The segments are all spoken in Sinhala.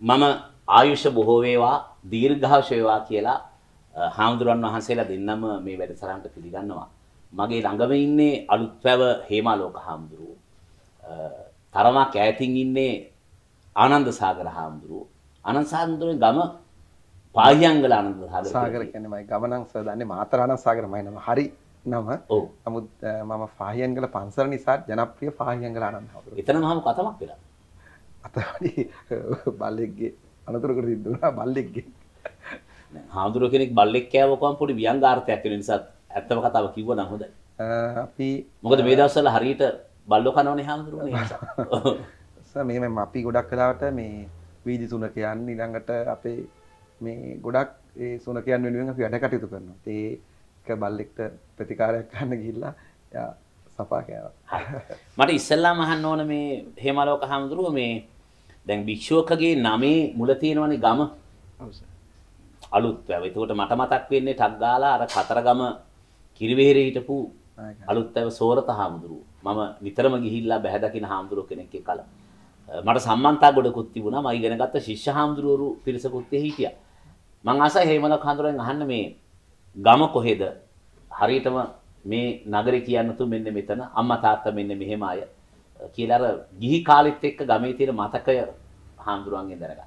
මම ආයුෂ බොහෝ වේවා දීර්ඝාෂ වේවා කියලා හාමුදුරන් වහන්සේලා දෙන්නම මේ වැඩසටහනට පිළිගන්නවා. මගේ ළඟම ඉන්නේ අලුත්වැව හේමාලෝක හාමුදුරුවෝ. තරමක් ඈතින් ඉන්නේ ආනන්ද සාගර හාමුදුරුවෝ. ආනන්ද සාගරගේ ගම පාහියංගල ආනන්ද සාගර කියන්නේ මම ගම නම් සර් දන්නේ මාතර ආනන්ද සාගර මම නම හරි නම. නමුත් මම පාහියංගල පන්සල නිසා ජනප්‍රිය පාහියංගල ආනන්ද හාමුදුරුවෝ. එතන මම කතමක් වෙලා. අතවලි බල්ලෙක්ගේ අනතුරකට සිද්ධුණා බල්ලෙක්ගේ. හාමුදුරුවෝ කෙනෙක් බල්ලෙක් කෑවකම පොඩි ව්‍යංගාර්ථයක් වෙන නිසා ඇත්තම කතාව කිව්වා නම් හොඳයි. අපි මොකද මේ දවස්වල හරියට බල්ලෝ කනවනේ හාමුදුරුවෝ නේ නිසා. සර් මේ අපි ගොඩක් වෙලාවට මේ වීදි සුනකයන් ඊළඟට අපේ මේ ගොඩක් ඒ සුනකයන් වෙනුවෙන් අපි වැඩ කටයුතු කරනවා. ඒක බල්ලෙක්ට ප්‍රතිකාරයක් ගන්න ගිහිල්ලා යා සපා කෑවා. මට ඉස්සෙල්ලාම අහන්න ඕන මේ හේමාලෝක හාමුදුරුවෝ මේ දැන් භික්ෂුවකගේ නමේ මුල තියෙනවනේ ගම. ඔව් සර්. අලුත්වැව. ඒකට මට මතක් වෙන්නේ ටක් ගාලා අර කතරගම කිරිවෙහෙරේ හිටපු අලුත්වැව සෝරත හාමුදුරුවෝ. මම නිතරම ගිහිල්ලා බැහැ දකින හාමුදුරුවෝ කෙනෙක් එක්කලා. මට සම්මන්තා ගොඩකුත් තිබුණා. මම ඉගෙන ගත්ත ශිෂ්‍ය හාමුදුරුවෝ පිරිසකුත් හිටියා. මං ආසයි හේමලක හාමුදුරුවෙන් අහන්න මේ ගම කොහෙද? හරියටම මේ නගරේ කියන්න තු මෙන්න මෙතන අම්මා තාත්තා මෙන්න මෙහෙම අය කියලා අර ගිහි කාලෙත් එක්ක ගමේ තියෙන මතකය හාමුදුරුවන්ගෙන් දැනගන්න.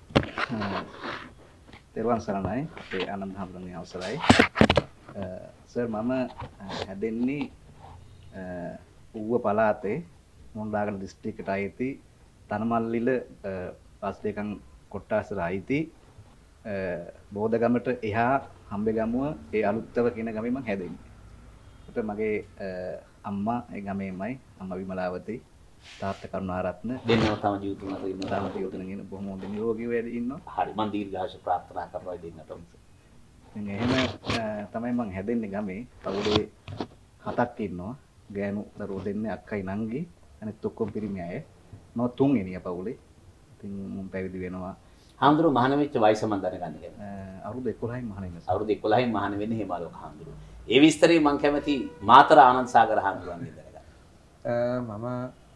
තෙරුවන් සරණයි. අපේ ආනන්ද හාමුදුරන්ගේ අවසරයි. සර් මම හැදෙන්නේ ඌව පළාතේ මොණ්ඩාගල දිස්ත්‍රික්කයට අයිති තනමල්ලිල පස් දෙකන් කොට්ටාසර අයිති බෝධගමට එහා හම්බෙගමුව ඒ අලුත්වැව කියන ගමේ මම හැදෙන්නේ. ඒකට මගේ අම්මා ඒ ගමේමයි අම්මා විමලාවතී තාත්තා කරුණාරත්න දෙන්නව තම ජීවිතුන් අතර ඉන්නවා. තාම ජීවිතුන් ඉන්න බොහොම හොඳ නිරෝගීව ඉන්නවා. හරි මම දීර්ඝාෂ ප්‍රාර්ථනා කරනවා දෙන්නට. ඉතින් එහෙම තමයි මම හැදෙන්නේ ගමේ. පවුලේ 7ක් ඉන්නවා. ගෑනු දරුවෝ දෙන්නේ අක්කයි නංගි අනිත් ඔක්කොම පිරිමි අය. මම තුන්වෙනියා පවුලේ. ඉතින් මම පැවිදි වෙනවා. හාමුදුරුවෝ මහාන වෙච්ච වයස මම දැනගන්න කියලා. අවුරුදු 11න් මහාන වෙනවා. අවුරුදු 11න් මහාන වෙන්නේ හේමාලෝක හාමුදුරුවෝ. ඒ විස්තරේ මම කැමති මාතර ආනන්ද සාගර හාමුදුරුවන්ගෙන් දැනගන්න. මම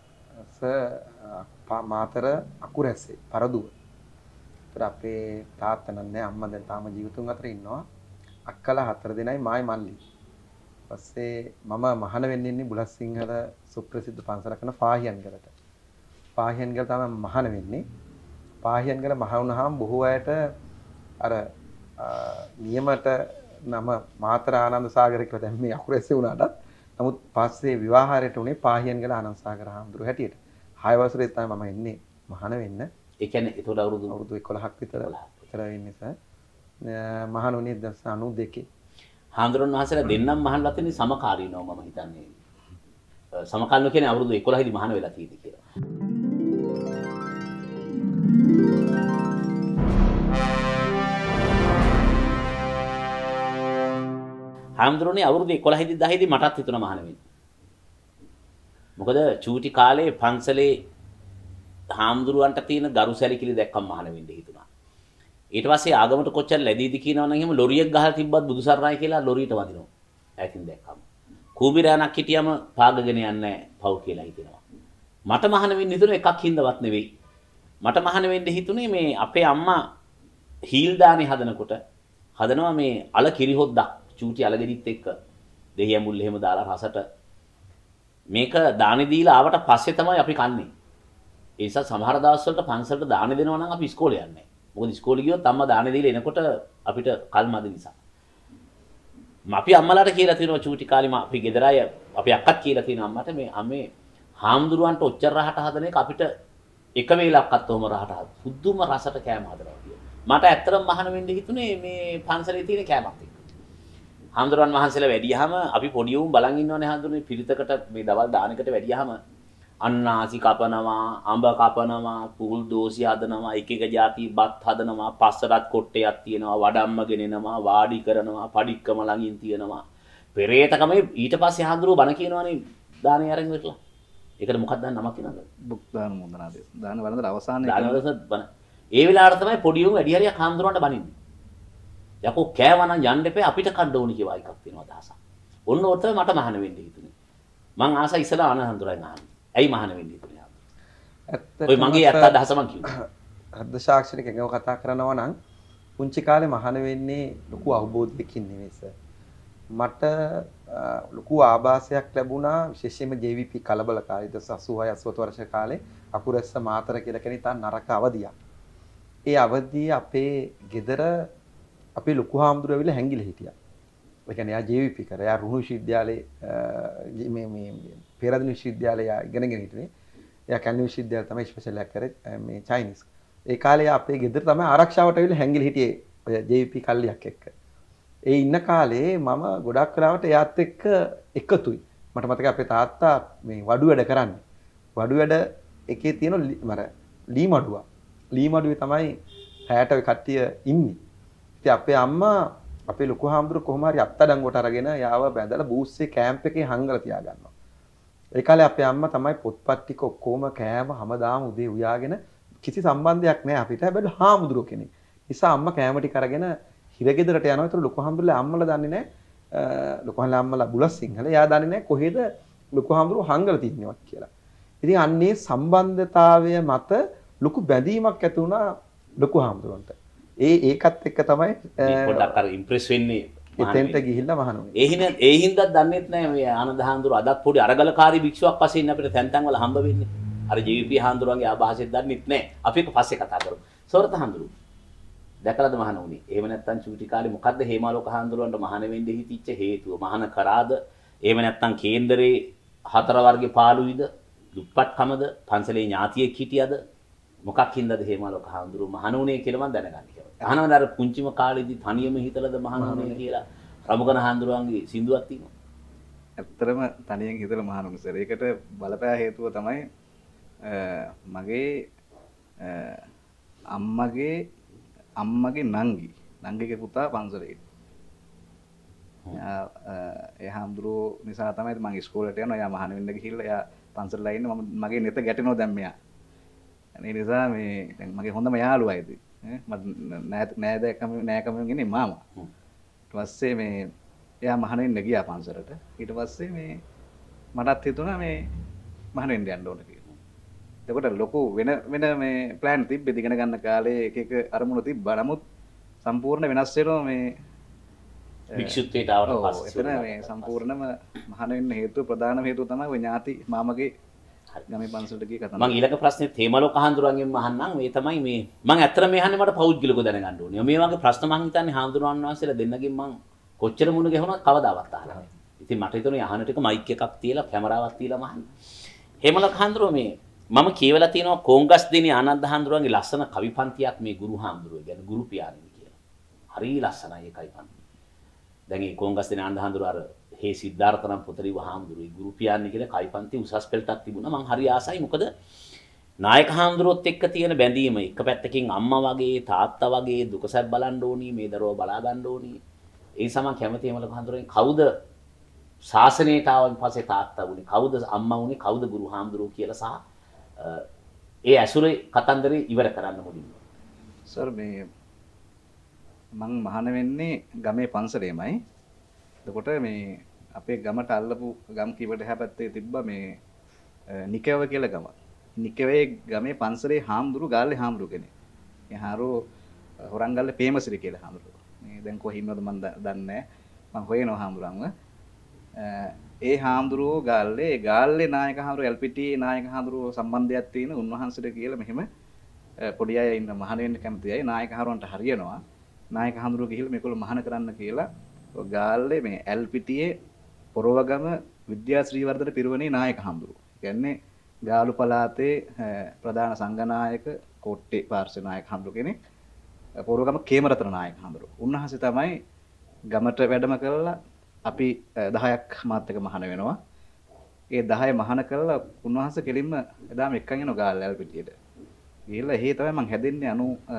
මාතර අකුරැස්සේ පරදුව. ඒතර අපේ තාත්තා නන්නේ අම්මා දැන් තාම ජීවිතුන් අතර ඉන්නවා. අක්කලා 4 දෙනයි මායි මල්ලි. ඊපස්සේ මම මහාන වෙන්න ඉන්නේ බුලත්සිංහල සුප්‍රසිද්ධ පන්සල කරන පාහියන්ගලට. පාහියන්ගල තමයි මහාන වෙන්නේ. පාහියන්ගල මහ වුණාම බොහෝ අයට අර නියමට නම මාතර ආනන්ද සාගර කියලා දැන් මේ අකුරැස්සේ වුණාට නමුත් පස්සේ විවාහයට උනේ පාහියන්ගල ආනන්ද සාගර හාමුදුරුවෝ හැටියට. 6 වසරේ තමයි මම එන්නේ මහාන වෙන්න. ඒ කියන්නේ ඒතකොට අවුරුදු 11ක් විතර වෙන්නේ සර්. මහාන වුණේ 1992. හාමුදුරන් වහන්සේලා දෙන්නම් මහානලා තියෙන සමකාලීනව මම හිතන්නේ. සමකාලීනව කියන්නේ අවුරුදු 11 දී මහාන වෙලා තියෙදි කියලා. හාමුදුරනේ අවුරුදු 11 දී 10 දී මටත් හිතුණා මහාන වෙන්න. මොකද චූටි කාලේ පන්සලේ හාමුදුරුවන්ට තියෙන ගරු සැලකිලි දැක්කම මහාන වෙන්න හිතුණා. ඊට පස්සේ ආගමට කොච්චර ලැබීද කියනවා නම් එහෙම ලොරියක් ගහලා තිබ්බත් බුදුසරණයි කියලා ලොරියට වදිනවා. ඈතින් දැක්කම. කූඹිරාණක් හිටියම පාගගෙන යන්නේ නැහැ පව් කියලා හිතෙනවා. මට මහාන වෙන්න හිතුනේ එකක් හින්දවත් නෙවෙයි. මට මහාන වෙන්න හිතුනේ මේ අපේ අම්මා හීල් දානේ හදනකොට හදනවා මේ අල කිරි හොද්දක් චූටි අලගෙඩිත් එක්ක දෙහිය මුල් එහෙම දාලා රසට මේක දානි දීලා ආවට පස්සේ තමයි අපි කන්නේ. ඒ නිසා සමහර දවස් වලට පන්සලට දානි දෙනවා නම් අපි ඉස්කෝලේ යන්නේ නැහැ. මොකද ඉස්කෝලේ ගියොත් අම්මා දානි දීලා එනකොට අපිට කල් මදි නිසා. අපි අම්මලාට කියලා තියෙනවා චූටි කාලේ අපි ගෙදර අය අපි අක්කත් කියලා තියෙනවා අම්මට මේ අම්මේ හාමුදුරුවන්ට ඔච්චර රහට හදන එක අපිට එක වේලක්වත් ඔහම රහට හද. සුදුම රසට කෑම හදනවා කියලා. මට ඇත්තටම මහාන වෙන්න හිතුනේ මේ පන්සලේ තියෙන කෑමක් එක්ක. හාමුදුරන් වහන්සේලා වැඩියහම අපි පොඩි උන් බලන් ඉන්නවනේ හාමුදුරනේ පිරිතකට මේ දවල් දානකට වැඩියහම අන්නාසි කපනවා, අඹ කපනවා, කුල් දෝසි හදනවා, එක එක જાති බත් හදනවා, පස්සරත් කොට්ටයක් තියෙනවා, වඩම්ම ගෙනෙනවා, වාඩි කරනවා, පඩික්කම ළඟින් තියෙනවා. පෙරේතකම ඊට පස්සේ හාමුදුරුවෝ බණ කියනවනේ දානේ අරන් වෙట్లా. ඒකට මොකක්ද නමක් කියනවද? බුක් දාන මොඳනාද? දාන වළඳ අවසානයේ දාන වලසත් බණ. ඒ වෙලාවට තමයි පොඩි උන් වැඩි හරියක් හාමුදුරන්ට බණින්නේ. යකෝ කෑවනම් යන්න එපේ අපිට කන්න ඕනි කියලා එකක් තියෙනවා අදහසක්. ඔන්න ඔතන මට මහාන වෙන්න හිතුනේ. මං ආසයි ඉස්සලා ආනන්ද හඳුරයි මහාන. ඇයි මහාන වෙන්න හිතුනේ? ඔය මගේ අත්ත අදහස මං කිව්වා. හෘද සාක්ෂණික එකව කතා කරනවා නම් පුංචි කාලේ මහාන වෙන්නේ ලොකු අවබෝධයකින් නෙවෙයි සර්. මට ලොකු ආభాසයක් ලැබුණා විශේෂයෙන්ම JVP කලබලකාරී 86 87 වර්ෂ කාලේ අකුරැස්ස මාතර කියලා කෙනෙක් තා නරක අවදියක්. ඒ අවදියේ අපේ ගෙදර අපේ ලොකු හාමුදුරුවෝ ඇවිල්ලා හැංගිලා හිටියා. ඒ කියන්නේ යා JVP කරා. යා රුහුණු විශ්වවිද්‍යාලයේ මේ පෙරදින විශ්වවිද්‍යාලයේ ඉගෙනගෙන හිටියේ. එයා කැලණි විශ්වවිද්‍යාලය තමයි ස්පෙෂල් එකක් කරේ මේ චයිනීස්. ඒ කාලේ අපේ ගෙදර තමයි ආරක්ෂාවට ඇවිල්ලා හැංගිලා හිටියේ ඔය JVP කල්ලියක් එක්ක. ඒ ඉන්න කාලේ මම ගොඩක් වෙලාවට එයාත් එක්ක එකතුයි. මට මතකයි අපේ තාත්තා මේ වඩු වැඩ කරන්නේ. වඩු වැඩ එකේ තියෙන ලී මඩුවා. ලී මඩුවේ තමයි හැට ඔය කට්ටිය ඉන්නේ. ඉතින් අපේ අම්මා අපේ ලොකු හාමුදුරුවෝ කොහොම හරි අත්තඩංගුවට අරගෙන යාව බැඳලා බූස්සේ කැම්ප් එකේ හංගලා තියාගන්නවා. ඒ කාලේ අපේ අම්මා තමයි පොත්පත් ටික ඔක්කොම කෑම හැමදාම උදේ උයාගෙන කිසි සම්බන්ධයක් නැහැ අපිට. හැබැයි හාමුදුරුවෝ කෙනෙක්. නිසා අම්මා කෑම ටික අරගෙන හිරගෙදරට යනවා. ඒතර ලොකු හාමුදුරුවෝ අම්මලා දන්නේ නැහැ. ලොකු අම්මලා බුලස් සිංහල. එයා දන්නේ නැහැ කොහෙද ලොකු හාමුදුරුවෝ හංගලා තියනවත් කියලා. ඉතින් අන්නේ සම්බන්ධතාවය මත ලොකු බැඳීමක් ඇති වුණා ලොකු හාමුදුරුවන්ට. ඒකත් එක්ක තමයි පොඩ්ඩක් අර ඉම්ප්‍රෙස් වෙන්නේ එතෙන්ට ගිහිල්ලා මහණුනේ. ඒ හින්දාත් දන්නේත් නැහැ මේ ආනන්ද හාමුදුරුවෝ අදත් පොඩි අරගලකාරී භික්ෂුවක් වශයෙන් අපිට තැන් තැන් වල හම්බ වෙන්නේ. අර JVP හාමුදුරුවන්ගේ ආభాසෙත් දන්නෙත් නැහැ. අපි ඒක පස්සේ කතා කරමු. සෝරත හාමුදුරුවෝ දැකලාද මහණුනේ? එහෙම නැත්නම් චූටි කාලේ මොකද්ද හේමාලෝක හාමුදුරුවන්ට මහණ වෙන්න හිතිච්ච හේතුව? මහණ කරාද? එහෙම නැත්නම් කේන්දරේ හතර වර්ගේ පාළුයිද? දුප්පත්කමද? පන්සලේ ඥාතියෙක් හිටියද? මොකක් හින්දාද හේමාලෝක හාමුදුරුවෝ මහණුනේ කියලා මම දැනගන්න කියලා. අහනවාද අර පුංචිම කාලේදී තනියම හිතලද මහණුනේ කියලා රමුගන හාමුදුරුවන්ගේ සින්දුවක් තියෙනවා. ඇත්තටම තනියෙන් හිතලා මහණුනේ සර්. ඒකට බලපෑ හේතුව තමයි මගේ අම්මගේ නංගිගේ පුතා පන්සලේ. ඒ හාමුදුරුවෝ නිසා තමයි මම ඉස්කෝලේට යනවා. එයා මහණ වෙන්න ගිහිල්ලා එයා පන්සලේ ඉන්න මගේ නෙත ගැටෙනවා දැන් මෙයා. ඒ නිසා මේ දැන් මගේ හොඳම යාළුවා ඉතින් මට නෑකම ඉන්නේ මාමා. ඊට පස්සේ මේ එයා මහණ වෙන්න ගියා පන්සලට. ඊට පස්සේ මේ මටත් හිතුණා මේ මහණ වෙන්න යන්න ඕන කියලා. එතකොට ලොකු වෙන මේ ප්ලෑන් තිබ්බේ ඉගෙන ගන්න කාලේ එක අරමුණු තිබ්බා. නමුත් සම්පූර්ණ වෙනස් වෙනවා මේ වික්ෂුත්වයට ආවට පස්සේ. එතන මේ සම්පූර්ණම මහණ වෙන්න හේතුව ප්‍රධානම හේතුව තමයි ඔය ඥාති මාමගේ ගමේ පන්සලට ගිය කතාව. මම ඊළඟ ප්‍රශ්නේ තේමලෝක හාමුදුරුවන්ගෙන් අහන්නම්. මේ තමයි මේ මම ඇත්තටම මේ අහන්නේ මට පෞද්ගලිකව දැනගන්න ඕනේ. මේ වගේ ප්‍රශ්න මම හිතන්නේ හාමුදුරුවන් වහන්සේලා දෙන්නගෙන් මම කොච්චර මුණ ගැහුණත් කවදාවත් අහලා නැහැ. ඉතින් මට හිතුනේ අහන ටික මයික් එකක් තියලා කැමරාවක් තියලා මහන්න. හේමලෝක හාමුදුරුවෝ මේ මම කියවලා තියෙනවා කොංගස් දිනේ ආනන්ද හාමුදුරුවන්ගේ ලස්සන කවි පන්තියක් මේ ගුරු හාමුදුරුවෝ කියන්නේ ගුරු පියාණන් කියලා. හරි ලස්සනයි ඒකයි පන්ති. දැන් මේ කොංගස් දිනේ ආනන්ද හාමුදුරුවෝ අර හේ සිද්ධාර්ථ නම් පොතලිව හාමුදුරුවෝ ගුරු පියාණන් කියලා කවි පන්ති උසස් පෙළටක් තිබුණා. මං හරි ආසයි. මොකද නායක හාමුදුරුවොත් එක්ක තියෙන බැඳීම එක පැත්තකින් අම්මා වගේ තාත්තා වගේ දුකසත් බලන්න ඕනි මේ දරුවව බලා ගන්න ඕනි. ඒ නිසා මම කැමති හේමලෝක හාමුදුරුවෝ කවුද ශාසනයට ආවන් පස්සේ තාත්තා වුණේ කවුද අම්මා වුණේ කවුද ගුරු හාමුදුරුවෝ කියලා සහ ඒ ඇසුරේ කතන්දරේ ඉවර කරන්න මුලින්ම. සර් මේ මං මහාන වෙන්නේ ගමේ පන්සලේමයි. එතකොට මේ අපේ ගමට අල්ලපු ගම් කීවට එහා පැත්තේ තිබ්බා මේ නිකව කියලා ගම. නිකවේ ගමේ පන්සලේ හාමුදුරු ගාල්ලේ හාමුදුරු කෙනෙක්. ඒ හාරෝ හොරංගල්ලේ පේමසිරි කියලා හාමුදුරු. මේ දැන් කොහේ ඉන්නවද මන් දන්නේ නැහැ. මං හොයනවා හාමුදුරන්ව. ඒ හාමුදුරුවෝ ගාල්ලේ නායක හාමුදුරුවෝ LPT නායක හාමුදුරුවෝ සම්බන්ධයක් තියෙන උන්වහන්සේට කියලා මෙහෙම පොඩි අය ඉන්න මහාන වෙන්න කැමති අය නායක හාමුදුරන්ට හරියනවා. නායක හාමුදුරුවෝ ගිහිල්ලා මේගොල්ලෝ මහාන කරන්න කියලා ගාල්ලේ මේ LPT පොරවගම විද්‍යා ශ්‍රීවර්ධන පිරිවෙනේ නායක හාමුදුරුවෝ. කියන්නේ ගාලු පළාතේ ප්‍රධාන සංඝනායක කොට්ටේ පාර්ශ්ව නායක හාමුදුරුවෝ කෙනෙක්. පොරවගම කේමරතන නායක හාමුදුරුවෝ. උන්වහන්සේ තමයි ගමට වැඩම කරලා අපි 10ක් මාත් එක මහාන වෙනවා. ඒ 10 මහාන කරලා උන්වහන්සේ කෙලින්ම එදාම එක්කන් යනවා ගාල්ල පිටියට. ගිහිල්ලා එහෙ තමයි මං හැදෙන්නේ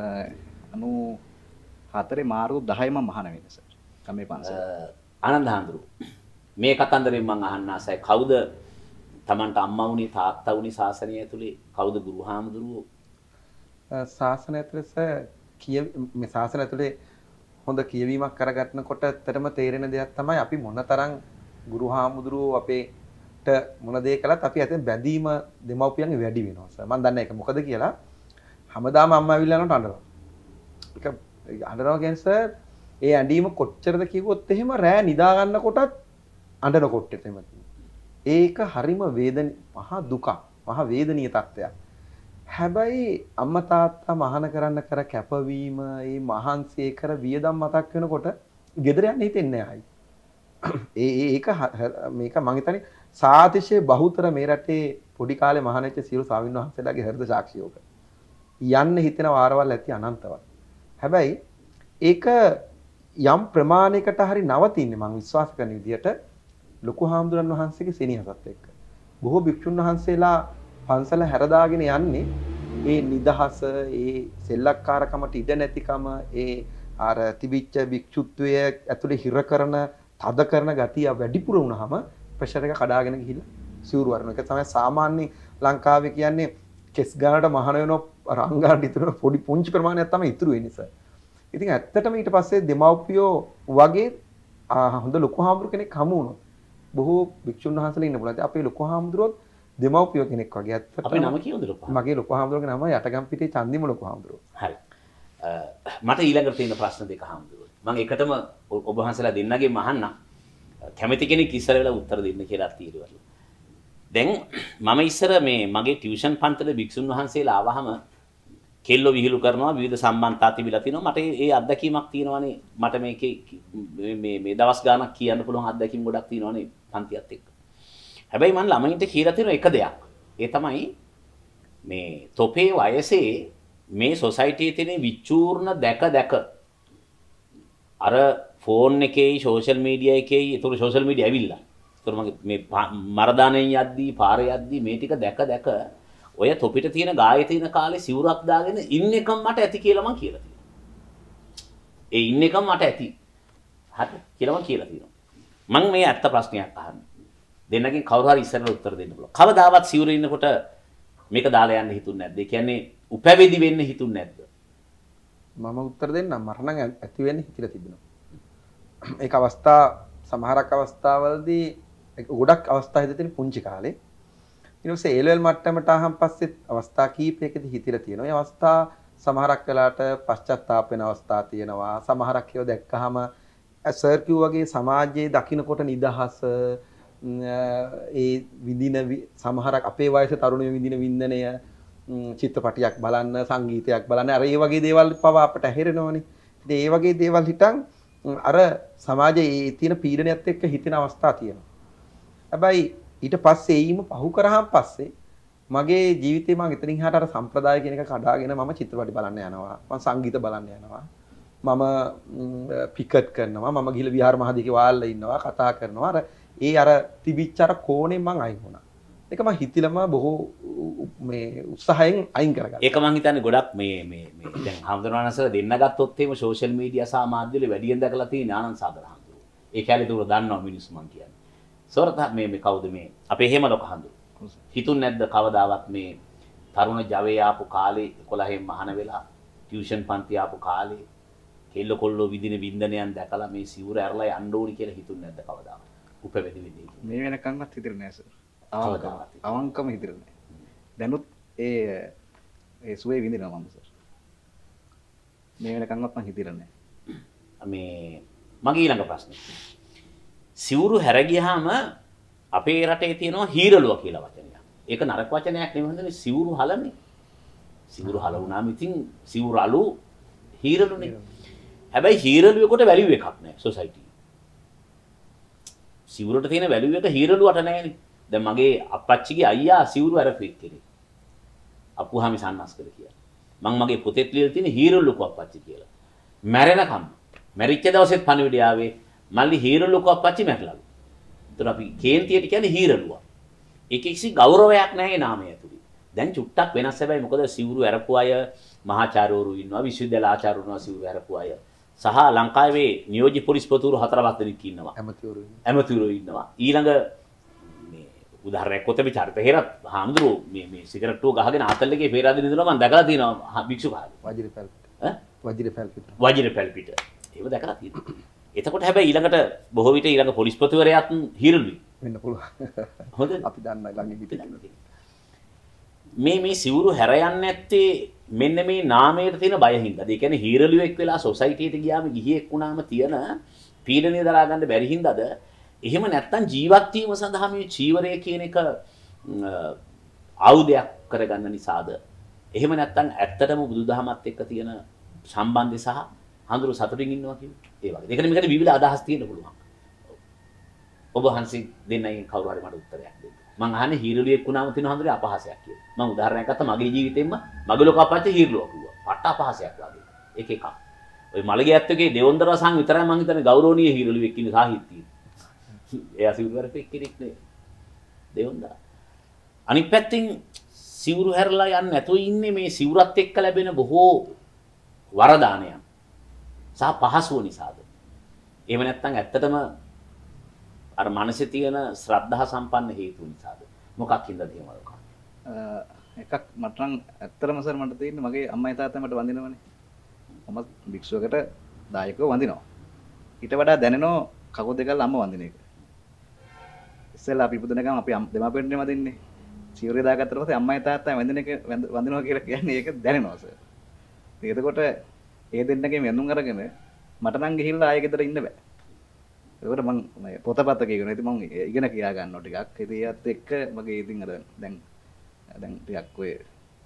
94 මාර්තු 10 මම මහාන වෙන්නේ සර්. ගමේ පන්සල. ආනන්ද හාමුදුරුවෝ මේ කතන්දරෙන් මං අහන්න ආසයි කවුද Tamanට අම්මා වුණේ තාත්තා වුණේ ශාසනය ඇතුලේ කවුද ගුරු හාමුදුරුවෝ? ශාසනය ඇතුලේ මේ ශාසනය ඇතුලේ හොඳ කියවීමක් කරගන්නකොට ඇත්තටම තේරෙන දෙයක් තමයි අපි මොනතරම් ගුරු හාමුදුරුවෝ අපේට මොන දේ කළත් අපි ඇතෙන් බැඳීම දෙමව්පියන්ගේ වැඩි වෙනවා සර්. මම දන්නේ ඒක මොකද කියලා හැමදාම අම්මා ඇවිල්ලා යනකොට අඬනවා. ඒක අඬනවා කියන්නේ සර් ඒ ඇඬීම කොච්චරද කිව්වොත් එහෙම රෑ නිදා ගන්නකොටත් අඬන කොට්ටෙට එම ඒක හරිම මහා දුක මහා වේදනීය තත්ත්වයක්. හැබැයි අම්මා තාත්තා මහාන කරන්න කර කැපවීම මේ මහන්සිය කර වියදම් මතක් වෙනකොට ගෙදර යන්න හිතෙන්නේ නැහැ. ඒක මේක මං හිතන්නේ සාතිශය බහුතර මේ රටේ පොඩි කාලේ මහානෙච්ච සියලු ස්වාමීන් වහන්සේලාගේ හෘද සාක්ෂියෝක. යන්න හිතෙන වාරවල් ඇති අනන්තවත්. හැබැයි ඒක යම් ප්‍රමාණයකට හරි නවතින්නේ මම විශ්වාස කරන විදිහට ලොකු හාමුදුරන් වහන්සේගේ සෙනෙහසත් එක්ක. බොහෝ භික්ෂුන් වහන්සේලා පන්සල හැරදාගෙන යන්නේ ඒ නිදහස, ඒ සෙල්ලක්කාරකමට ඉඩ නැතිකම, ඒ අර තිබිච්ච භික්ෂුත්වයේ ඇතුලේ හිර කරන, තද කරන ගතිය වැඩිපුර වුණාම ප්‍රෙෂර් එක කඩාගෙන ගිහිල්ලා සිවුරු වරන එක තමයි සාමාන්‍ය ලංකාවේ කියන්නේ කෙස් ගානට මහාන වෙනවා රංගාට ඉතුරු පොඩි පුංචි ප්‍රමාණයක් තමයි ඉතුරු වෙන්නේ සර්. ඉතින් ඇත්තටම ඊට පස්සේ දෙමව්පියෝ වගේ හොඳ ලොකු හාමුදුර කෙනෙක් හමු වුණොත් බොහෝ භික්ෂුන් වහන්සේලා ඉන්න පුළුවන්. අපේ ලොකු හාමුදුරුවොත් දෙමව්පියෝ කෙනෙක් වගේ. ඇත්තටම අපේ නම කියවද ලොකු? මගේ ලොකු හාමුදුරුවගේ නම යටගම්පිටියේ චන්දිම ලොකු හාමුදුරුවෝ. හරි. මට ඊළඟට තියෙන ප්‍රශ්න දෙක හාමුදුරුවෝ. මම එකටම ඔබ වහන්සේලා දෙන්නගේ මහන්න කැමති කෙනෙක් ඉස්සර වෙලා උත්තර දෙන්න කියලා තීරවලු. දැන් මම ඉස්සර මේ මගේ ටියුෂන් පන්තියේ භික්ෂුන් වහන්සේලා ආවහම කෙල්ලෝ විහිළු කරනවා විවිධ සම්බන්ධතා තිබිලා තිනවා මට ඒ අත්දැකීමක් තියෙනවානේ මට මේකේ මේ දවස් ගාණක් කියන්න පුළුවන් අත්දැකීම් ගොඩක් තියෙනවානේ පන්තියත් එක්ක. හැබැයි මම ළමයින්ට කියලා තියෙන එක දෙයක්. ඒ තමයි මේ තොපේ වයසේ මේ සොසයිටියේ තියෙන විචූර්ණ දැක අර ෆෝන් එකේ සෝෂල් මීඩියා එකේ ඒතර සෝෂල් මීඩියා ඇවිල්ලා. ඒතර මගේ මේ මරදානෙන් යද්දී පාරේ යද්දී මේ ටික දැක ඔය තොපිට තියෙන ගායේ තියෙන කාලේ සිවුරක් දාගෙන ඉන්න එකම මට ඇති කියලා මං කියලා තියෙනවා. ඒ ඉන්න එකම මට ඇති. හරි කියලා මං කියලා තියෙනවා. මං මේ ඇත්ත ප්‍රශ්නයක් අහන්නේ. දෙන්නකින් කවුරු හරි ඉස්සරහට උත්තර දෙන්න පුළුවන්. කවදාවත් සිවුරේ ඉන්නකොට මේක දාලා යන්න හිතුන්නේ නැද්ද? ඒ කියන්නේ උපැවිදි වෙන්න හිතුන්නේ නැද්ද? මම උත්තර දෙන්නම්. මරණම් ඇති වෙන්න හිතිලා තිබුණා. ඒක අවස්ථා සමහරක් අවස්ථාවලදී ගොඩක් අවස්ථා හිතෙන්නේ පුංචි කාලේ. ඊට පස්සේ A level මට්ටමට ආහම් පස්සේ අවස්ථා කීපයකදී හිතිලා තියෙනවා. මේ අවස්ථා සමහරක් වෙලාට පශ්චාත්තාප වෙන අවස්ථා තියෙනවා. සමහරක් ඒවා දැක්කහම සර් කිව්වාගේ සමාජයේ දකින්නකොට නිදහස ඒ විඳින සමහරක් අපේ වයසේ තරුණයෝ විඳින වින්දනය චිත්‍රපටියක් බලන්න සංගීතයක් බලන්න අර ඒ වගේ දේවල් පවා අපට ඇහෙරෙනවනේ. ඉතින් ඒ වගේ දේවල් හිටන් අර සමාජයේ තියෙන පීඩනයත් එක්ක හිතෙන අවස්ථා තියෙනවා. හැබැයි ඊට පස්සේ ඊම පහු කරාම පස්සේ මගේ ජීවිතේ මම එතනින් එහාට අර සම්ප්‍රදාය කියන එක කඩාගෙන මම චිත්‍රපටි බලන්න යනවා. මම සංගීත බලන්න යනවා. මම පිකට් කරනවා. මම ගිහලා විහාර මහදීකේ වාල්ලා ඉන්නවා කතා කරනවා. අර තිබිච්ච අර කෝණයෙන් මම අයින් වුණා. ඒක මම හිතිලම බොහෝ මේ උත්සාහයෙන් අයින් කරගත්තා. ඒක මම හිතන්නේ ගොඩක් මේ දැන් හාමුදුරුවන්සලා දෙන්න ගත්තොත් එහෙම සෝෂල් මීඩියා සහ මාධ්‍ය වල වැඩියෙන් දැකලා තියෙන ආනන්ද සාගර හාමුදුරුවෝ. ඒ කැලේ දුර දන්නවා මිනිස්සු මං කියන්නේ. සෝරත මේ කවුද මේ අපේ හේම ලොක හාමුදුරුවෝ. හිතුන්නේ නැද්ද කවදාවත් මේ තරුණ ජවයේ ආපු කාලේ 11 මහාන වෙලා ටියුෂන් පන්ති ආපු කාලේ කෙල්ල කොල්ලෝ විදින වින්දනයන් දැකලා මේ සිවුර ඇරලා යන්න ඕනි කියලා හිතුන්නේ නැද්ද කවදාවත්? උපවැදි වෙන්නේ. මේ වෙනකන්වත් හිතෙන්නේ නැහැ සර්. අවංකම හිතෙන්නේ නැහැ. දැනුත් ඒ සුවේ විඳිනවා මම සර්. මේ වෙනකන්වත් මම හිතෙන්නේ නැහැ. මේ මගේ ඊළඟ ප්‍රශ්නේ. සිවුරු හැර ගියාම අපේ රටේ තියෙනවා හීරලුව කියලා වචනයක්. ඒක නරක වචනයක් නෙවෙයි සිවුරු හලනේ. සිවුරු හල වුණාම ඉතින් සිවුරු අලු හීරලුනේ. හැබැයි හීරලුවකට වැලියු එකක් නැහැ සොසයිටි. සිවුරට තියෙන වැලියු එක හීරලුවට නැහැනේ. දැන් මගේ අප්පච්චිගේ අයියා සිවුරු අරපෙක් කෙනෙක්. අප්පුහාමි සන්නස්කර කියලා. මම මගේ පොතේත් ලියලා තියෙන හීරලුක අප්පච්චි කියලා. මැරෙනකම් මැරිච්ච දවසෙත් පණිවිඩය ආවේ මල්ලි හීරලුක අප්පච්චි මැරලාලු. ඒතර අපි කේන්තියට කියන්නේ හීරලුවා. ඒකේ කිසි ගෞරවයක් නැහැ නාමය ඇතුළේ. දැන් චුට්ටක් වෙනස් හැබැයි මොකද සිවුරු අරපු අය මහාචාර්යවරු ඉන්නවා විශ්වවිද්‍යාල ආචාර්යවරු ඉන්නවා සිවුරු අරපු අය. සහ ලංකාවේ නියෝජ්‍ය පොලිස්පතිවරු 4-5 දෙනෙක් ඉන්නවා. ඇමතිවරු ඉන්නවා. ඊළඟ මේ උදාහරණයක් කොතේ චරිත හේරත් හාමුදුරුවෝ මේ සිගරට් ටුව ගහගෙන ආතල්ලගේ පේරාදෙන ඉඳලා මම දැකලා තියෙනවා භික්ෂු කාලේ. වජිර පැල්පිට. ඒව දැකලා තියෙනවා. එතකොට හැබැයි ඊළඟට බොහෝ විට ඊළඟ පොලිස්පතිවරයාත් හීරලුයි වෙන්න පුළුවන්. හොඳ අපි දන්නයි ළඟින් හිටියේ. මේ සිවුරු හැර යන්නේ නැත්තේ මෙන්න මේ නාමයට තියෙන බය හින්දා. ඒ කියන්නේ හීරලියෙක් වෙලා සොසයිටියට ගියාම ගිහියෙක් වුණාම තියෙන පීඩනය දරා ගන්න බැරි හින්දාද? එහෙම නැත්තම් ජීවත් වීම සඳහා මේ චීවරය කියන එක ආයුධයක් කරගන්න නිසාද? එහෙම නැත්තම් ඇත්තටම බුදුදහමත් එක්ක තියෙන සම්බන්ධය සහ හඳුරු සතුටින් ඉන්නවා කියන්නේ ඒ වගේ. ඒකනේ මේකට විවිධ අදහස් තියෙන්න පුළුවන්. ඔබ වහන්සේ දෙන්නගෙන් කවුරු හරි මට උත්තරයක් දෙන්න. මං අහන්නේ හීරලියෙක් වුණාම තියෙන හඳුරේ අපහාසයක් කියලා. මම උදාහරණයක් ගත්තා මගේ ජීවිතේම මගේ ලෝකපච්චේ හීරලුවක් කිව්වා. පට්ට අපහාසයක් වගේ. එක එකක්. ওই මලගේ ඇත්තගේ දෙවොන්දර සං විතරයි මං හිතන්නේ ගෞරවනීය හීරලුවෙක් ඉන්න සාහිත්‍යයේ. එයා සිවුරු කෙනෙක් නේ. දෙවොන්දර. අනිත් පැත්තෙන් සිවුරු හැරලා යන්නේ නැතුව ඉන්නේ මේ සිවුරත් එක්ක ලැබෙන බොහෝ වරදානයන්. සහ පහසුව නිසාද? එහෙම නැත්නම් ඇත්තටම අර මනසේ තියෙන ශ්‍රද්ධා සම්පන්න හේතු නිසාද? මොකක් හින්දාද එහෙම වුණා? එකක් මට නම් ඇත්තටම සර් මට තියෙන්නේ මගේ අම්මයි තාත්තයි මට වඳිනවනේ. මම භික්ෂුවකට දායකව වඳිනවා. ඊට වඩා දැනෙනවා කකුල් දෙකල් අම්ම වඳින එක. ඉස්සෙල්ලා අපි ඉපදුනකම් අපි දෙමාපියන්ටම වදින්නේ. චීවරය දාගත්තට පස්සේ අම්මයි තාත්තයි වඳින එක වඳිනවා කියලා කියන්නේ ඒක දැනෙනවා සර්. එතකොට ඒ දෙන්නගේ මෙන්නුම් අරගෙන මට නම් ගිහිල්ලා ආයෙ ගෙදර ඉන්න බෑ. ඒකට මම පොතපත කියනවා. ඉතින් මම ඉගෙන කියා ගන්නවා ටිකක්. ඉතින් ඒත් එක්ක මගේ ඉතින් අර දැන් ටිකක් ඔය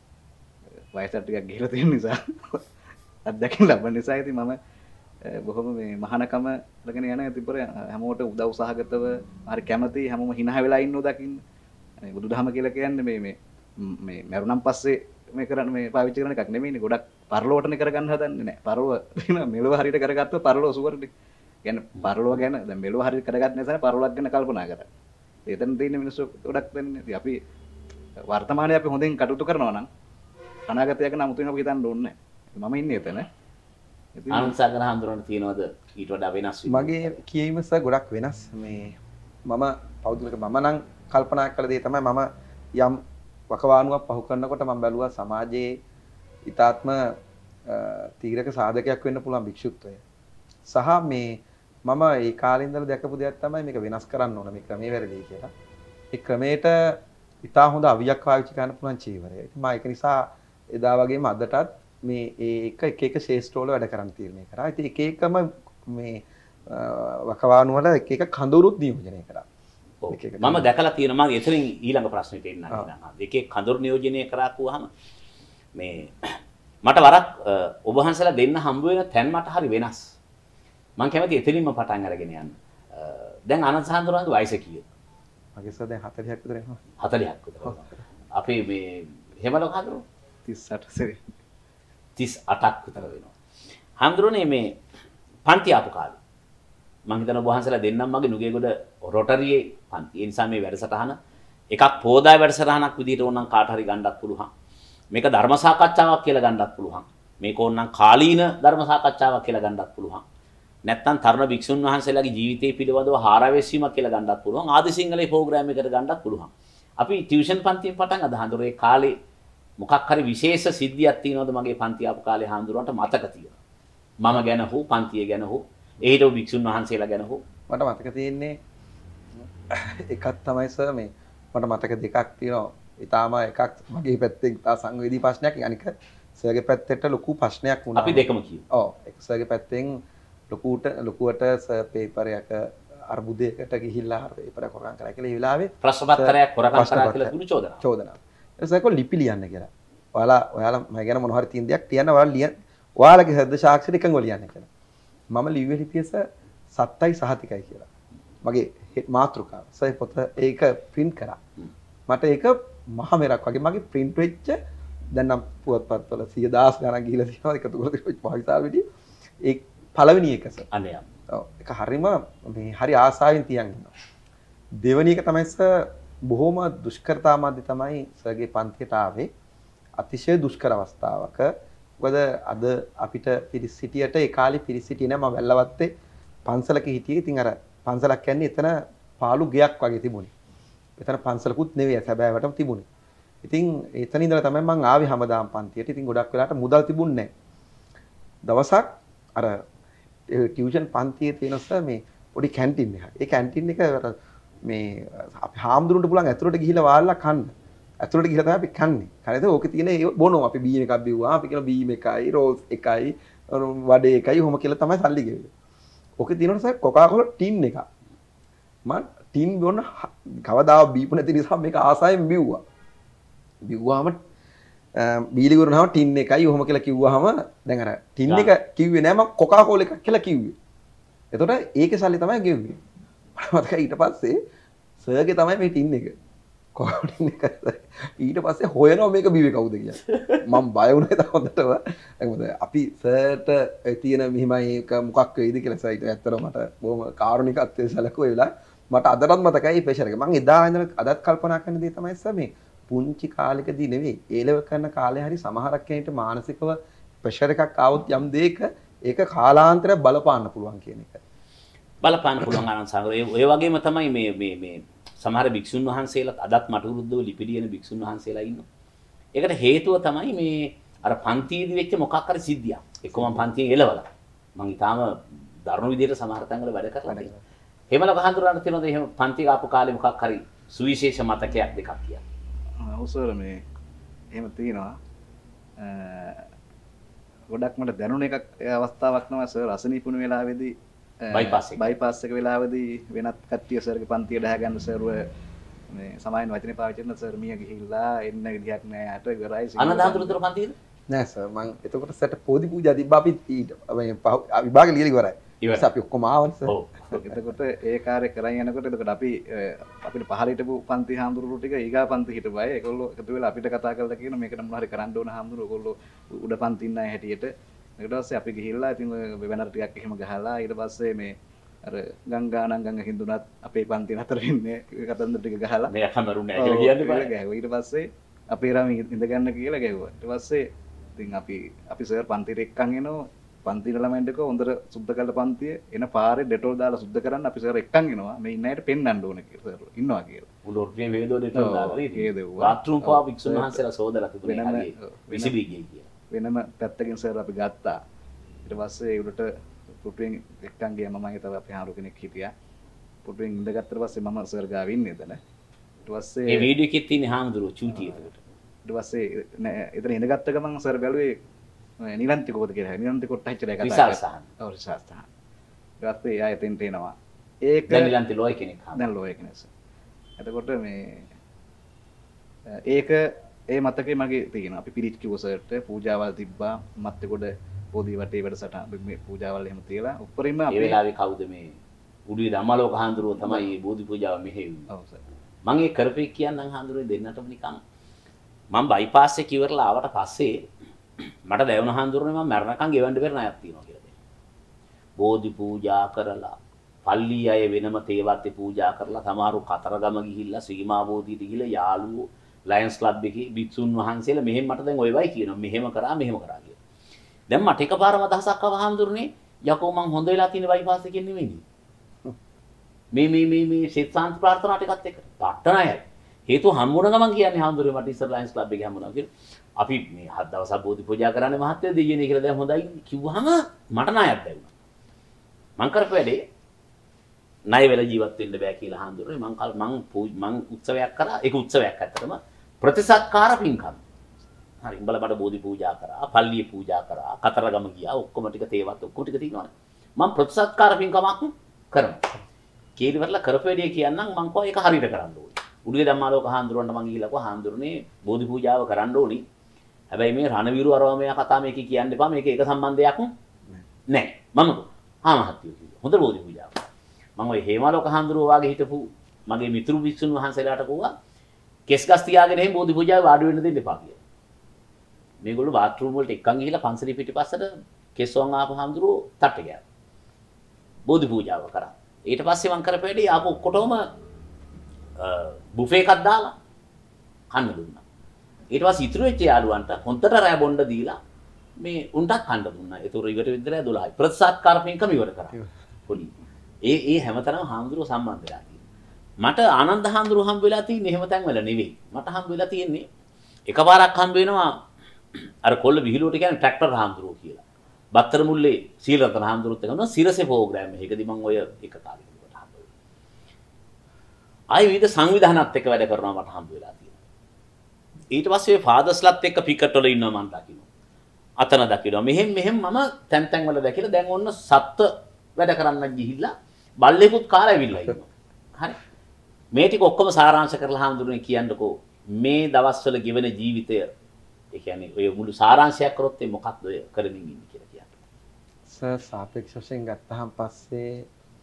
වයසට ටිකක් ගිහිලා තියෙන නිසා අත්දැකීම් ලැබෙන නිසා ඉතින් මම බොහොම මේ මහානකම අරගෙන යන ඉතින් හැමෝට උදව් උසහාගතව හරි කැමති හැමෝම hina වෙලා ඉන්නෝ දකින්න. මේ බුදුදහම කියලා කියන්නේ මේ මරුණන් පස්සේ මේ කරන්නේ මේ පාවිච්චි කරන එකක් නෙමෙයිනේ. ගොඩක් පරලෝවටනේ කරගන්න හදන්නේ නැහැ. පරලෝව තියෙන මෙලොව හරියට කරගත්තොත් පරලෝව සුවරනේ. කියන්නේ පරලෝව ගැන දැන් මෙලොව හරියට කරගන්න නිසා පරලෝවක් ගැන කල්පනා කරා. එතන තියෙන මිනිස්සු ගොඩක් දෙන්නේ. ඉතින් අපි වර්තමානයේ අපි හොඳින් කටයුතු කරනවා නම් අනාගතය ගැන 아무තුන් අපි හිතන්න ඕනේ නැහැ. මම ඉන්නේ එතන. ආනන්දසාගර හඳුනන තියනවද ඊට වඩා වෙනස් මගේ කියීම සර් ගොඩක් වෙනස්. මේ මම පෞද්ගලික මම නම් කල්පනා කළ දේ තමයි මම යම් වකවානුවක් පහු කරනකොට මම බැලුවා සමාජයේ ඊ타ත්ම තීරක සාධකයක් වෙන්න පුළුවන් භික්ෂුත්වය. සහ මේ මම ඒ කාලේ ඉඳලා දැකපු දෙයක් තමයි මේක වෙනස් කරන්න ඕන මේ ක්‍රමයේ වැරදි කියලා. ඒ ක්‍රමයට ඉතා හොඳ අවියක් පාවිච්චි කරන්න පුළුවන් චීවරය. ඉතින් මම ඒක නිසා එදා වගේම අදටත් මේ එක එක ශේෂ්ඨවල වැඩ කරන්න තීරණය කරා. ඉතින් එක එකම මේ වකවානු වල එක එක කඳවුරුත් නියෝජනය කරා. මම දැකලා තියෙනවා මම එතනින් ඊළඟ ප්‍රශ්නෙට එන්න හිතනවා. දෙකේ කඳවුරු නියෝජනය කරාකුවාම මේ මට වරක් ඔබ වහන්සේලා දෙන්න හම්බ වෙන තැන් මට හරි වෙනස්. මම කැමති එතනින්ම පටන් අරගෙන යන්න. දැන් ආනන්ද සාන්දරන්ගේ වයස කීයද? මගේ සර් දැන් 40ක් විතර එනවා. 40ක් විතර. අපි මේ එහෙම ලොකු හඳුරු 38 සරි 38ක් විතර වෙනවා. හඳුරුනේ මේ පන්ති ආපු කාලේ. මම හිතනවා ඔබ වහන්සේලා දෙන්නම් මගේ නුගේගොඩ රොටරියේ පන්ති. ඒ නිසා මේ වැඩසටහන එකක් පෝදාය වැඩසටහනක් විදිහට ඕනනම් කාට හරි ගන්නත් පුළුවන්. මේක ධර්ම සාකච්ඡාවක් කියලා ගන්නත් පුළුවන්. මේක ඕනනම් කාලීන ධර්ම සාකච්ඡාවක් කියලා ගන්නත් පුළුවන්. නැත්තම් තරුණ භික්ෂුන් වහන්සේලාගේ ජීවිතය පිළිබඳව හාරාවැස්සීමක් කියලා ගන්නත් පුළුවන්. ආදි සිංහලේ ප්‍රෝග්‍රෑම් එකකට ගන්නත් පුළුවන්. අපි ටියුෂන් පන්තියෙන් පටන් අද හඳුරේ කාලේ මොකක් හරි විශේෂ සිද්ධියක් තියෙනවද මගේ පන්ති ආපු කාලේ හඳුරන්ට මතක තියෙනවා. මම ගැන හෝ පන්තිය ගැන හෝ ඒහිට භික්ෂුන් වහන්සේලා ගැන හෝ මට මතක තියෙන්නේ එකක් තමයි සර් මේ මට මතක දෙකක් තියෙනවා. ඊටාම එකක් මගේ පැත්තෙන් තා සංවේදී ප්‍රශ්නයක් අනික සර්ගේ පැත්තට ලොකු ප්‍රශ්නයක් වුණා. අපි දෙකම කියමු. ඔව් ඒක සර්ගේ පැත්තෙන් ලොකුවට සර් පේපර් එක අර්බුදයකට ගිහිල්ලා පේපර් එක හොරගම් කරා කියලා ඒ වෙලාවේ ප්‍රශ්න පත්‍රයක් හොරගම් කරා කියලා දුරු චෝදනාව. ඒක ලිපි ලියන්න කියලා. ඔයාලා මම ගැන මොන හරි තියෙන දෙයක් ලියන්න ඔයාලගේ හෘද සාක්ෂියට එකඟව ලියන්න කියලා. මම ලිව්වේ ලිපිය සත්‍යයි සහතිකයි කියලා. මගේ මාතෘකාව. සර් පොත ඒක print කරා. මට ඒක මහ මෙරක් වගේ මගේ print වෙච්ච දැන් නම් පුවත්පත්වල 100,000 ගණන් ගිහිලා තියෙනවා එකතු කරලා තිබ්බ භාවිතාව විදිහ. ඒ පළවෙනි එක සර්. අනේ ඔව් ඒක හරිම මේ හරි ආසාවෙන් තියන් ඉන්නවා. දෙවෙනි එක තමයි සර් බොහොම දුෂ්කරතා මැද තමයි සර්ගේ පන්තියට ආවේ. අතිශය දුෂ්කර අවස්ථාවක. මොකද අද අපිට පිරිස් සිටියට ඒ කාලේ පිරිස් සිටියේ නෑ මම වැල්ලවත්තේ පන්සලක හිටියේ. ඉතින් අර පන්සලක් කියන්නේ එතන පාළු ගෙයක් වගේ තිබුණේ. එතන පන්සලකුත් නෙවෙයි සැබෑවටම තිබුණේ. ඉතින් එතන ඉඳලා තමයි මම ආවේ හැමදාම පන්තියට. ඉතින් ගොඩක් වෙලාට මුදල් තිබුණේ නෑ. දවසක් අර ටියුෂන් පන්තියේ තියෙනස මේ පොඩි කැන්ටින් එකක්. ඒ කැන්ටින් එක මේ අපි හාමුදුරුන්ට පුළුවන් ඇතුළට ගිහිල්ලා වාල්ලා කන්න. ඇතුළට ගිහලා තමයි අපි කන්නේ. කනේද ඕකේ තියෙන ඒ බොනවා. අපි බීම් එකක් බිව්වා. අපි කියන බීම් එකයි, රෝල්ස් එකයි, වඩේ එකයි ඔහොම කියලා තමයි සල්ලි ගෙවන්නේ. ඕකේ තියෙනවා සර් කොකාකෝලා ටින් එකක්. මම ටින් බොන කවදාවත් බීපු නැති නිසා මේක ආසාවෙන් බිව්වා. බිව්වාම බීලි කරනවාම ටින් එකයි ඔහොම කියලා කිව්වහම දැන් අර ටින් එක කිව්වේ නෑ මම කොකාකෝලා එකක් කියලා කිව්වේ. එතකොට ඒකේ සල්ලි තමයි ගෙව්වේ. මට මතකයි ඊට පස්සේ සර්ගේ තමයි මේ ටින් එක. කොටින් එක ඊට පස්සේ හොයනවා මේක බිව්වේ කවුද කියලා. මම බය වුණා ඒක හොඳටම. මොකද අපි සර්ට තියෙන මෙහිමයි එක මොකක් වෙයිද කියලා සර් ඊට ඇත්තටම මට බොහොම කාරුණිකත්වයේ සැලකුවා ඒ වෙලාවේ. මට අදටත් මතකයි මේ ප්‍රෙෂර් එක. මම එදා ඉඳන් අදත් කල්පනා කරන දේ තමයි සර් මේ පුංචි කාලෙකදී නෙවෙයි ඒ ලෙවල් කරන කාලේ හරි සමහරක් කෙනෙක්ට මානසිකව ප්‍රෙෂර් එකක් ආවොත් යම් දෙයක ඒක කාලාන්තරයක් බලපාන්න පුළුවන් කියන එක. බලපාන්න පුළුවන් ආනන්ද සාගර. ඒ වගේම තමයි මේ සමහර භික්ෂුන් වහන්සේලාත් අදත් මට විරුද්ධව ලිපි ලියන භික්ෂුන් වහන්සේලා ඉන්නවා. ඒකට හේතුව තමයි මේ අර පන්තියේදී වෙච්ච මොකක් හරි සිද්ධියක්. එක්ක මම පන්තියෙන් එළවලා. මම ඊටාම දරුණු විදිහට සමහර තැන්වල වැඩ කරලා තියෙනවා. එහෙමල කහන්දුරන්න තියෙනවද එහෙම පන්ති ආපු කාලේ මොකක් හරි සුවිශේෂ මතකයක් දෙකක් කියලා. ඔව් සර් මේ එහෙම තියෙනවා. ගොඩක් මට දැනුණ එකක් අවස්ථාවක් තමයි සර් අසනීපුණු වෙලාවේදී බයිපාස් එක වෙලාවේදී වෙනත් කට්ටිය සර්ගේ පන්තිය ඩහ ගන්න සර්ව මේ සමායන වචනේ පාවිච්චි කරන සර් මිය ගිහිල්ලා එන්න විදිහක් නෑ යට ඉවරයි අනදාතුරුතර පන්තියද නෑ සර් මම එතකොට සර්ට පොඩි පූජා තිබ්බා අපි ඊට මේ විභාග ලියලා ඉවරයි ඊට අපි ඔක්කොම ආවනේ සර් එතකොට ඒ කාර්ය කරන් යනකොට එතකොට අපි අපිට පහළ හිටපු පන්ති හාමුදුරුවෝ ටික ඊගා පන්ති හිටපු අය ඒගොල්ලෝ එකතු වෙලා අපිට කතා කරලා කියන මේකට මොනවා හරි කරන්න ඕන හාමුදුරුවෝ ඒගොල්ලෝ උඩ පන්ති ඉන්න අය හැටියට ඊට පස්සේ අපි ගිහිල්ලා ඉතින් වෙනර ටිකක් එහෙම ගහලා ඊට පස්සේ මේ අර ගංගානම් ගංග හින්දුනත් අපේ පන්ති නතර වෙන්නේ කතන්දර ටික ගහලා මේ කමරුන්නේ කියලා කියන්නේ බෑ ගැහුවා ඊට පස්සේ අපේ රාම ඉඳ ගන්න කියලා ගැහුවා ඊට පස්සේ ඉතින් අපි සර් පන්තිට එක්කන් එනවා පන්ති ළමයින්ට කෝ හොඳට සුද්ධ කරලා පන්තිය එන පාරේ ඩෙටෝල් දාලා සුද්ධ කරන්න අපි සර් එක්කන් එනවා මේ ඉන්න අයට පෙන්වන්න ඕනේ කියලා සර් ඉන්නවා කියලා උඩෝට්නේ වේදෝ ඩෙටෝල් දාලා ඉතින් බාත්රූම් පවා වික්ෂුන් වහන්සේලා සෝදලා තිබුණේ හරි විසිබී ගියේ කියලා වෙනම පැත්තකින් සර් අපි ගත්තා ඊට පස්සේ උඩට පුටුවෙන් එක්කන් ගියා මම හිතුවා අපි හාරු කෙනෙක් හිටියා පුටුවෙන් ඉඳගත්තට පස්සේ මම සර් ගාව ඉන්නේ එතන ඊට පස්සේ මේ වීඩියෝ එකේ තියෙන හාමුදුරුවෝ චූටි එතකොට ඊට පස්සේ නෑ එතන ඉඳගත්ත ගමන් සර් බැලුවේ නිලන්ති කොහොමද කියලා නිලන්ති කොට්ටයිචලා කතා විශාල සහන් ඔව් විශාල සහන් ඊට පස්සේ ආයෙ එතෙන්ට එනවා ඒක දැන් නිලන්ති ලෝය කෙනෙක් දැන් ලෝය කෙනෙක් එතකොට මේ ඒක ඒ මතකේ මගේ තියෙනවා අපි පිරිත් කිව්ව සර්ට පූජාවල් තිබ්බා මත්තේගොඩ පොඩි වටේ වැඩසටහන මේ පූජාවල් එහෙම තියලා උඩරින්ම අපි ඒ වෙලාවේ කවුද මේ උඩුවේ ධම්මලෝක හාමුදුරුවෝ තමයි මේ බෝධි පූජාව මෙහෙයුවේ. ඔව් සර්. මම ඒ කරපේ කියන්නම් හාමුදුරුවෝ දෙන්නටම නිකන් මම බයිපාස් එක ඉවරලා ආවට පස්සේ මට දැනුණ හාමුදුරුවනේ මම මරණකම් ගෙවන්න බැරි ණයක් තියෙනවා කියලා දෙන්න. බෝධි පූජා කරලා පල්ලි අය වෙනම තේවත්තේ පූජා කරලා සමහරු කතරගම ගිහිල්ලා සීමා බෝධියට ගිහිල්ලා යාළුවෝ ලයන්ස් ක්ලබ් එකේ භික්ෂුන් වහන්සේලා මෙහෙම මට දැන් ඔය වයි කියනවා මෙහෙම කරා කියලා. දැන් මට එකපාරම අදහසක් ආව හාමුදුරනේ යකෝ මං හොඳ වෙලා තියෙන බයිපාස් එකෙන් නෙමෙයි. මේ සිතාන්ත ප්‍රාර්ථනා ටිකත් එක්ක පට්ටනයයි. හේතුව හම්බුන ගමන් කියන්නේ හාමුදුරනේ මට ඉස්සර ලයන්ස් ක්ලබ් එකේ හම්බුණා කියලා. අපි මේ හත් දවසක් බෝධි පූජා කරන්නේ මහත්තයෝ දෙයියනේ කියලා දැන් හොඳයි කිව්වහම මට ණයක් දැවුණා. මං කරපු වැඩේ ණය වෙලා ජීවත් වෙන්න බෑ කියලා හාමුදුරනේ මං උත්සවයක් කරා. ඒක උත්සවයක් ඇත්තටම ප්‍රතිසත්කාර පින්කම්. හරි උඹලා මට බෝධි පූජා කරා, පල්ලිය පූජා කරා, කතරගම ගියා, ඔක්කොම ටික තේවත් ඔක්කොම ටික තියෙනවනේ. මම ප්‍රතිසත්කාර පින්කමක් කරනවා. කීරිවල කරපෙඩිය කියන්නම් මං කෝ ඒක හරියට කරන්න ඕනේ. උඩුවේ ධම්මාලෝක හාමුදුරන්ට මං ගිහිල්ලා කිව්වා හාමුදුරනේ බෝධි පූජාව කරන්න ඕනි. හැබැයි මේ රණවිරු අරවමයා කතා මේකේ කියන්න එපා. මේක එක සම්බන්ධයක් නැහැ. මම මහත්තයෝ කිව්වා. හොඳ බෝධි පූජාවක්. මම ওই හේමාලෝක හාමුදුරුවෝ වාගේ හිටපු මගේ මිතුරු වික්ෂුන් වහන්සේලාට කිව්වා කෙස් ගස් තියාගෙන එහෙම බෝධි පූජාවේ වාඩි වෙන්න දෙන්න එපා කියලා. මේගොල්ලෝ බාත්රූම් වලට එක්කන් ගිහිල්ලා පන්සලේ පිටිපස්සට කෙස්වන් ආපු හාමුදුරුවෝ තට්ටේ ගියා. බෝධි පූජාව කරා. ඊට පස්සේ මං කරපෙඩි ආපු ඔක්කොටම බුෆේ එකක් දාලා කන්න දුන්නා. ඊට පස්සේ ඉතුරු වෙච්ච යාළුවන්ට හොන්දට රෑ බොණ්ඩ දීලා මේ උන්ටත් කන්න දුන්නා. ඒතර ඉවර විතරයි 12යි. ප්‍රතිසත්කාර පින්කම ඉවර කරා. පොඩි. ඒ හැමතැනම හාමුදුරුවෝ සම්බන්ධ වෙලා තියෙනවා. මට ආනන්ද හාමුදුරුවෝ හම්බ වෙලා තියෙන්නේ එහෙම තැන් වල නෙවෙයි. මට හම්බ වෙලා තියෙන්නේ එකපාරක් හම්බ වෙනවා අර කොල්ල විහිළුවට කියන්නේ ට්‍රැක්ටර් හාමුදුරුවෝ කියලා. බත්තර මුල්ලේ සීලරතන හාමුදුරුවෝත් එක්ක සිරසේ ප්‍රෝග්‍රෑම් එකකදී මම ඔය එක කාලෙකට හම්බ වෙලා. ආයි විවිධ සංවිධානات එක්ක වැඩ කරනවා මට හම්බ වෙලා තියෙනවා. ඊට පස්සේ ෆාදර්ස්ලත් එක්ක පිකට් වල ඉන්නවා මම දකිනවා. අතන දකිනවා. මෙහෙම මම තැන් තැන් වල දැකලා දැන් ඔන්න සත්ත්ව වැඩ කරන්න ගිහිල්ලා බල්ලෙකුත් කාලා ඇවිල්ලා ඉන්නවා. හරි. මේ ටික ඔක්කොම සාරාංශ කරලා හාමුදුරනේ කියන්නකෝ මේ දවස්වල ගෙවන ජීවිතය ඒ කියන්නේ ඔය මුළු සාරාංශයක් කරොත් මොකක්ද ඔය කරමින් ඉන්නේ කියලා කියන්න. සර් සාපේක්ෂ වශයෙන් ගත්තාම පස්සේ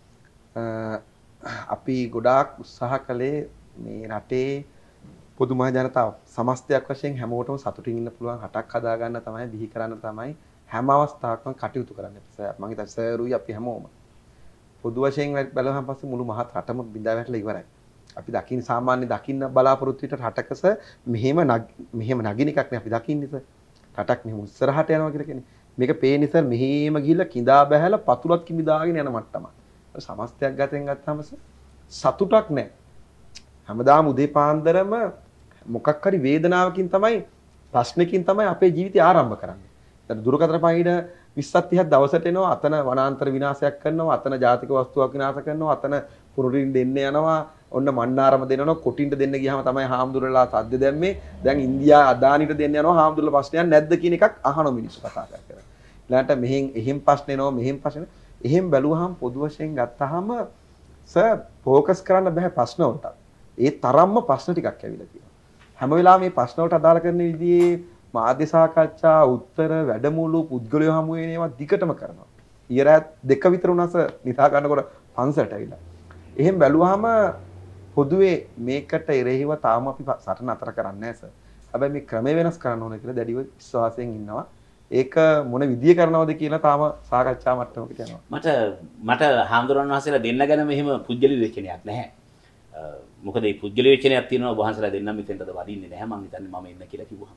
අපි ගොඩාක් උත්සාහ කළේ මේ රටේ පොදු මහ ජනතාව සමස්තයක් වශයෙන් හැමෝටම සතුටින් ඉන්න පුළුවන් රටක් හදා ගන්න තමයි බිහි කරන්න තමයි හැම අවස්ථාවකම කටයුතු කරන්නේ. සර් මම හිතන්නේ සර්ුයි අපි හැමෝම පොදු වශයෙන් බලවහම පස්සේ මුළු මහත් රටම බිඳා වැටලා ඉවරයි. අපි දකින්න සාමාන්‍ය දකින්න බලාපොරොත්තු විතර රටකස මෙහෙම නගින එකක් නේ අපි දකින්නේ සර්. රටක් මෙහෙම ඉස්සරහට යනවා කියලා කියන්නේ. මේක පේන්නේ සර් මෙහෙම ගිහිල්ලා කිඳා බහැලා පතුලත් කිමිදාගෙන යන මට්ටම. සමස්තයක් ගතෙන් ගත්තාම සතුටක් නැහැ. හැමදාම උදේ පාන්දරම මොකක් හරි වේදනාවකින් තමයි ප්‍රශ්නකින් තමයි අපේ ජීවිතය ආරම්භ කරන්නේ. දැන් දුරකථන පහින 20ක් 30ක් දවසට එනවා අතන වනාන්තර විනාශයක් කරනවා අතන ජාතික වස්තුවක් විනාශ කරනවා අතන පුරුරින් දෙන්න යනවා ඔන්න මන්නාරම දෙනවා කොටින්ට දෙන්න ගියාම තමයි හාමුදුරලා සද්ද දැම්මේ දැන් ඉන්දියා අදානිට දෙන්න යනවා හාමුදුරලා ප්‍රශ්නයක් නැද්ද කියන එකක් අහන මිනිස්සු කතා කරලා. ඊළඟට මෙහෙන් ප්‍රශ්න එනවා මෙහෙන් ප්‍රශ්න එහෙම බැලුවාම පොදු වශයෙන් ගත්තාම සර් ફોකස් කරන්න බෑ ප්‍රශ්න වලට. ඒ තරම්ම ප්‍රශ්න ටිකක් ඇවිල්ලා තියෙනවා. හැම වෙලාවෙම මේ ප්‍රශ්න වලට අදාළ කරන විදිහේ මාධ්‍ය සාකච්ඡා උත්තර වැඩමුළු පුද්ගලයෝ හමු වෙන ඒවා දිගටම කරනවා. ඊයරත් දෙක විතර උනස නිදා ගන්නකොට පන්සලට ඇවිල්ලා. එහෙම බැලුවාම පොදුවේ මේකට එරෙහිව තාම අපි සටන අතර කරන්නේ නැහැ සර්. හැබැයි මේ ක්‍රමය වෙනස් කරන්න ඕන කියලා දැඩිව විශ්වාසයෙන් ඉන්නවා. ඒක මොන විදිය කරනවද කියලා තාම සාකච්ඡා මට්ටමකට යනවා. මට හාමුදුරන් වහන්සේලා දෙන්න ගැන මෙහෙම පුජ්‍යලි විචනයක් නැහැ. මොකද මේ පුජ්‍යලි විචනයක් තියෙනවා වහන්සේලා දෙන්නම මෙතෙන්ටද වඩින්නේ නැහැ මම හිතන්නේ මම ඉන්න කියලා කිව්වහම.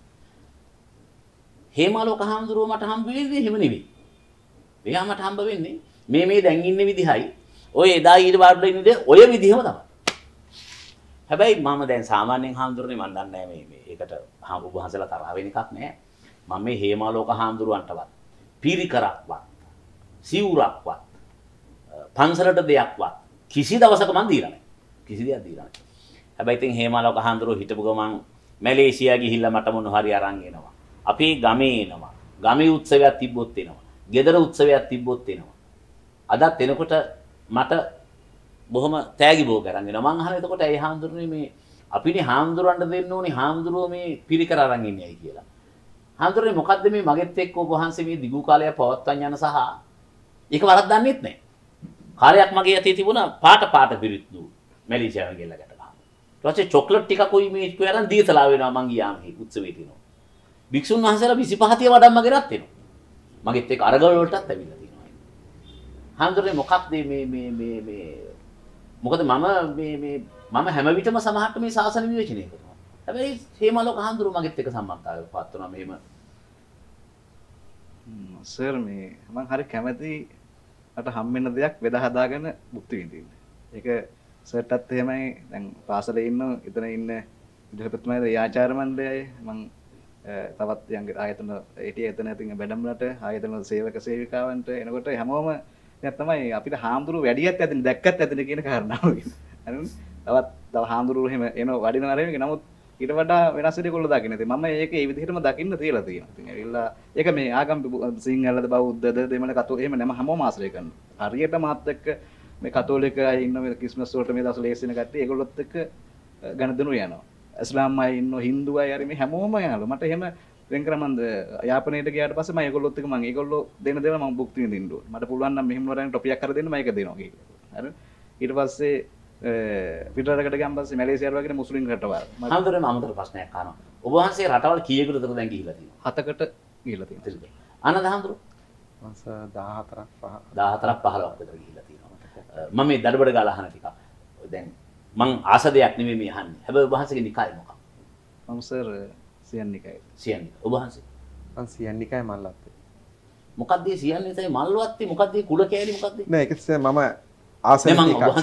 හේමාලෝක හාමුදුරුවෝ මට හම්බ වෙන්නේ එහෙම නෙවෙයි. මෙයා මට හම්බ වෙන්නේ මේ දැන් ඉන්නේ විදිහයි ඔය එදා ඊට වඩා ඉන්නේ ඔය විදිහම තමයි. හැබැයි මම දැන් සාමාන්‍යයෙන් හාමුදුරනේ මන් දන්නේ නැහැ මේ ඒකට ඔබ වහන්සේලා තරහ වෙන එකක් නැහැ. මම මේ හේමාලෝක හාමුදුරුවන්ටවත් පිරිකරක්වත් සිවුරක්වත් පන්සලට දෙයක්වත් කිසි දවසක මන් දීලා නැහැ. කිසි දෙයක් දීලා නැහැ. හැබැයි ඉතින් හේමාලෝක හාමුදුරුවෝ හිටපු ගමන් මැලේසියා ගිහිල්ලා මට මොන හරි අරන් එනවා. අපේ ගමේ එනවා. ගමේ උත්සවයක් තිබ්බොත් එනවා. ගෙදර උත්සවයක් තිබ්බොත් එනවා. අදත් එනකොට මට බොහොම තෑගි භෝග අරන් එනවා. මං අහන එතකොට ඒ හාමුදුරනේ මේ අපිනේ හාමුදුරන්ට දෙන්න ඕනේ හාමුදුරුවෝ මේ පිරිකර අරන් ඉන්නේයි කියලා. හාමුදුරනේ මොකද්ද මේ මගෙත් එක්ක ඔබ වහන්සේ මේ දිගු කාලයක් පවත්වන්න යන සහ ඒක වරද්දන්නේත් නැහැ. කාලයක් මගේ අතේ තිබුණා පාට පිරිත් නූල් මැලේසියාවෙන් ගෙල්ලකට ගහනවා. ඊට පස්සේ චොක්ලට් ටිකක් උයි මේ කියලාන් දීතලා වෙනවා මං ගියාම මේ උත්සවයේ තියෙනවා. භික්ෂුන් වහන්සේලා 25 30 වඩම්ම ගෙනත් එනවා. මගෙත් එක්ක අරගල වලටත් ඇවිල්ලා තියෙනවා. හාමුදුරනේ මොකක්ද මේ මොකද මම හැම විටම සමහරට මේ ශාසන විවේචනය කරනවා. හැබැයි හේමාලෝක හාමුදුරුවෝ මගෙත් එක්ක සම්බන්ධතාවයක් පවත්වනවා මෙහෙම. සර් මේ මම හරි කැමැති මට හම්බෙන්න දෙයක් බෙදා හදාගෙන භුක්ති විඳින්න. ඒක සර්ටත් එහෙමයි දැන් පාසලේ ඉන්න එතන ඉන්න විදුහල්පතිතුමාගේ ආචාර්ය මණ්ඩලයයි මම තවත් යම් ආයතන හිටියේ එතන ඉතින් වැඩමුළුවට ආයතන සේවක සේවිකාවන්ට එනකොට හැමෝම දැන් තමයි අපිට හාමුදුරුවෝ වැඩියක් ඇතින් දැක්කත් ඇතින් කියන කාරණාව කියන්නේ. තව හාමුදුරුවෝ එහෙම එන වඩිනවා නෙමෙයි. නමුත් ඊට වඩා වෙනස් විදිහට කොල්ල දකින්න. ඉතින් මම ඒක ඒ විදිහටම දකින්න තියලා තියෙනවා. ඉතින් ඇවිල්ලා ඒක මේ ආගම් සිංහලද බෞද්ධද දෙමළ කතෝ එහෙම නැම හැමෝම ආශ්‍රය කරනවා. හරියට මාත් එක්ක මේ කතෝලික අය ඉන්න මේ ක්‍රිස්මස් වලට මේ දවස්වල ලේසින කට්ටිය ඒගොල්ලොත් එක්ක ගණදෙනු යනවා. ඉස්ලාම් අය ඉන්න හින්දු අය හරි මේ හැමෝම යනවා. මට එහෙම වෙන් කරමන්ද යාපනයට ගියාට පස්සේ මම ඒගොල්ලොත් එක්ක මම ඒගොල්ලෝ දෙන දේවල් මම භුක්ති විඳින්න ඕන. මට පුළුවන් නම් මෙහෙම වරෙන් ටොපියක් කර දෙන්න මම ඒක දෙනවා කියලා. හරි. ඊට පස්සේ පිටරටකට ගියන් පස්සේ මැලේසියාවට වගේ මුස්ලිම් රටවල්. හාමුදුරනේ මම අමතර ප්‍රශ්නයක් අහනවා. ඔබ වහන්සේ රටවල් කීයකටද දැන් ගිහිලා තියෙනවා? 7කට ගිහිලා තියෙනවා. ආනන්ද හාමුදුරුවෝ මාස 14ක් 15ක් විතර ගිහිලා තියෙනවා. මම මේ දඩබඩ ගාලා අහන ටික. දැන් මං ආස දෙයක් නෙමෙයි මේ අහන්නේ. හැබැයි ඔබ වහන්සේගේ නිකාය මොකක්ද? මම සර් සියන්නිකයි. සියන්නික. ඔබ වහන්සේ මං සියන්නිකයි මල්ලත්. මොකක්ද මේ සියන්නිකයි මල්වත්ති මොකක්ද මේ කුල කෑලි මොකක්ද? නෑ ඒක මම ආසන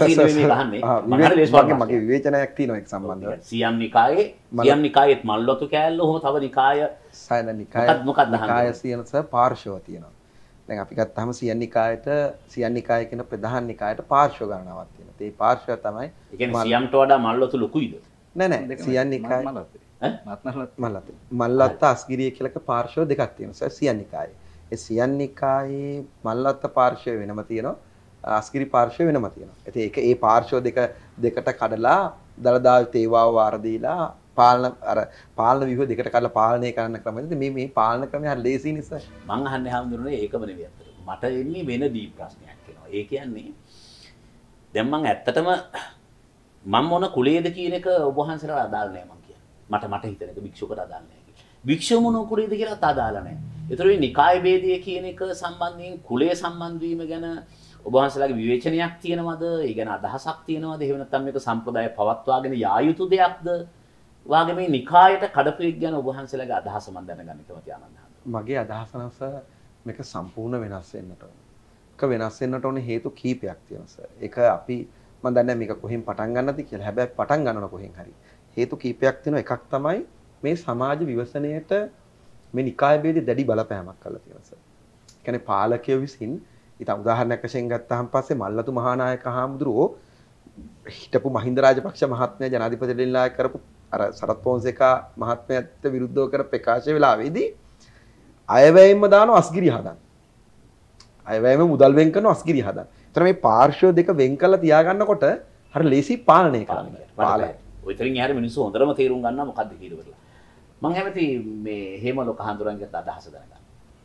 මගේ විවේචනයක් තියෙනවා ඒක සම්බන්ධව. සියන්නිකායේත් මල්වතු කෑල්ල ඔහොම තව නිකාය සයන නිකාය නිකාය සියනස පාර්ශව තියෙනවා. දැන් අපි ගත්තාම සියන්නිකාය කියන ප්‍රධාන නිකායට පාර්ශව ගණනාවක් තියෙනවා. ඒ පාර්ශව තමයි ඒ කියන්නේ සියම්ට වඩා මල්වතු ලොකුයිද? නෑ සියන්නිකාය මල්ලත්ත අස්ගිරිය කියලා එක පාර්ශ්ව දෙකක් තියෙනවා සියන් නිකායේ. ඒ සියන් නිකායේ මල්ලත්ත පාර්ශ්වය වෙනම තියෙනවා අස්ගිරි පාර්ශ්වය වෙනම තියෙනවා. ඉතින් ඒක ඒ පාර්ශ්ව දෙකට කඩලා දලදා තේවාව වාර දීලා පාලන ව්‍යුහ දෙකට කඩලා පාලනය කරන්න ක්‍රමයද මේ පාලන ක්‍රමය හරි ලේසි නිසා මං අහන්නේ හැමදෙරේ ඒකම නෙවෙයි අතට. මට එන්නේ වෙන දීප් ප්‍රශ්නයක් එනවා. ඒ කියන්නේ දැන් මං ඇත්තටම මම මොන කුලයේද කියන එක ඔබ වහන්සේලා අදාළ නැහැ මං කියන්නේ. මට හිතෙන එක භික්ෂුවකට අදාළ නැහැ කියලා. භික්ෂුව මොන කුලයේද කියලාත් අදාළ නැහැ. ඒතර මේ නිකාය ભેදය කියන එක සම්බන්ධයෙන් කුලයේ සම්බන්ධ වීම ගැන ඔබ වහන්සේලාගේ විවේචනයක් තියෙනවද? ඒ ගැන අදහසක් තියෙනවද? එහෙම නැත්නම් මේක සම්ප්‍රදාය පවත්වාගෙන යා යුතු දෙයක්ද? වාගේ මේ නිකායට කඩපිරික් ගැන ඔබ වහන්සේලාගේ අදහස මම දැනගන්න කැමතියි ආනන්ද. මගේ අදහස නම් සර් මේක සම්පූර්ණ වෙනස් වෙන්නට ඕන. ඒක වෙනස් වෙන්නට ඕනේ හේතු කීපයක් තියෙනවා සර්. ඒක අපි මම දන්නේ මේක කොහෙන් පටන් ගන්නද කියලා. හැබැයි පටන් ගන්නව කොහෙන් හරි. හේතු කීපයක් තියෙනවා. එකක් තමයි මේ සමාජ විවසනයේට මේ නිකාය ભેදෙ දැඩි බලපෑමක් කරලා තියෙනවා සර්. ඒ කියන්නේ පාලකයෝ විසින් ඊට උදාහරණයක් වශයෙන් ගත්තාම පස්සේ මල්ලතු මහානායක හාමුදුරුවෝ හිටපු මහින්ද රාජපක්ෂ මහත්මයා ජනාධිපතිලා කරපු අර සරත් පොන්සේකා මහත්මයාට විරුද්ධව කර ප්‍රකාශය වෙලාවේදී අයවැයෙන්ම දාන අස්ගිරිය හදන්න. අයවැයෙන්ම මුදල් වෙන් කරන අස්ගිරිය හදන්න. ඒතර මේ පාර්ශ්ව දෙක වෙන් කරලා තියාගන්නකොට හරිය ලේසි පාලනය කරන්න. පාලනය. ඔය තරින් යාර මිනිස්සු හොඳටම තේරුම් ගන්නවා මොකද්ද කියලා. මම හැමති මේ හේමලෝක හඳුරන්ගේ අදහස දැනගන්න.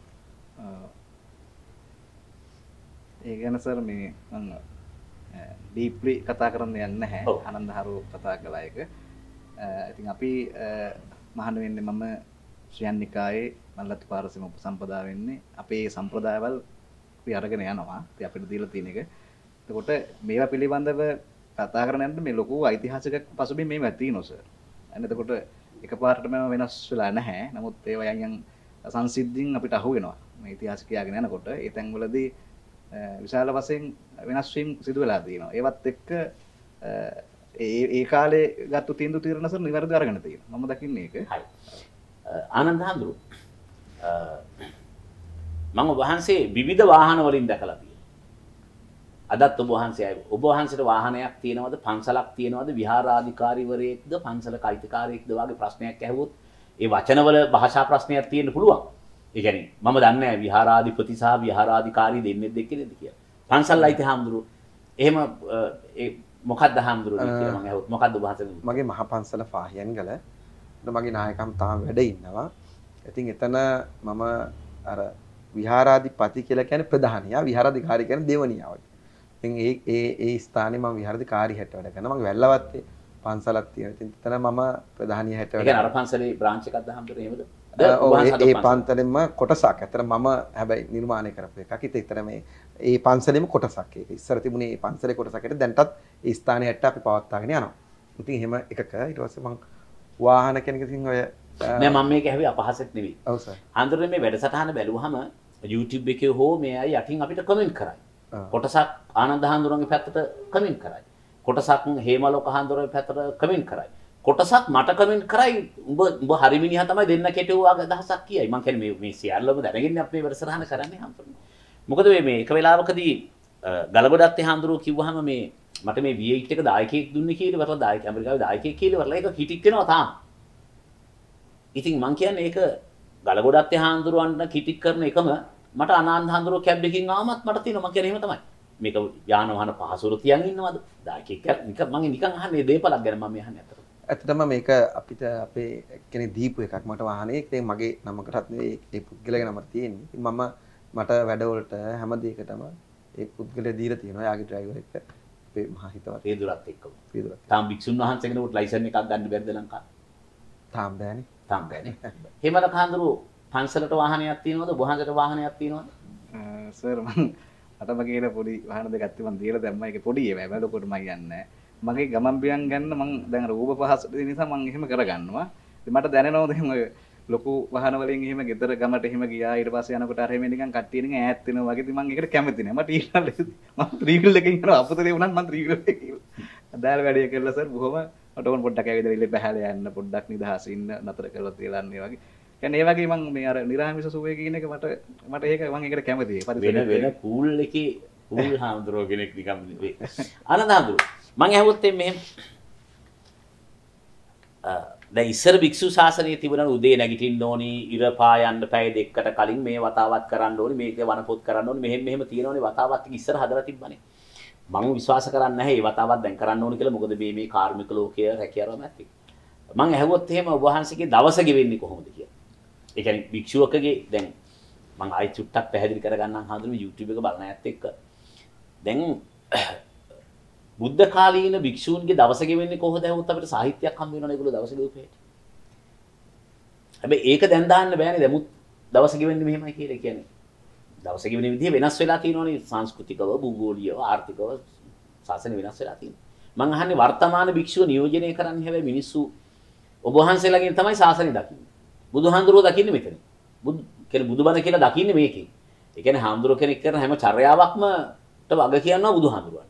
ඒ ගැන සර් මේ මම ඩීප්ලි කතා කරන්න යන්නේ නැහැ. ආනන්ද හරු කතා කළා එක. ඉතින් අපි මහාන වෙන්නේ මම ශ්‍රියන් නිකායේ මල්ලත්ති පාරසීම උපසම්පදා වෙන්නේ අපේ සම්ප්‍රදායවල අපි අරගෙන යනවා. ඉතින් අපිට දීලා තියෙන එක. එතකොට මේවා පිළිබඳව කතා කරන යනකොට මේ ලොකු ඓතිහාසික පසුබිම් මේවා තියෙනවා සර්. අන්න එතකොට එකපාරටම වෙනස් වෙලා නැහැ. නමුත් ඒවා යම් සංසිද්ධීන් අපිට අහු වෙනවා. මේ ඉතිහාසිකයාගෙන යනකොට ඒ තැන්වලදී විශාල වශයෙන් වෙනස් වීම් සිදු වෙලා තියෙනවා. ඒවත් එක්ක ඒ කාලේ ගත්ත තීන්දුව తీරන සර් නිවැරදිව අරගෙන තියෙනවා. මම දකින්නේ ඒක. හරි. ආනන්ද හඳුරු මම වහන්සේ විවිධ වාහන වලින් දැකලා තියෙනවා. අදත් ඔබ වහන්සේට වාහනයක් තියෙනවද? පන්සලක් තියෙනවද? විහාරාධිකාරීවරයෙක්ද? පන්සලක අයිතිකාරයෙක්ද? වගේ ප්‍රශ්නයක් ඇහුවොත් ඒ වචනවල භාෂා ප්‍රශ්නයක් තියෙන්න පුළුවන්. ඒ කියන්නේ මම දන්නේ නැහැ විහාරාධිපති සහ විහාරාධිකාරී දෙන්නේ දෙකේද කියලා. පන්සල් අයිති හාමුදුරු එහෙම ඒ මොකක්ද හාමුදුරුවෝ කියලා මම අහුවොත් මොකක්ද ඔබ වහන්සේ? මගේ මහ පන්සල ෆාහියන්ගල මගේ නායකම් තාම වැඩ ඉන්නවා. ඉතින් එතන මම අර විහාරාධිපති කියලා කියන්නේ ප්‍රධානියා, විහාරාධිකාරී කියන්නේ දෙවනියා. ඉතින් ඒ ස්ථානේ මම විහාරාධිකාරී හැට වැඩ කරනවා. මම වැල්ලවත්තේ පන්සලක් තියෙනවා. ඉතින් එතන මම ප්‍රධානියා හැට වැඩ. ඒ කියන්නේ අර පන්සලේ බ්‍රාන්ච් එකක්ද හාමුදුරුවෝ එහෙමද? ඒ පන්සලෙම කොටසක්. අතර මම හැබැයි නිර්මාණය කරපු එකක්. ඉතින් මේ ඒ පන්සලෙම කොටසක් ඒක. ඉස්සර තිබුණේ ඒ පන්සලේ කොටසකට දැන්ටත් ඒ ස්ථානයේ හැට අපි පවත්වාගෙන යනවා. ඉතින් එහෙම එකක ඊට පස්සේ මම වාහන කෙනෙක් ඉතින් ඔය නෑ මම මේක ඇහුවේ අපහසෙත් නෙවෙයි. ඔව් සර්. හාමුදුරුවෝ මේ වැඩසටහන බැලුවහම YouTube එකේ හෝ මේ අය යටින් අපිට කමෙන්ට් කරයි. කොටසක් ආනන්ද හාමුදුරුවන්ගේ පැත්තට කමෙන්ට් කරයි. කොටසක් හේමලෝක හාමුදුරුවන්ගේ පැත්තට කමෙන්ට් කරයි. කොටසක් මට කමෙන්ට් කරයි උඹ හරි මිනිහා තමයි දෙන්න කෙටුවා අදහසක් කියයි. මං කියන්නේ මේ සියල්ලම දැනගෙන අපි මේ වැඩසටහන කරන්නේ හාමුදුරුවෝ. මොකද මේ එක වෙලාවකදී ගලගොඩත්තේ හාමුදුරුවෝ කිව්වහම මේ මට මේ V8 එක දායකයෙක් දුන්නේ කියලා වරලා දායක ඇමරිකාවේ දායකයෙක් කියලා වරලා ඒක හිටික් වෙනවා තාම. ඉතින් මං කියන්නේ ඒක ගලගොඩත්තේ හාමුදුරුවන්ට කිටික් කරන එකම මට ආනන්ද හාමුදුරුවෝ කැබ් එකකින් ආවමත් මට තියෙනවා. මං කියන්නේ එහෙම තමයි. මේක යාන වාහන පහසුර තියන් ඉන්නවද? දායකයෙක් මං නිකන් අහන්නේ දේපලක් ගැන මම අහන්නේ අතට. ඇත්තටම මේක අපිට අපේ කෙනෙක් දීපු එකක් මට වාහනේ. ඒක මගේ නමකටත් නෙවෙයි ඒ පුද්ගලයාගේ නමට තියෙන්නේ. ඉතින් මට වැඩවලට හැම දෙයකටම ඒ පුද්ගලයා දීලා තියෙනවා. යාගේ ඩ්‍රයිවර් එක අපේ මහ හිතවත් පේදුරත් එක්කම. පේදුරත්. තාම භික්ෂුන් වහන්සේ කෙනෙකුට ලයිසන් එකක් ගන්න බැරිද ලංකාවේ? තාම බෑනේ. තාම බෑනේ. හේමල කහඳුරු පන්සලට වාහනයක් තියෙනවද? බොහන්සට වාහනයක් තියෙනවද? සර් මටම කියලා පොඩි වාහන දෙකක් තිබුණා දීලා දැම්මා. ඒක පොඩි ඒවා. වැඩකොට මම යන්නේ මගේ ගමන් බියන් ගන්න මම දැන් රූප පහස නිසා මම එහෙම කරගන්නවා. ඉතින් මට දැනෙනවද එහෙම ලොකු වාහන වලින් එහෙම ගෙදර ගමට එහෙම ගියා ඊට පස්සේ යනකොට අර එහෙම නිකන් කට්ටිය නිකන් ඈත් වෙනවා වගේ. ඉතින් මම ඒකට කැමති නෑ. මට ඊළඟ මම ත්‍රිවිල් එකකින් යනවා අපතේ වුණත් මම ත්‍රිවිල් එකකින්. අදාළ වැඩේ කරලා සර් බොහොම මට ඕන පොඩ්ඩක් ඇවිදලා ඉල්ල බහැලා යන්න පොඩ්ඩක් නිදහස ඉන්න නතර කරලා තියලා යන්න වගේ. කියන්නේ ඒ වගේ මම මේ අර නිරාමිස සුවේ කියන එක මට ඒක මම ඒකට කැමතියි. වෙන පූල් එකේ පූල් හාමුදුරුවෝ කෙනෙක් නිකන් නෙවෙයි. ආනන්ද හාමුදුරුවෝ මම ඇහුවොත් මෙහෙම දැන් ඉස්සර භික්ෂු ශාසනයේ තිබුණා උදේ නැගිටින්න ඕනි, ඉර පායන්න පැය දෙකකට කලින් මේ වතාවත් කරන්න ඕනි, මේක වනපොත් කරන්න ඕනි, මෙහෙම තියෙනවනේ වතාවත් ටික ඉස්සර හදලා තිබ්බනේ. මම විශ්වාස කරන්නේ නැහැ මේ වතාවත් දැන් කරන්න ඕනි කියලා. මොකද මේ කාර්මික ලෝකයේ රැකියාව නැති. මම ඇහුවොත් එහෙම ඔබ වහන්සේගේ දවස ගෙවෙන්නේ කොහොමද කියලා. ඒ කියන්නේ භික්ෂුවකගේ දැන් මම ආයි චුට්ටක් පැහැදිලි කරගන්නම් හඳුනන YouTube එක බලන ඇත්ත එක්ක. දැන් බුද්ධ කාලීන භික්ෂූන්ගේ දවස ගෙවෙන්නේ කොහොමද ඇහුවොත් අපිට සාහිත්‍යයක් හම්බ වෙනවනේ ඒගොල්ලෝ දවස ගෙවපු හැටි. හැබැයි ඒක දැන් දාන්න බෑනේ. දැමුත් දවස ගෙවෙන්නේ මෙහෙමයි කියලා කියන්නේ. දවස ගෙවෙන විදිහ වෙනස් වෙලා තියෙනවනේ සංස්කෘතිකව, භූගෝලීයව, ආර්ථිකව ශාසන වෙනස් වෙලා තියෙනවා. මම අහන්නේ වර්තමාන භික්ෂුව නියෝජනය කරන්නේ හැබැයි මිනිස්සු ඔබ වහන්සේලාගෙන් තමයි ශාසනය දකින්නේ. බුදුහාඳුරෝ දකින්නේ මෙතන. කියන්නේ බුදුබණ කියලා දකින්නේ මේකේ. ඒ කියන්නේ හාමුදුරුවෝ කෙනෙක් කරන හැම චර්යාවක්ම වග කියනවා බුදුහාඳුරන්ට.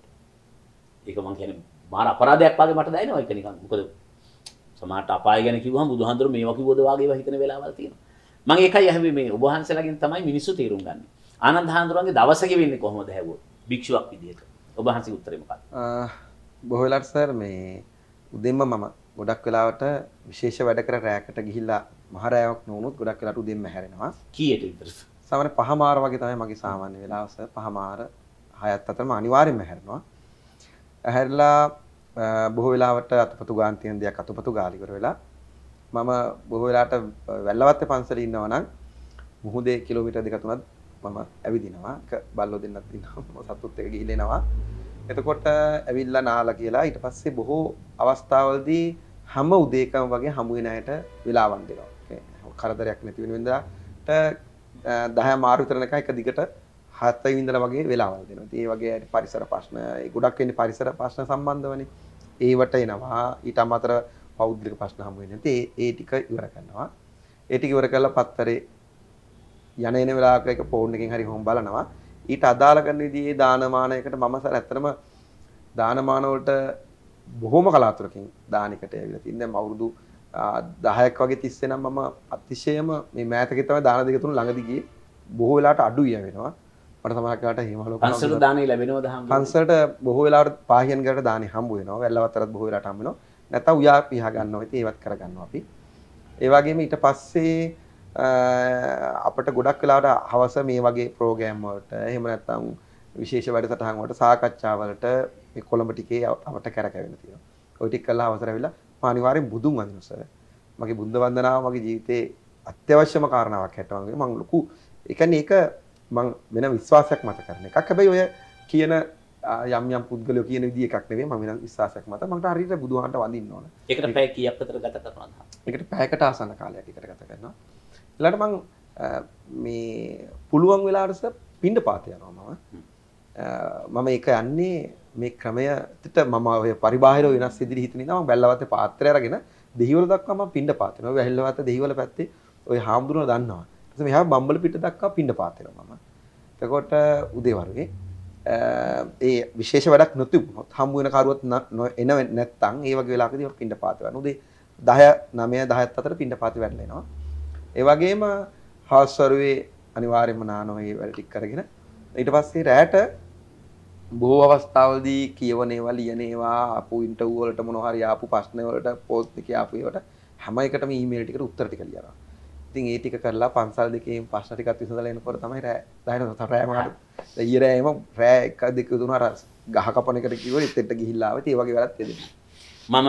ඒක මම කියන්නේ මාර අපරාධයක් වගේ මට දැනෙනවා ඒක නිකන්. මොකද සමහරට අපාය ගැන කිව්වහම බුදුහාඳුරෝ මේවා කිව්වද වගේ ඒවා හිතන වෙලාවල් තියෙනවා. මම ඒකයි අහුවේ මේ ඔබ වහන්සේලාගෙන් තමයි මිනිස්සු තේරුම් ගන්න. ආනන්ද හාමුදුරන්ගේ දවස ගෙවෙන්නේ කොහොමද හැවුවොත් භික්ෂුවක් විදිහට. ඔබ වහන්සේගේ උත්තරේ මොකක්ද? බොහෝ වෙලාවට සර් මේ උදෙන්ම මම ගොඩක් වෙලාවට විශේෂ වැඩ කර රැයකට ගිහිල්ලා මහ රැයක් නොවුනොත් ගොඩක් වෙලාවට උදෙන්ම හැරෙනවා. කීයට විතරද? සාමාන්‍ය 5:00 වගේ තමයි මගේ සාමාන්‍ය වෙලාව සර්. 5:00 6ත් අතරම අනිවාර්යෙන්ම හැරෙනවා. ඇහැරලා බොහෝ වෙලාවට අතපතු ගාන තියෙන දෙයක් අතපතු ගාලි කර වෙලා මම බොහෝ වෙලාවට වැල්ලවත්තේ පන්සලේ ඉන්නවා නම් මුහුදේ කිලෝමීටර් දෙක තුනක් මම ඇවිදිනවා. බල්ලෝ දෙන්නත් ඉන්නවා. සතුත් එක ගිහිල්ලා එනවා. එතකොට ඇවිල්ලා නාලා කියලා ඊට පස්සේ බොහෝ අවස්ථාවලදී හැම උදේකම වගේ හමු වෙන අයට වෙලාවක් දෙනවා. කරදරයක් නැති වෙන වෙනදාට 10 මාරු විතර නැක එක දිගට 7 ඉඳලා වගේ වෙලාවල් දෙනවා. ඉතින් ඒ වගේ පරිසර ප්‍රශ්න ඒ ගොඩක් වෙන්නේ පරිසර ප්‍රශ්න සම්බන්ධවනේ. ඒවට එනවා. ඊට අමතර පෞද්ගලික ප්‍රශ්න හමු වෙනවා. ඉතින් ඒ ටික ඉවර කරනවා. ඒ ටික ඉවර කරලා පත්තරේ යන එන වෙලාවක එක ෆෝන් එකකින් හරි හොම් බලනවා. ඊට අදාළ කරන විදිහේ දානමානයකට මම සර ඇත්තටම දානමාන වලට බොහොම කලාතුරකින් දානයකට ඇවිල්ලා තියෙනවා. දැන් අවුරුදු 10ක් වගේ තිස්සේ නම් මම අතිශයම මේ මෑතකේ තමයි දාන දෙක තුන ළඟදී ගියේ. බොහෝ වෙලාවට අඩුයි වෙනවා. මට සමහර කාලට හිමහලක පන්සල දානේ ලැබෙනවද හම්බ? පන්සලට බොහෝ වෙලාවට පාහියන් ගලට දානේ හම්බ වෙනවා. වැල්ලවතරත් බොහෝ වෙලාවට හම්බ වෙනවා. නැත්නම් උයා පිහ ගන්නවා. ඉතින් ඒවත් කර ගන්නවා අපි. ඒ වගේම ඊට පස්සේ අපිට ගොඩක් වෙලාවට හවස මේ වගේ ප්‍රෝග්‍රෑම් වලට එහෙම නැත්නම් විශේෂ වැඩසටහන් වලට සාකච්ඡා වලට මේ කොළඹ ටිකේ අපට කරකැවෙන්න තියෙනවා. ওই ටික කළා අවසර වෙලා මම අනිවාර්යෙන් බුදුන් වඳිනවා සර්. මගේ බුද්ධ වන්දනාව මගේ ජීවිතේ අත්‍යවශ්‍යම කාරණාවක් හැටවගේ මම ලොකු ඒ කියන්නේ ඒක මම වෙන විශ්වාසයක් මත කරන එකක්. හැබැයි ඔය කියන යම් පුද්ගලයෝ කියන විදිහ එකක් නෙවෙයි මම වෙන විශ්වාසයක් මත මට හරියට බුදුහාන්ට වඳින්න ඕන. ඒකට පැය කීයක් විතර ගත කරනවද? ඒකට පැයකට ආසන්න කාලයක් එකට ගත කරනවා. ඊළඟට මම මේ පුළුවන් වෙලාවට පින්ඩ පාත යනවා මම ඒක යන්නේ මේ ක්‍රමයට මම ඔය පරිබාහිර වෙනස් ඉදිරි හිතන ඉඳන් මම බැල්ලවත්තේ පාත්‍රය අරගෙන දෙහිවල දක්වා මම පින්ඩ පාත යනවා. වැල්ලවත්ත දෙහිවල පැත්තේ ඔය හාමුදුරුවෝ දන්නවා. ඊට පස්සේ මෙහා බම්බල පිට දක්වා පින්ඩ පාත යනවා මම. එතකොට උදේ වරුවේ ඒ විශේෂ වැඩක් නොතිබුණොත් හම්බ වෙන කරුවත් එන නැත්තම් ඒ වගේ වෙලාවකදී මම පින්ඩ පාත යනවා. උදේ 10 9 10ත් අතර පින්ඩ පාත වැඩලා එනවා. ඒ වගේම හවස් වරුවේ අනිවාර්යයෙන්ම නානවා මේ වැඩ ටික කරගෙන ඊට පස්සේ රැට බොහෝ අවස්ථාවලදී කියවන ඒවා ලියන ඒවා ආපු ඉන්ටර්විව් වලට මොනවා හරි ආපු ප්‍රශ්න වලට පෝස්ට් එකේ ආපු ඒවට හැම එකටම ඊමේල් ටිකට උත්තර ටික ලියනවා. ඉතින් ඒ ටික කරලා පන්සල් දෙකේ ප්‍රශ්න ටිකත් විසඳලා එනකොට තමයි රෑ 10ට රෑ මාට ඊයේ රෑම රෑ 1 2 3 අර ගහ කපන එකට කිව්වොත් එතෙට ගිහිල්ලා ආවෙත් ඒ වගේ වැඩක් තියෙනවා. මම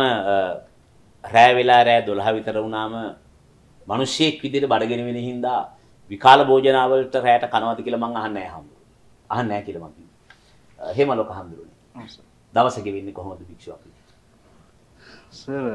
රෑ වෙලා රෑ 12 විතර වුණාම මිනිස්සෙක් විදිහට බඩගෙන වෙන හින්දා විකාල භෝජනාවලට රැයට කනවද කියලා මං අහන්නේ නැහැ හම්බු. අහන්නේ නැහැ කියලා මං කිව්වා. එහෙම ලොක හම්බුනේ. දවස ගෙවෙන්නේ කොහොමද භික්ෂුවක්? සර්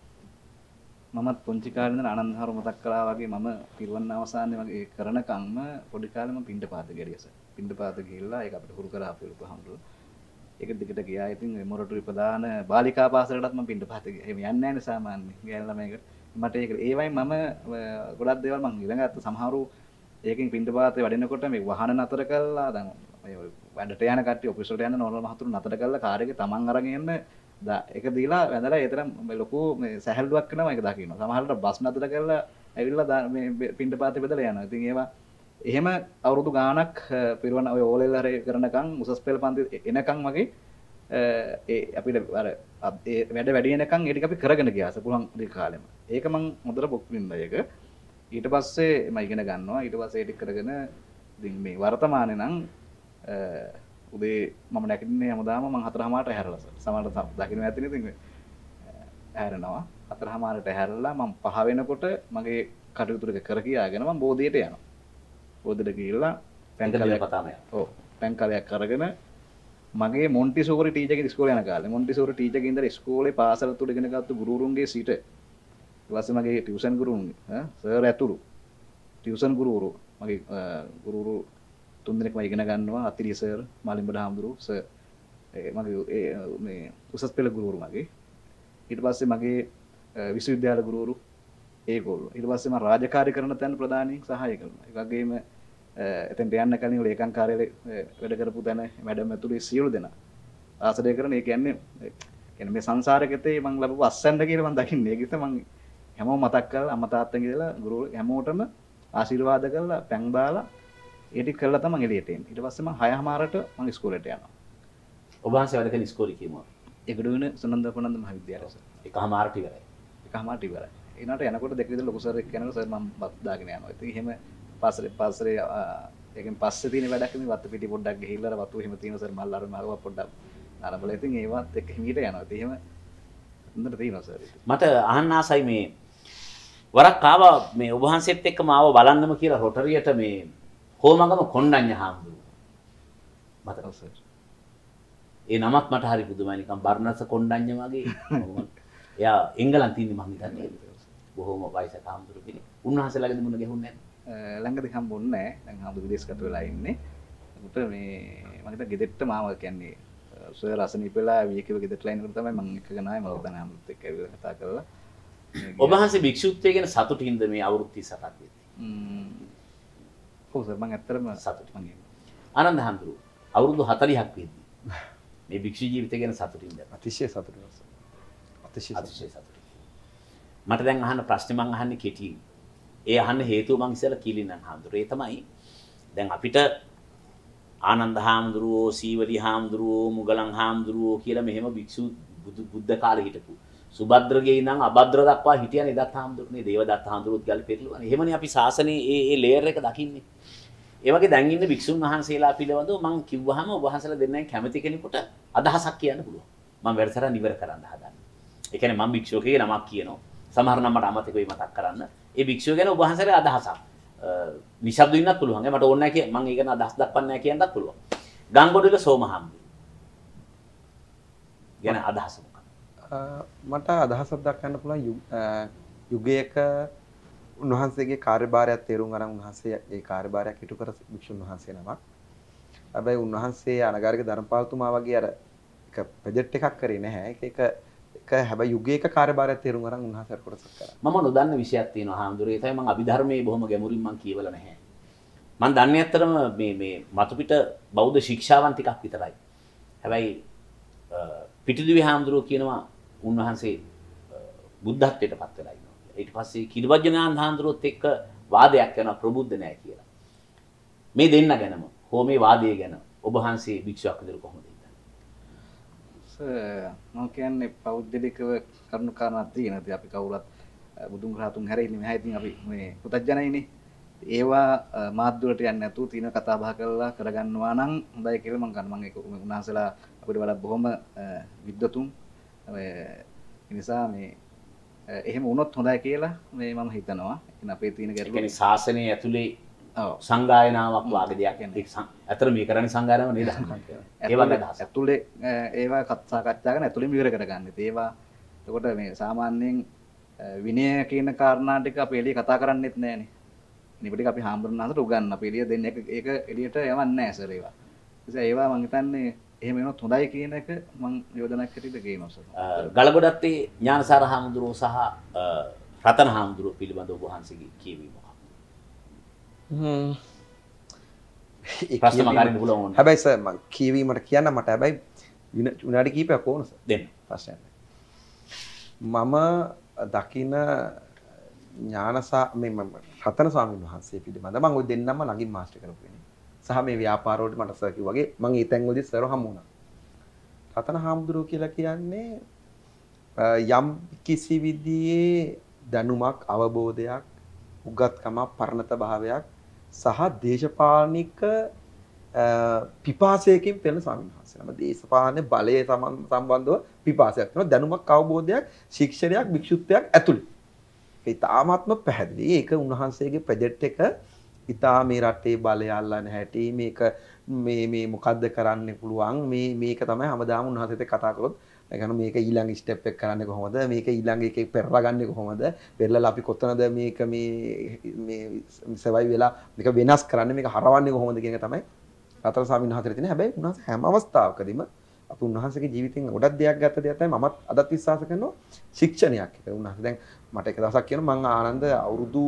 මමත් පුංචි කාලේ ඉඳන් ආනන්ද හරු මතක් කළා වගේ මම පිරුවන් අවසානයේ වගේ කරනකම්ම පොඩි කාලේ මම පින්ඩපාත ගියා සර්. පින්ඩපාත ගිහිල්ලා ඒක අපිට හුරු කරා අපේ ලොකු හම්බුනේ. ඒක දිගට ගියා. ඉතින් මේ මොරටුවේ ප්‍රධාන බාලිකා පාසලටත් මම පින්ඩපාත ගියා. එහෙම යන්නේ නැහැ නේ සාමාන්‍යයෙන්. ගෑනු ළමයිකට. මට ඒක ඒ වයින් මම ගොඩක් දේවල් මම ඉගෙන ගත්ත. සමහරු ඒකෙන් පින්ඩපාතේ වඩිනකොට මේ වාහන නතර කළා දැන් ඔය වැඩට යන කට්ටිය ඔෆිස් වලට යන නෝනල් මහතුරු නතර කළා කාර් එකේ තමන් අරගෙන එන්න ඒක දීලා වැඳලා ඒතරම් මේ ලොකු මේ සැහැල්ලුවක් කරනවා ඒක දකින්න. සමහරවිට බස් නතර කරලා ඇවිල්ලා මේ පින්ඩපාතේ බෙදලා යනවා. ඉතින් ඒවා එහෙම අවුරුදු ගාණක් පිරුවන ඔය ඕලෙල් හරි කරනකම් උසස් පෙළ පන්ති එනකම් වගේ අපිට අර වැඩ වැඩි වෙනකන් ඒ ටික අපි කරගෙන ගියා සපුලන් දී කාලෙම. ඒක මම හොඳට බොක් වින්දා ඒක. ඊට පස්සේ මම ඉගෙන ගන්නවා. ඊට පස්සේ ඒ ටික කරගෙන ඉතින් මේ වර්තමානයේ නම් උදේ මම නැගිටින්නේ හැමදාම මම 4:00ට හැරලා සමහරට දකින්න ඇතිනේ ඉතින් හැරෙනවා 4:00ට හැරලා මම 5 වෙනකොට මගේ කටයුතු ටික කර කියාගෙන මම බෝධියට යනවා. බෝධියට ගිහිල්ලා පැන් කලයක් අරගෙන මගේ මොන්ටිසෝරි ටීචර් කෙනෙක් ඉස්කෝලේ යන කාලේ මොන්ටිසෝරි ටීචර් කෙනෙක් ඉඳලා ඉස්කෝලේ පාසල තුල ඉගෙන ගත්ත ගුරුවරුන්ගේ සිට ඊට පස්සේ මගේ ටියුෂන් ගුරුවරුන් සර් ඇතුළු ටියුෂන් ගුරුවරු මගේ ගුරුවරු තුන්දෙනෙක්ම ඉගෙන ගන්නවා අතිරිය සර් මාලිම්බඩ හාමුදුරුවෝ සර් මගේ මේ උසස් පෙළ ගුරුවරු මගේ ඊට පස්සේ මගේ විශ්වවිද්‍යාල ගුරුවරු ඒගොල්ලෝ ඊට පස්සේ මම රාජකාරී කරන තැන ප්‍රධානී සහාය කරනවා ඒ වගේම එතෙන්ට යන්න කලින් ලේකම් කාර්යාලයේ වැඩ කරපු තැන මැඩම් ඇතුළේ සියලු දෙනා ආශ්‍රය කරන ඒ කියන්නේ මේ සංසාරකෙතේ මම ලැබපු අස්සන්න කියලා මම දකින්නේ ඒක මම හැමෝම මතක් කරලා අම්මා තාත්තන් කියලා ගුරු හැමෝටම ආශිර්වාද කරලා පැන් දාලා ඒ ටික කරලා තමයි එළියට එන්නේ. ඊට පස්සේ මම 6:00ට මම ඉස්කෝලේට යනවා. ඔබ වහන්සේ වැඩ කරන ඉස්කෝලේ කියමුවා. ඒකඩුවෙන සුනන්ද පොනන්ද මහවිද්‍යාලය සර්. 1:00ට ඉවරයි. 1:00ට ඉවරයි. ඊනට යනකොට දෙක විතර ලොකු සර් එක්ක යනකොට සර් මම බත් දාගෙන යනවා. ඉතින් එහෙම පාසලේ ඒකෙන් පස්සේ තියෙන වැඩක් නේ වත්ත පිටි පොඩ්ඩක් ගිහිල්ලා වතු එහෙම තියෙන සර් මල් අර මාව පොඩ්ඩක් නරඹලා ඉතින් ඒවත් එක්ක හිමීට යනවා. ඉතින් එහෙම හොඳට තියෙනවා සර්. මට අහන්න ආසයි මේ වරක් ආවා මේ ඔබ වහන්සේත් එක්ක මාව බලන්නම කියලා රොටරියට මේ හෝමගම කොණ්ඩඤ්ඤ හාමුදුරුවෝ. මතක සර්. ඒ නමත් මට හරි පුදුමයි නිකන් බර්ණස කොණ්ඩඤ්ඤ වගේ. එයා එංගලන්තේ ඉන්නේ මං හිතන්නේ. බොහොම වයසක හාමුදුරුවෝ කෙනෙක්. උන්වහන්සේලාගෙද මුණ ගැහුන්නේ නැහැ. ළඟදී හම්බුන්නේ නැහැ. දැන් හාමුදුරුවෝ විදේශගත වෙලා ඉන්නේ. උට මේ මම හිතා ගෙදරට මාව කියන්නේ සර් රසනීප වෙලා වීකව ගෙදරට ලයින් තමයි මම එක්කගෙන ආවේ මම දැන් හාමුදුරුවෝත් එක්ක ඇවිල්ලා කතා කරලා ඔබ වහන්සේ භික්ෂුත්වය ගැන සතුටින්ද මේ අවුරුදු 37ක් වෙද්දී? ඔව් සර් මම ඇත්තටම සතුටුයි. ආනන්ද හාමුදුරුවෝ අවුරුදු 40ක් වෙද්දී මේ භික්ෂු ජීවිතය ගැන සතුටින්ද? අතිශය සතුටුයි. අතිශය සතුටුයි. මට දැන් අහන්න ප්‍රශ්නේ මම අහන්නේ කෙටියෙන්. ඒ අහන්න හේතුව මම ඉස්සෙල්ලා කිලිනන් හාමුදුරුවෝ. ඒ තමයි දැන් අපිට ආනන්ද හාමුදුරුවෝ, සීවලි හාමුදුරුවෝ, මුගලන් හාමුදුරුවෝ කියලා මෙහෙම භික්ෂු බුද්ධ කාලේ හිටපු සුබද්‍රගේ ඉඳන් අබද්‍ර දක්වා හිටියනේ දත්ත හාමුදුරුවනේ දේවදත්ත හාමුදුරුවෝත් ගල් පෙරළුවානේ. එහෙමනේ අපි ශාසනයේ ඒ ලේයර් එක දකින්නේ. ඒ වගේ දැන් ඉන්න භික්ෂුන් වහන්සේලා පිළිබඳව මම කිව්වහම ඔබ වහන්සේලා දෙන්නෙන් කැමති කෙනෙකුට අදහසක් කියන්න පුළුවන්. මම වැඩසටහන ඉවර කරන්න හදන්නේ. ඒ කියන්නේ මම භික්ෂුවකගේ නමක් කියනවා. සමහර නම් මට අමතක වෙයි මතක් කරන්න. ඒ භික්ෂුව ගැන ඔබ වහන්සේලා අදහසක්. නිශ්ශබ්ද වෙන්නත් පුළුවන්. මට ඕනේ නැහැ මම ඒක ගැන අදහස් දක්වන්න නැහැ කියන්නත් පුළුවන්. ගංගොඩවිල සෝම හාමුදුරුවෝ. ගැන අදහස මට අදහසක් දක්වන්න පුළුවන් යුගයක උන්වහන්සේගේ කාර්යභාරයක් තේරුම් ගන්න උන්වහන්සේ ඒ කාර්යභාරයක් ඉටු කර භික්ෂුන් වහන්සේ නමක්. හැබැයි උන්වහන්සේ අනගාരിക ධර්මපාලතුමා වගේ අර එක ප්‍රොජෙක්ට් එකක් කරේ නැහැ. ඒක හැබැයි යුගයක කාර්යභාරයක් තේරුම් ගන්න උන්වහන්සේ කොටසක් කරා. මම නොදන්න විෂයක් තියෙනවා හාමුදුරුවෝ. ඒ තමයි මම අභිධර්මයේ බොහොම ගැඹුරින් මම කියවලා නැහැ. මම දන්නේ ඇත්තටම මේ මතුපිට බෞද්ධ ශික්ෂාවන් ටිකක් විතරයි. හැබැයි පිටිදුවේ හාමුදුරුවෝ කියනවා උන්වහන්සේ බුද්ධත්වයට පත් වෙලා ඉන්නවා. ඊට පස්සේ කිරිවජ්ජනාන්ද හාමුදුරුවොත් එක්ක වාදයක් කරනවා ප්‍රබුද්ධ නැහැ කියලා. මේ දෙන්න ගැනම හෝ මේ වාදය ගැන ඔබ වහන්සේ භික්ෂුවක් විදිහට කොහොමද හිතන්නේ? මම කියන්නේ පෞද්ගලිකව කරුණු කාරණා තියෙනවා. අපි කවුරුත් බුදුන් රහතුන් හැරෙන්නේ නැහැ. ඉතින් අපි මේ පුතඥයිනේ. ඒවා මාධ්‍යවලට යන්නේ නැතුව තියෙන කතා බහ කරලා කරගන්නවා නම් හොඳයි කියලා මම ගන්න. මම ඒක උන්වහන්සේලා අපිට වඩා බොහොම විද්වතුන් ඒ නිසා මේ එහෙම වුණොත් හොඳයි කියලා මේ මම හිතනවා. ඉතින් අපේ තියෙන ගැටලුව කියන්නේ ශාසනය ඇතුලේ සංගායනාවක් වාගේ දෙයක් කියන්නේ. අතර මේ කරන්නේ සංගායනාව නේද? ඒ වගේ අදහස්. ඇතුලේ ඒවා සාකච්ඡා කරන ඇතුලේ විවර කරගන්න. ඒවා එතකොට මේ සාමාන්‍යයෙන් විනය කියන කාරණා ටික අපි එළිය කතා කරන්නේත් නැහනේ. ඉතින් ටික අපි හාමුදුරන්වහන්සේට උගන්වන්න. අපි එළිය දෙන්නේ ඒක එළියට යවන්නේ නැහැ සර් ඒවා. ඒවා මම හිතන්නේ එහෙම වෙනොත් හොඳයි කියන එක මම යෝජනාවක් හැටියට ගේනවා සර්. ගලගොඩත්තේ ඥානසාර හාමුදුරුවෝ සහ රතන හාමුදුරුවෝ පිළිබඳව ඔබ වහන්සේගේ කියවීම මොකක්ද? ප්‍රශ්න මගරින් පුළුවන්. හැබැයි සර් මම කියවීමට කියන්න මට හැබැයි විනාඩි කිහිපයක් ඕන සර්. දෙන්න. ප්‍රශ්නයක් නැහැ. මම දකින ඥානසා මේ රතන ස්වාමීන් වහන්සේ පිළිබඳව මම ওই දෙන්නම ළඟින් මාස්ටර් කරපු කෙනෙක්. සහ මේ ව්‍යාපාර වලට මට සර් කිව්වා වගේ මම ඒ තැන් වලදී සර් හමු වුණා. රතන හාමුදුරුවෝ කියලා කියන්නේ යම් කිසි විදිහේ දැනුමක් අවබෝධයක් උගත්කමක් පරණත භාවයක් සහ දේශපාලනික පිපාසයකින් පෙළෙන ස්වාමීන් වහන්සේ. නම දේශපාලන බලය සම්බන්ධව පිපාසයක් වෙනවා දැනුමක් අවබෝධයක් ශික්ෂණයක් භික්ෂුත්වයක් ඇතුළේ. ඒක තාමත්ම පැහැදිලි. ඒක උන්වහන්සේගේ ප්‍රොජෙක්ට් එක ඉතා මේ රටේ බලය අල්ලන හැටි මේක මේ මොකද්ද කරන්න පුළුවන් මේක තමයි හැමදාම උන්වහන්සේත් කතා කරොත් يعني මේක ඊළඟ ස්ටෙප් එක කරන්නේ කොහොමද මේක ඊළඟ එකේ පෙරලා ගන්නේ කොහොමද පෙරලා අපි කොතනද මේක මේ සවයි වෙලා මේක වෙනස් කරන්නේ මේක හරවන්නේ කොහොමද කියන එක තමයි රතන ස්වාමීන් වහන්සේ තියෙන හැබැයි උන්වහන්සේ හැම අවස්ථාවකදීම අපි උන්වහන්සේගේ ජීවිතෙන් ගොඩක් දෙයක් ගත්ත දෙයක් තමයි මමත් අදත් විශ්වාස කරනවා ශික්ෂණයක් එක උන්වහන්සේ දැන් මට එක දවසක් කියනවා මම ආනන්ද අවුරුදු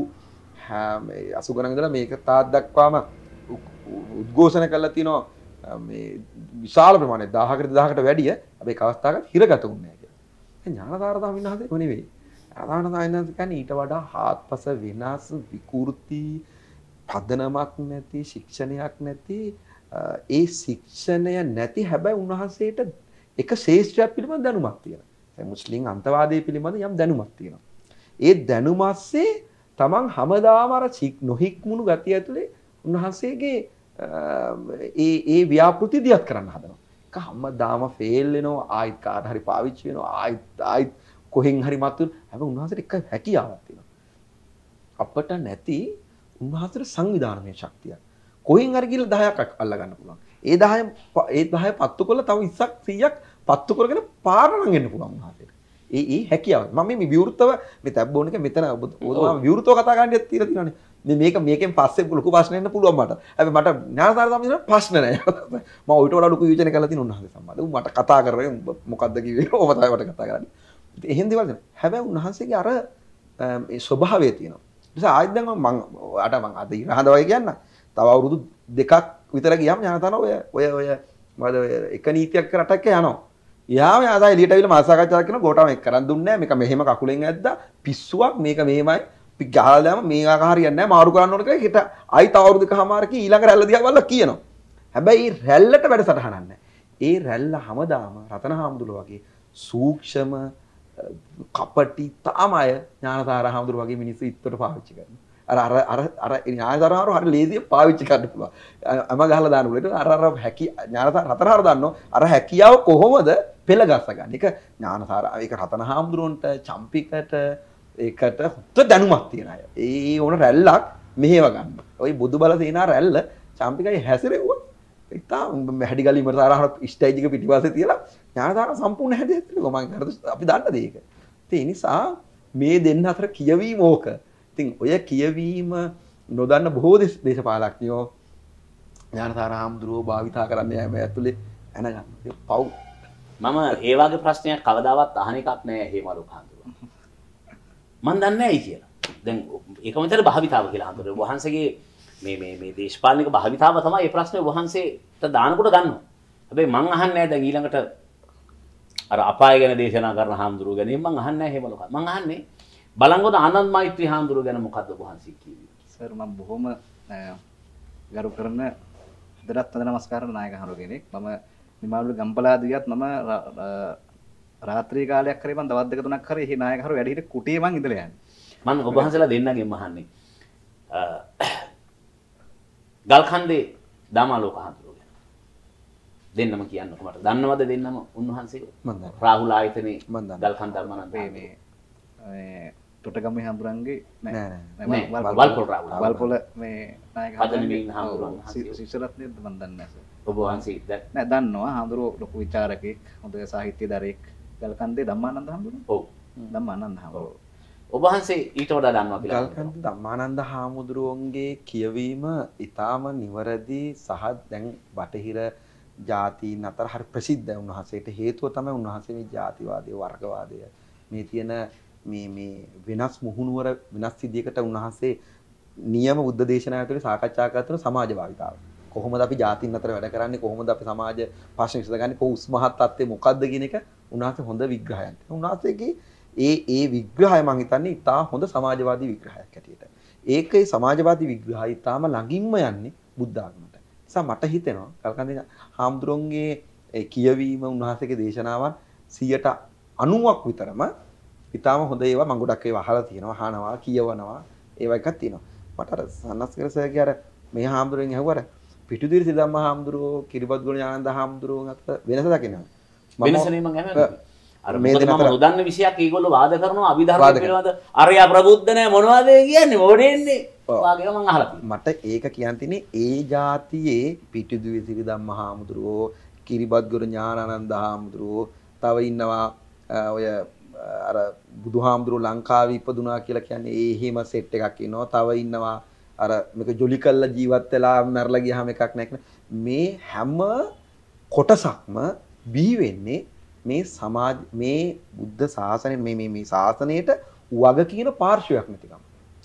80 ගණන් ඉඳලා මේක තාත් දක්වාම උද්ඝෝෂණ කළා තිනවා මේ විශාල ප්‍රමාණයක් 1000කට 2000කට වැඩිය හැබැයි අවස්ථාවක හිරගත වුණේ නැහැ කියලා. ඥානදාර ස්වාමීන් වහන්සේ කො නෙවෙයි. ඥානදාර ස්වාමීන් වහන්සේ කියන්නේ ඊට වඩා හාත්පස වෙනස් විකෘති පදනමක් නැති ශික්ෂණයක් නැති ඒ ශික්ෂණය නැති හැබැයි උන්වහන්සේට එක ශේෂ්ත්‍රයක් පිළිබඳ දැනුමක් තියෙනවා. ඒ මුස්ලිම් අන්තවාදයේ පිළිබඳ යම් දැනුමක් තියෙනවා. ඒ දැනුමස්සේ තමන් හැමදාම අර නොහික්මුණු ගතිය ඇතුලේ උන්වහන්සේගේ ඒ ව්‍යාපෘති දියත් කරන්න හදනවා. ඒක හැමදාම ෆේල් වෙනවා ආයිත් කාට හරි පාවිච්චි වෙනවා ආයිත් කොහෙන් හරි මතුවෙන හැබැයි උන්වහන්සේට එක හැකියාවක් තියෙනවා. අපට නැති උන්වහන්සේට සංවිධානමය ශක්තියක්. කොහෙන් හරි ගිහලා 10ක් අල්ල ගන්න පුළුවන්. ඒ 10 පත්තු කරලා තව 20ක් 100ක් පත්තු කරගෙන පාරණම් වෙන්න පුළුවන් උන්වහන්සේට. ඒ හැකියාව. මම මේ විවෘතව මේ තැබ්බෝන එක මෙතන ඔබතුමා විවෘතව කතා කරන්න තියලා තියෙනවානේ. මේකෙන් පස්සේ ලොකු ප්‍රශ්න එන්න පුළුවන් මට. හැබැයි මට ඥානදාර සම්බන්ධව ප්‍රශ්න නැහැ. මම ඊට වඩා ලොකු විචනය කරලා තියෙන උන්වහන්සේ සම්බන්ධව. මට කතා කරන්නේ මොකද්ද කිව්වේ? ඔබ තමයි මට කතා කරන්නේ. ඉතින් එහෙන් දේවල් දෙනවා. හැබැයි උන්වහන්සේගේ අර ඒ ස්වභාවය තියෙනවා. ඒ නිසා ආයෙත් දැන් මම අද ඉරහඳ වගේ කියන්න. තව අවුරුදු 2ක් විතර ගියාම ඥානදාන ඔය එක නීතියක් රටක් යනවා. යාම ආදා එළියට අවිල මාසාකච්ඡා කරන ගෝඨාම එක් කරන් දුන්නේ නැහැ. මේක මෙහෙම කකුලෙන් ඇද්දා පිස්සුවක් මේක මෙහෙමයි. අපි ගහලා දැම්ම මේක හරියන්නේ නැහැ. මාරු කරන්න ඕන කියලා හිට ආයි තව අවුරුදු කමාරකී ඊළඟ රැල්ල දිහා බලලා කියනවා. හැබැයි ඒ රැල්ලට වැඩසටහනක් නැහැ. ඒ රැල්ල හැමදාම රතන හාමුදුරුවෝ වගේ සූක්ෂම කපටි තාමය ඥානදාර හාමුදුරුවෝ වගේ මිනිස්සු ඉත්තට පාවිච්චි කරනවා. අර ඥානදාරවරු හරි ලේසියෙන් පාවිච්චි කරන්න පුළුවන්. අම ගහලා දාන උලට අර හැකි ඥානදාර රතනහර දන්නෝ අර හැකියාව කොහොමද පෙළ ගස්ස ගන්න. ඒක ඥානදාර ඒක රතන හාමුදුරුවන්ට චම්පිකට ඒකට හුත්ත දැනුමක් තියෙන අය. ඒ ඕන රැල්ලක් මෙහෙව ගන්න. ওই බුදු බල සේනා රැල්ල චම්පිකයි හැසිරෙව්වා. ඉතාල හැඩි ගලි ඉමර තාරහර ස්ටේජ් එක පිටිපස්සේ තියලා ඥානදාර සම්පූර්ණ හැදි හැදෙනවා. මම කරද අපි දන්න දෙයක. ඒ නිසා මේ දෙන්න අතර කියවීම ඕක. ඉතින් ඔය කියවීම නොදන්න බොහෝ දේශපාලඥයෝ ඥානදාර හාමුදුරුවෝ භාවිතා කරන්නේ හැම ඇතුලේ ඇනගන්න. පව්. මම ඒ වගේ ප්‍රශ්නයක් කවදාවත් අහන එකක් නෑ හේමලුක හාමුදුරුවෝ. මන් දන්නේ නැයි කියලා. දැන් ඒකම විතර භාවිතාව කියලා හඳුනන වහන්සේගේ මේ දේශපාලනික භාවිතාව තමයි මේ ප්‍රශ්නේ වහන්සේට දානකොට ගන්නවා. හැබැයි මං අහන්නේ නැහැ දැන් ඊළඟට අර අපාය ගැන දේශනා කරන හාමුදුරුවෝ ගැන මං අහන්නේ නැහැ හේමලුක. මං අහන්නේ බලංගොඩ ආනන්ද මෛත්‍රී හාමුදුරුවෝ ගැන මොකද්ද වහන්සේ කිව්වේ? සර් මම බොහොම ගරු කරන හදරත් වන්දන නමස්කාර නායක හඳුරු කෙනෙක්. මම නිමාවුල ගම්පලාදියත් මම රාත්‍රී කාලයක් කරේ මම දවස් දෙක තුනක් කරේ මේ නායක හරු වැඩ හිට කුටියේ මං ඉඳලා යන්නේ. මම ඔබ වහන්සේලා දෙන්නගෙන් අහන්නේ. ගල්කන්දේ දාමාලෝක හඳුරු ගැන. දෙන්නම කියන්නකො මට. දන්නවද දෙන්නම උන්වහන්සේ? මම දන්නවා. රාහුල ආයතනේ මම දන්නවා. ගල්කන්ද ධර්මානන්ද මේ තොටගම්මේ හඳුරන්ගේ නෑ වල්පොල රාහුල. වල්පොල මේ නායක පදනමේ ඉන්න හාමුදුරුවෝ. ශිෂ්‍යරත් නේද මම දන්නේ නැහැ සර්. ඔබ වහන්සේ නෑ දන්නවා හඳුරෝ ලොකු විචාරකෙක් හොඳ සාහිත්‍යදරයෙක් ගල්කන්දේ ධම්මානන්ද හඳුරන්නේ. ඔව්. ධම්මානන්ද හඳුරෝ. ඔබ වහන්සේ ඊට වඩා දන්නවා කියලා. ගල්කන්ද ධම්මානන්ද හාමුදුරුවන්ගේ කියවීම ඊටාම නිවැරදි සහ දැන් බටහිර ජාතීන් අතර හරි ප්‍රසිද්ධයි. උන්වහන්සේට හේතුව තමයි උන්වහන්සේ මේ ජාතිවාදය වර්ගවාදය මේ තියෙන මේ වෙනස් මුහුණුවර වෙනස් සිද්ධියකට උන්වහන්සේ නියම බුද්ධ දේශනාව ඇතුලේ සාකච්ඡා කරන සමාජ භාවිතාව. කොහොමද අපි ජාතීන් අතර වැඩ කරන්නේ කොහොමද අපි සමාජ ප්‍රශ්න විසඳගන්නේ කොහොස් මහත් තත්ත්වය මොකද්ද කියන එක උන්වහන්සේ හොඳ විග්‍රහයක්. උන්වහන්සේගේ ඒ විග්‍රහය මම හිතන්නේ ඉතා හොඳ සමාජවාදී විග්‍රහයක් හැටියට. ඒකේ සමාජවාදී විග්‍රහය ඉතාම ළඟින්ම යන්නේ බුද්ධ ආගමට. නිසා මට හිතෙනවා කල්කන්දේ හාමුදුරන්ගේ ඒ කියවීම උන්වහන්සේගේ දේශනාවන් 90% විතරම ඊටාම හොඳ ඒවා මම ගොඩක් ඒවා අහලා තියෙනවා, අහනවා, කියවනවා, ඒවා එකක් තියෙනවා. මට අර සන්නස්කර සර්ගේ අර මේ හාමුදුරුවෙන් ඇහුවා අර පිටුදිරි සිදම්ම හාමුදුරුවෝ, කිරිබත්ගොඩ ඥානන්ද හාමුදුරුවෝ අතර වෙනස දකිනවා. වෙනසනේ මම ඇහුවා. අර මේ මම නොදන්න විෂයක් ඒගොල්ලෝ වාද කරනවා අභිධර්ම පිළිබඳ අරයා ප්‍රබුද්ධ නැහැ මොනවද කියන්නේ මොඩෙන්නේ වාගේ මම අහලා තියෙනවා. මට ඒක කියන්න තියෙන්නේ ඒ જાතියේ පිටුදිරි සිදම්ම හාමුදුරුවෝ, කිරිබත්ගොඩ ඥානানন্দ හාමුදුරුවෝ, තව ඉන්නවා ඔය අර බුදුහාමුදුරුවෝ ලංකාවේ ඉපදුනා කියලා කියන්නේ ඒ හිම සෙට් එකක් ඉන්නවා. තව ඉන්නවා අර මේක ජොලි කල්ලා ජීවත් වෙලා මැරලා ගියාම එකක් නැහැ. මේ හැම කොටසක්ම බිහි වෙන්නේ මේ සමාජ මේ බුද්ධ ශාසනය මේ ශාසනයට වග කියන පාර්ශවයක් නැතිකම.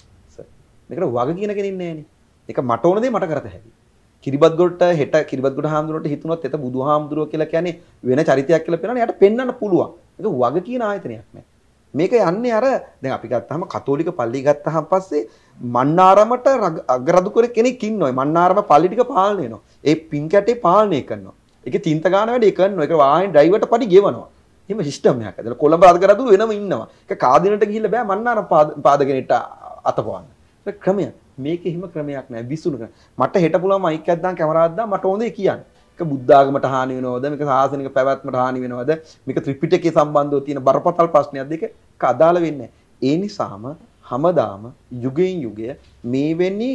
මේකට වග කියන කෙනෙක් නෑනේ. ඒක මට ඕන දේ මට කරත හැකියි. කිරිබත්ගොඩට හෙට කිරිබත්ගොඩ හාමුදුරුවන්ට හිතුනොත් එත බුදුහාමුදුරුවෝ කියලා කියන්නේ වෙන චරිතයක් කියලා පේනවනේ. යාට පෙන්වන්න පුළුවන්. ඒක වග කියන ආයතනයක් නෑ. මේක යන්නේ අර දැන් අපි ගත්තාම කතෝලික පල්ලිය ගත්තාම පස්සේ මන්නාරමට අගරදු කර කෙනෙක් ඉන්නවා. මන්නාරම පල්ලි ටික පාලනය වෙනවා. ඒ පින් කැටේ පාලනය කරනවා. ඒකේ තින්ත ගාන වැඩේ කරනවා. ඒක වාහනේ ඩ්‍රයිවර්ට පඩි ගෙවනවා. එහෙම සිස්ටම් එකක්. ඇදලා කොළඹ අගරදු වෙනම ඉන්නවා. ඒක කාදිනට ගිහිල්ලා බෑ මන්නාරම පාදගෙනට අතපවන්න. ඒක ක්‍රමයක්. මේකේ හිම ක්‍රමයක් නෑ. විසුණු ක්‍රම. මට හෙට පුළුවන් මයික් එකක් දාන් කැමරාවක් දාන් මට ඕනේ කියන්න. මේක බුද්ධ ආගමට හානි වෙනවද? මේක සාසනික පැවැත්මට හානි වෙනවද? මේක ත්‍රිපිටකයේ සම්බන්ධව තියෙන බරපතල ප්‍රශ්නයක්ද? ඒක අදාළ වෙන්නේ නැහැ. ඒ නිසාම හැමදාම යුගයෙන් යුගය මේ වෙන්නේ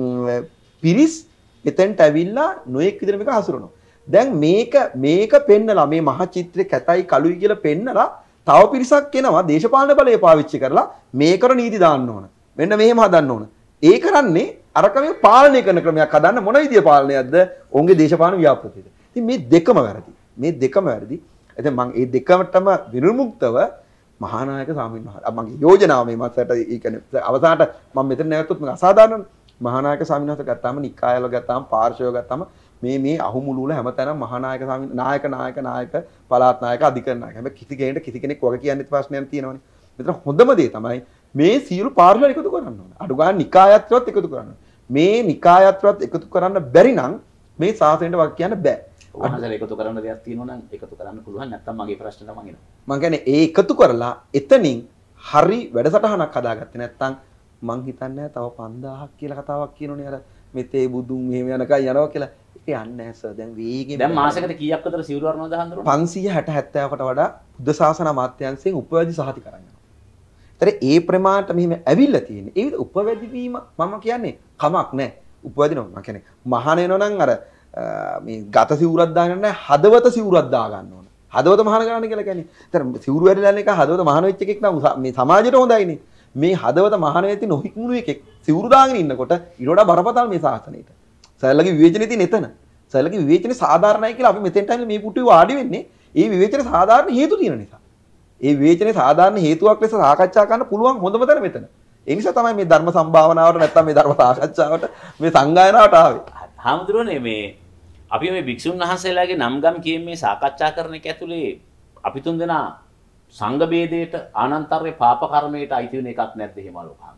පිරිස් එතෙන්ට ඇවිල්ලා නොඑක් විදිහට මේක හසුරනවා. දැන් මේක පෙන්නලා මේ මහ චිත්‍රේ කැතයි කළුයි කියලා පෙන්නලා තව පිරිසක් එනවා දේශපාලන බලය පාවිච්චි කරලා මේකට නීති දාන්න ඕන. මෙන්න මෙහෙම හදන්න ඕන. ඒ කරන්නේ අරක මේ පාලනය කරන ක්‍රමයක් හදන්න මොන විදිය පාලනයක්ද? ඔවුන්ගේ දේශපාලන ව්‍යාපෘතියද. ඉතින් මේ දෙකම වැරදි. මේ දෙකම වැරදි. ඉතින් මම මේ දෙකටම විරුමුක්තව මහානායක ස්වාමීන් වහන්සේ මගේ යෝජනාව මේ මාසයට ඒ කියන්නේ අවසානට මම මෙතන නැවතුත් මේක අසාධාරණ මහානායක ස්වාමීන් වහන්සේ ගත්තාම නිකායල ගත්තාම පාර්ශවය ගත්තාම මේ අහුමුළු වල හැමතැනම මහානායක ස්වාමීන් නායක පළාත් නායක අධිකරණ නායක හැම කිසි කෙනෙක් වගේ කියන්න ප්‍රශ්නයක් තියෙනවනේ. මෙතන හොඳම දේ තමයි මේ සියලු පාර්ශව එකතු කරන්න ඕනේ. අඩු ගන්න නිකායත්වත් එකතු කරන්න. මේ නිකායත්වත් එකතු කරන්න බැරි නම් මේ සාසනයට වගේ කියන්න බෑ. ඔහොමදලා එකතු කරන්න දෙයක් තියෙනවා නම් එකතු කරන්න පුළුවන් නැත්නම් මගේ ප්‍රශ්නෙට මම එනවා. මම කියන්නේ ඒ එකතු කරලා එතනින් හරි වැඩසටහනක් හදාගත්තේ නැත්නම් මං හිතන්නේ තව 5000ක් කියලා කතාවක් කියනෝනේ අර මෙතේ බුදුන් මෙහෙම යනකම් යනවා කියලා. ඒක යන්නේ නැහැ සර්. දැන් වේගෙන් දැන් මාසෙකට කීයක් විතර සිවුරු වරනවද හඳුරන? 560 70කට වඩා බුද්ධ ශාසන අමාත්‍යාංශයෙන් උපවැදි සහති කරන් යනවා. ඒතර ඒ ප්‍රමාණයට මෙහෙම ඇවිල්ලා තියෙන්නේ. ඒ විදිහ උපවැදි වීම මම කියන්නේ කමක් නැහැ. උපවැදි නෝ මම කියන්නේ මහාන වෙනවා නම් අර මේ ගත සිවුරක් දාගන්න නැහැ හදවත සිවුරක් දා ගන්න ඕන. හදවත මහාන ගන්න කියලා කියන්නේ. ඒතර සිවුරු වැඩිලා එක හදවත මහාන වෙච්ච එකෙක් නම් මේ සමාජයට හොඳයිනේ. මේ හදවත මහාන වෙච්ච නොහික්මුණු එකෙක් සිවුරු දාගෙන ඉන්නකොට ඊට වඩා බරපතල මේ සාසනයට. සරලගේ විවේචනේ තියෙන එතන. සරලගේ විවේචනේ සාධාරණයි කියලා අපි මෙතෙන්ට ඇවිල්ලා මේ පුටුවේ වාඩි වෙන්නේ ඒ විවේචනේ සාධාරණ හේතු තියෙන නිසා. ඒ විවේචනේ සාධාරණ හේතුවක් ලෙස සාකච්ඡා කරන්න පුළුවන් හොඳම තැන මෙතන. ඒ නිසා තමයි මේ ධර්ම සම්භාවනාවට නැත්තම් මේ ධර්ම සාකච්ඡාවට මේ සංගායනාවට ආවේ. හාමුදුරනේ මේ අපි මේ භික්ෂුන් වහන්සේලාගේ නම් ගම් කියීම මේ සාකච්ඡා කරන එක ඇතුලේ අපි තුන් දෙනා සංඝ ભેදයට ආනන්තරේ පාප කර්මයට අයිති වෙන එකක් නැද්ද එහෙම ලෝකම්?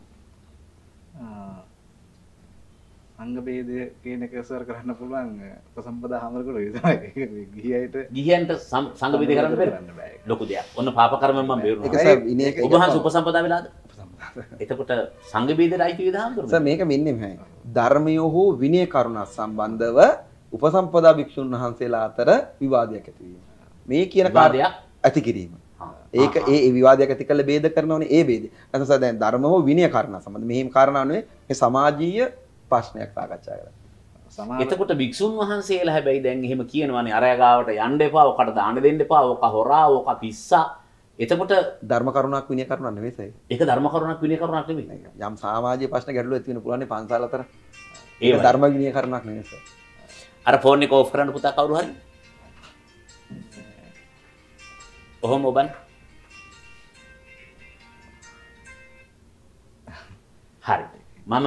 අංග ભેදය කියන එක සර් කරන්න පුළුවන් උපසම්පදා හැමරකට විතරයි. ගිහියන්ට සංඝ ભેද කරන්න බෑ. ලොකු දෙයක්. ඔන්න පාප කර්මෙන් මම බේරුණා. ඒක සර් විනය ඔබ වහන්සේ උපසම්පදා වෙලාද? එතකොට සංඝ ભેදයට අයිති වේද හාමුදුරුවෝ? සර් මේක මෙන්නේ මෙහෙමයි. ධර්මය හෝ විනය කරුණා සම්බන්ධව උපසම්පදා භික්ෂුන් වහන්සේලා අතර විවාදයක් ඇති වීම. මේ කියන විවාදයක් ඇති කිරීම. ඒක ඒ විවාදයක් ඇති කළ ભેද කරනවනේ ඒ ભેද. නැත්නම් දැන් ධර්ම හෝ විනය කරුණා සම්බන්ධ මෙහෙම කාරණා නෙවෙයි මේ සමාජීය ප්‍රශ්නයක් සාකච්ඡා කරලා. එතකොට භික්ෂුන් වහන්සේලා හැබැයි දැන් එහෙම කියනවානේ අරය ගාවට යන්න එපා, ඔකට දාන්න දෙන්න එපා, ඔක හොරා, ඔක පිස්සා. එතකොට ධර්ම කරුණාවක් විනය කරුණාවක් නෙවෙයි සයි. ඒක ධර්ම කරුණාවක් විනය කරුණාවක් නෙවෙයි. යම් සමාජීය ප්‍රශ්න ගැටලු ඇති වෙන පුළුවන් පන්සල් අතර. ඒක ධර්ම විනය කරුණාවක් නෙවෙයි සයි. අර ෆෝන් එක ඕෆ් කරන්න පුතා කවුරු හරි. ඔහොම ඔබන්. හරි. මම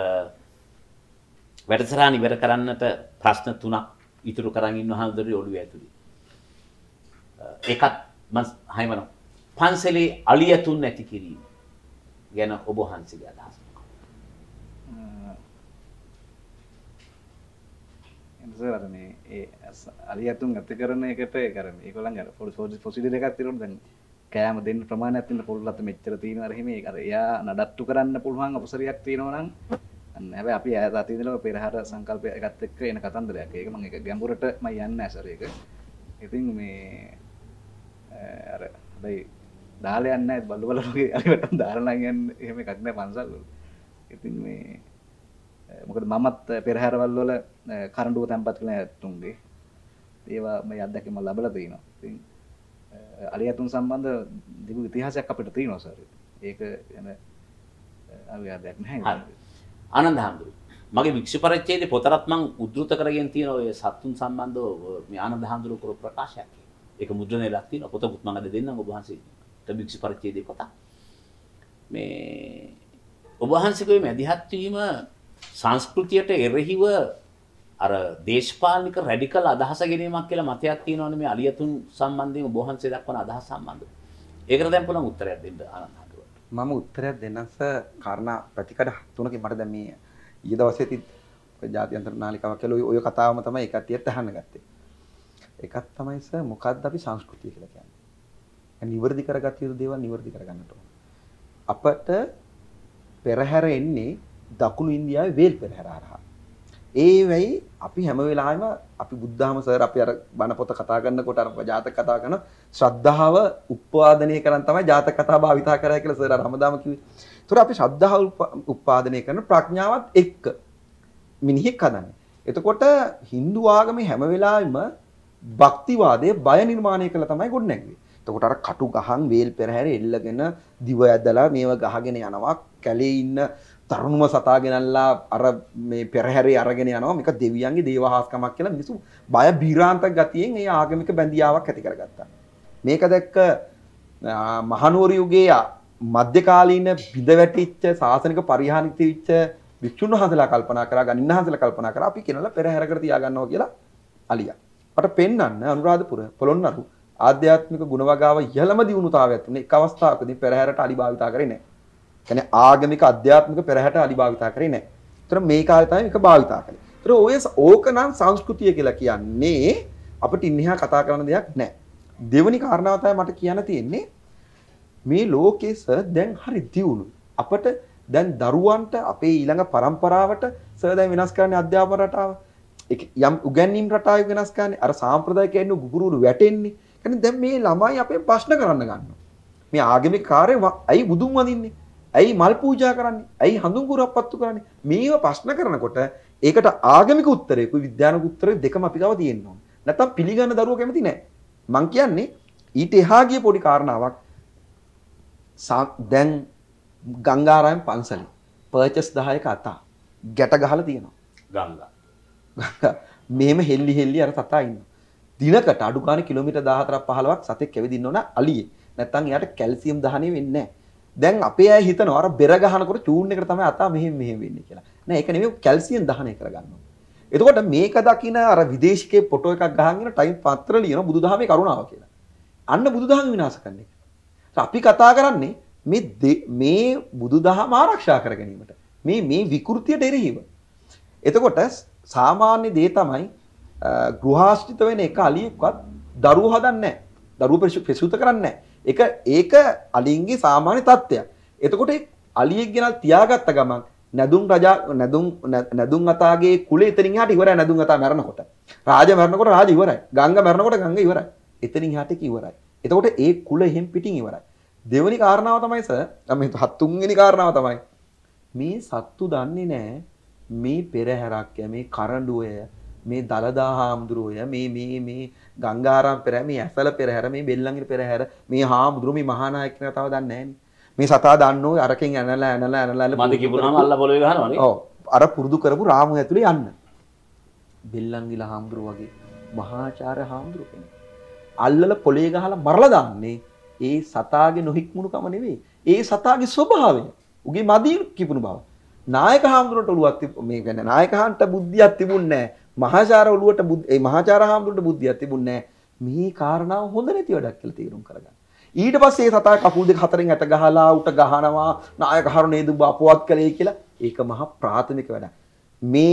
වැඩසටහන ඉවර කරන්නට ප්‍රශ්න 3ක් ඉතුරු කරන් ඉන්න හඳුරේ ඔළුවේ ඇතුලේ. ඒකත් මම හයිමන පන්සලේ අලියතුන් නැති කිරීම ගැන ඔබ වහන්සේගේ අදහස. එතකොට අර මේ ඒ අලියතුන් ඇති කරන එකට කරන්නේ ඒගොල්ලන් අර පොඩි ප්‍රොසීජර් එකක් තියෙනවා දැන් කෑම දෙන්න ප්‍රමාණයක් තියෙන පොල්ලත් මෙච්චර තියෙනවා අර හිමේ අර එයා නඩත්තු කරන්න පුළුවන් අපසරියක් තියෙනවා නම් අන්න හැබැයි අපි ඈත අතීතවල පෙරහර සංකල්පයකට එක්ක එන කතන්දරයක්. ඒක මම ඒක ගැඹුරට මම යන්නේ නැහැ සර් ඒක. ඉතින් මේ අර හැබැයි දාලා යන්නේ නැහැ බලු බලුගේ අරකට දාලා යන්නේ එහෙම එකක් නැහැ පන්සල් වල. ඉතින් මේ මොකද මමත් පෙරහැරවල් වල කරඬුව තැන්පත් කළා ඇතුන්ගේ. ඒවා මම අත්දැකීම් ලැබලා තිනවා. ඉතින් අලියතුන් සම්බන්ධ දිගු ඉතිහාසයක් අපිට තියෙනවා සර්. ඒක යන අවියාදයක් නැහැ. ආනන්ද හාමුදුරු මගේ වික්ෂු පරිච්ඡේදයේ පොතරත් මම උද්දෘත කරගෙන තියෙන ඔය සත්තුන් සම්බන්ධව මේ ආනන්ද හාමුදුරු කර ප්‍රකාශයක්. ඒක මුද්‍රණයලක් තියෙනවා. පොතකුත් මම අද දෙන්නම් ඔබ වහන්සේට වික්ෂු පරිච්ඡේදයේ පොත. මේ ඔබ වහන්සේගේ මැදිහත් වීම සංස්කෘතියට එරෙහිව අර දේශපාලනික රැඩිකල් අදහස ගැනීමක් කියලා මතයක් තියෙනවනේ මේ අලියතුන් සම්බන්ධයෙන් ඔබ වහන්සේ දක්වන අදහස් සම්බන්ධව. ඒකට දැන් පුළුවන් උත්තරයක් දෙන්න ආනන්ද හාමුදුරුවෝ. මම උත්තරයක් දෙන්නස කාරණා ප්‍රතිකඩ තුනකින් මට දැන් මේ ඊයේ දවසේදී ජාත්‍යන්තර නාලිකාවක් කියලා ඔය කතාවම තමයි ඒ කට්ටියත් අහන්න ගත්තේ. එකක් තමයි සර් මොකක්ද අපි සංස්කෘතිය කියලා කියන්නේ. නිවර්දි කරගත යුතු දේවල් නිවර්දි කරගන්නට ඕන. අපට පෙරහැර එන්නේ දකුණු ඉන්දියාවේ වේල් පෙරහැර හරහා. ඒ වෙයි අපි හැම වෙලාවෙම අපි බුද්ධාම සර් අපි අර බණ පොත කතා කරනකොට අර ජාතක කතා කරන ශ්‍රද්ධාව උප්පාදනය කරන් තමයි ජාතක කතා භාවිතා කරා කියලා සර් අර හැමදාම කිව්වේ. ඒතර අපි ශ්‍රද්ධාව උප්පාදනය කරන ප්‍රඥාවත් එක්ක මිනිහෙක් හදන්නේ. එතකොට Hindu ආගමේ හැම වෙලාවෙම භක්තිවාදයේ බය නිර්මාණය කළා තමයි ගොඩනැගුවේ. එතකොට අර කටු ගහන් වේල් පෙරහැර එල්ලගෙන දිව ඇදලා මේව ගහගෙන යනවා කැලේ ඉන්න තරුණම සතා ගෙනල්ලා අර මේ පෙරහැරේ අරගෙන යනවා මේක දෙවියන්ගේ දේවහාස්කමක් කියලා මිනිස්සු බය බීරාන්තක ගතියෙන් ඒ ආගමික බැඳියාවක් ඇති කරගත්තා. මේක දැක්ක මහනුවර යුගයේ මධ්‍යකාලීන බිඳ වැටිච්ච සාසනික පරිහානිත වෙච්ච වික්ෂුන් වහන්සේලා කල්පනා කරා ගණින්න වහන්සේලා කල්පනා කරා අපි කෙනලා පෙරහැරකට තියා ගන්නවා කියලා අලියා. මට පෙන්වන්න අනුරාධපුර පොළොන්නරු ආධ්‍යාත්මික ගුණවගාව ඉහළම දියුණුතාවයක් තුනේ එක් අවස්ථාවකදී පෙරහැරට අලි භාවිතා කරේ නැහැ. කියන්නේ ආගමික අධ්‍යාත්මික පෙරහැරට අලි භාවිතා කරේ නැහැ. ඒතර මේ කාලේ තමයි මේක භාවිතා කළේ. ඒතර ඔය ඕකනම් සංස්කෘතිය කියලා කියන්නේ අපිට ඉන්හිහා කතා කරන දෙයක් නැහැ. දෙවෙනි කාරණාව තමයි මට කියන්න තියෙන්නේ මේ ලෝකෙස දැන් හරි දියුණු. අපිට දැන් දරුවන්ට අපේ ඊළඟ පරම්පරාවට සර් දැන් වෙනස් කරන්නේ අධ්‍යාපන රටාව. යම් උගන්වීම් රටාව වෙනස් කරන්නේ අර සාම්ප්‍රදායික ඉන්න ගුරුවරු වැටෙන්නේ. කියන්නේ දැන් මේ ළමයි අපේ ප්‍රශ්න කරන්න ගන්නවා. මේ ආගමික කාර්ය ඇයි බුදුන් වඳින්නේ? ඇයි මල් පූජා කරන්නේ? ඇයි හඳුන් කුරප්පත්තු කරන්නේ? මේව ප්‍රශ්න කරනකොට ඒකට ආගමික උත්තරේ කුයි විද්‍යානික උත්තරේ දෙකම අපි ගාව තියෙන්න ඕන. නැත්තම් පිළිගන්න දරුවෝ කැමති නැහැ. මං කියන්නේ ඊට එහා ගිය පොඩි කාරණාවක් දැන් ගංගාරාම පන්සලේ පර්චස් 10ක අතා ගැට ගහලා තියෙනවා. ගංගා. මෙහෙම හෙල්ලි අර සතා ඉන්නවා. දිනකට අඩු ගානේ කිලෝමීටර් 14ක් 15ක් සතෙක් කැවිදින්න ඕන අලියේ. නැත්තම් එයාට කැල්සියම් දහණය වෙන්නේ නැහැ. දැන් අපේ අය හිතනවා අර බෙර ගහනකොට චූන් එකට තමයි අතා මෙහෙම වෙන්නේ කියලා. නෑ ඒක නෙමෙයි කැල්සියම් දහණය කරගන්නවා. එතකොට මේක දකින අර විදේශිකේ ෆොටෝ එකක් ගහගෙන ටයිම් පත්‍ර ලියන බුදුදහමේ කරුණාව කියලා. අන්න බුදුදහම විනාශ කරන එක. අපි කතා කරන්නේ මේ බුදුදහම ආරක්ෂා කර ගැනීමට. මේ විකෘතියට එරෙහිව. එතකොට සාමාන්‍ය දේ තමයි ගෘහාශ්‍රිත වෙන එක අලියෙක්වත් දරුවෝ හදන්නේ නැහැ. දරුවෝ ප්‍රසූත කරන්නේ නැහැ. ඒක අලියන්ගේ සාමාන්‍ය තත්ත්වයක්. එතකොට අලියෙක් ගෙනල් තියාගත්ත ගමන් නැදුම් අතාගේ කුලේ එතනින් එහාට ඉවරයි. නැදුම් අතා මැරෙනකොට රාජ මැරෙනකොට රාජ ඉවරයි. ගංගා මැරෙනකොට ගංගා ඉවරයි. එතනින් එහාට ඉවරයි. එතකොට ඒ කුල එහෙම් පිටින් ඉවරයි. දෙවෙනි කාරණාව තමයි සර් මේ තුන්වෙනි කාරණාව තමයි මේ සත්තු දන්නේ නැහැ මේ පෙරහැරක් මේ කරඬුවය මේ දලදා හාමුදුරුවය මේ ගංගාරාම පෙරහැර මේ ඇසල පෙරහැර මේ බෙල්ලන්ගිරි පෙරහැර මේ හාමුදුරුවෝ මේ මහානායක කතාව දන්නේ නැහැ නේ. මේ සතා දන්නෝ අරකින් ඇනලා මන්ද කිපුණාම අල්ල පොළවේ ගහනවනේ. ඔව් අර පුරුදු කරපු රාමු ඇතුලේ යන්න. බෙල්ලන්ගිල හාමුදුරුවෝ වගේ මහාචාර්ය හාමුදුරුවෝ කෙනෙක්. අල්ලලා පොළේ ගහලා මරලා දාන්නේ ඒ සතාගේ නොහික්මුණුකම නෙවෙයි. ඒ සතාගේ ස්වභාවය. උගේ මදී කිපුණු බව. නායක හාමුදුරුවන්ට ඔළුවක් මේ කියන්නේ නායක හාන්ට බුද්ධියක් තිබුණේ නැහැ. මහාචාර්ය ඔළුවට ඒ මහාචාර්ය හාමුදුරුවන්ට බුද්ධියක් තිබුණේ නැහැ. මේ කාරණාව හොඳ නැති වැඩක් කියලා තීරුම් කරගන්න. ඊට පස්සේ ඒ සතා කකුල් දෙක හතරෙන් ඇට ගහලා උට ගහනවා නායක හරු නේද අපවත් කළේ කියලා ඒක මහා ප්‍රාථමික වැඩක්. මේ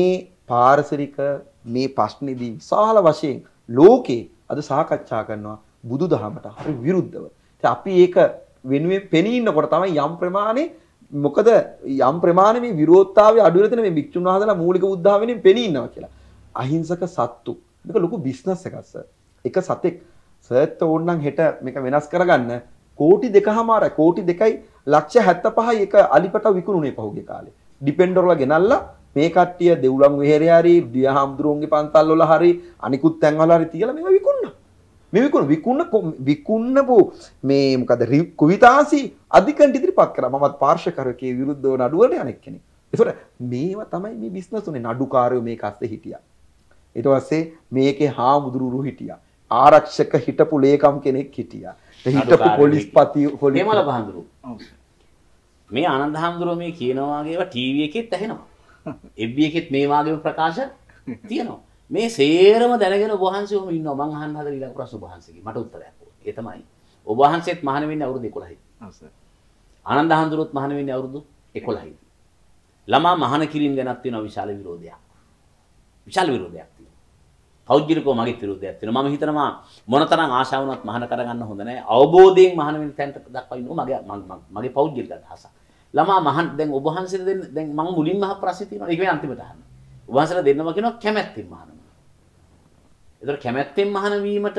පාරිසරික මේ ප්‍රශ්නේදී විශාල වශයෙන් ලෝකේ අද සාකච්ඡා කරනවා බුදුදහමට හරි විරුද්ධව. ඉතින් අපි ඒක වෙනුවෙන් පෙනී ඉන්නකොට තමයි යම් ප්‍රමාණේ මොකද යම් ප්‍රමාණේ මේ විරෝධතාවය අඩු වෙලා තියෙන මේ භික්ෂුන් වහන්සේලා මූලික බුද්ධාව වෙනින් පෙනී ඉන්නවා කියලා. අහිංසක සත්තු. මේක ලොකු බිස්නස් එකක් සර්. එක සතෙක් සර්ත් ඕන්නම් හෙට මේක වෙනස් කරගන්න කෝටි 2.5 කෝටි 2යි ලක්ෂ 75යි එක අලිපට විකුණුනේ පහුගිය කාලේ. ඩිපෙන්ඩර් වල ගෙනල්ලා මේ කට්ටිය දෙවුලන් විහෙරේ හරි දියහම්දුරුන්ගේ පන්සල් වල හරි අනිකුත් තැන් වල හරි තියලා මේවා විකුණනවා. මේ විකුණනපු මේ මොකද කුවිතාසි අධිකරණයට ඉදිරිපත් කරා. මමත් පාර්ශවකරකේ විරුද්ධව නඩුවට යන කෙනෙක්. ඒතකොට මේවා තමයි මේ බිස්නස් උනේ. නඩුකාරයෝ මේක අස්සේ හිටියා. ඊට පස්සේ මේකේ හාමුදුරුවෝ හිටියා. ආරක්ෂක හිටපු ලේකම් කෙනෙක් හිටියා. හිටපු පොලිස්පති හේමල බහඳුරු. මේ ආනන්ද හාමුදුරුවෝ මේ කියනවා වගේ ඒවා ටීවී එකෙත් ඇහෙනවා. FB එකෙත් මේ වාගේම ප්‍රකාශ තියෙනවා. මේ සේරම දැනගෙන ඔබ වහන්සේ ඔහොම ඉන්නවා. මං අහන්න හදලා ඊළඟ ප්‍රශ්න ඔබ වහන්සේගේ මට උත්තරයක් ඕනේ. ඒ තමයි ඔබ වහන්සේත් මහාන වෙන්නේ අවුරුදු 11යි. ඔව් සර්. ආනන්ද හාමුදුරුවෝත් මහාන වෙන්නේ අවුරුදු 11යි. ළමා මහාන කිරීම ගැනත් තියෙනවා විශාල විරෝධයක්. විශාල විරෝධයක් තියෙනවා. පෞද්ගලිකව මගේ විරෝධයක් තියෙනවා. මම හිතනවා මොනතරම් ආශාව වුණත් මහාන කරගන්න හොඳ නැහැ. අවබෝධයෙන් මහාන වෙන තැනට දක්වා ඉන්නවා මගේ පෞද්ගලික අදහස. ළමා මහාන දැන් ඔබ වහන්සේට දෙන්න දැන් මම මුලින්ම අහ ප්‍රශ්නේ තියෙනවා. ඒක මේ අන්තිමට අහන්න. ඔබ වහන්සේලා දෙන්නම කියනවා කැමැත්තෙන් මහාන. ඒතර කැමැත්තෙන් මහාන වීමට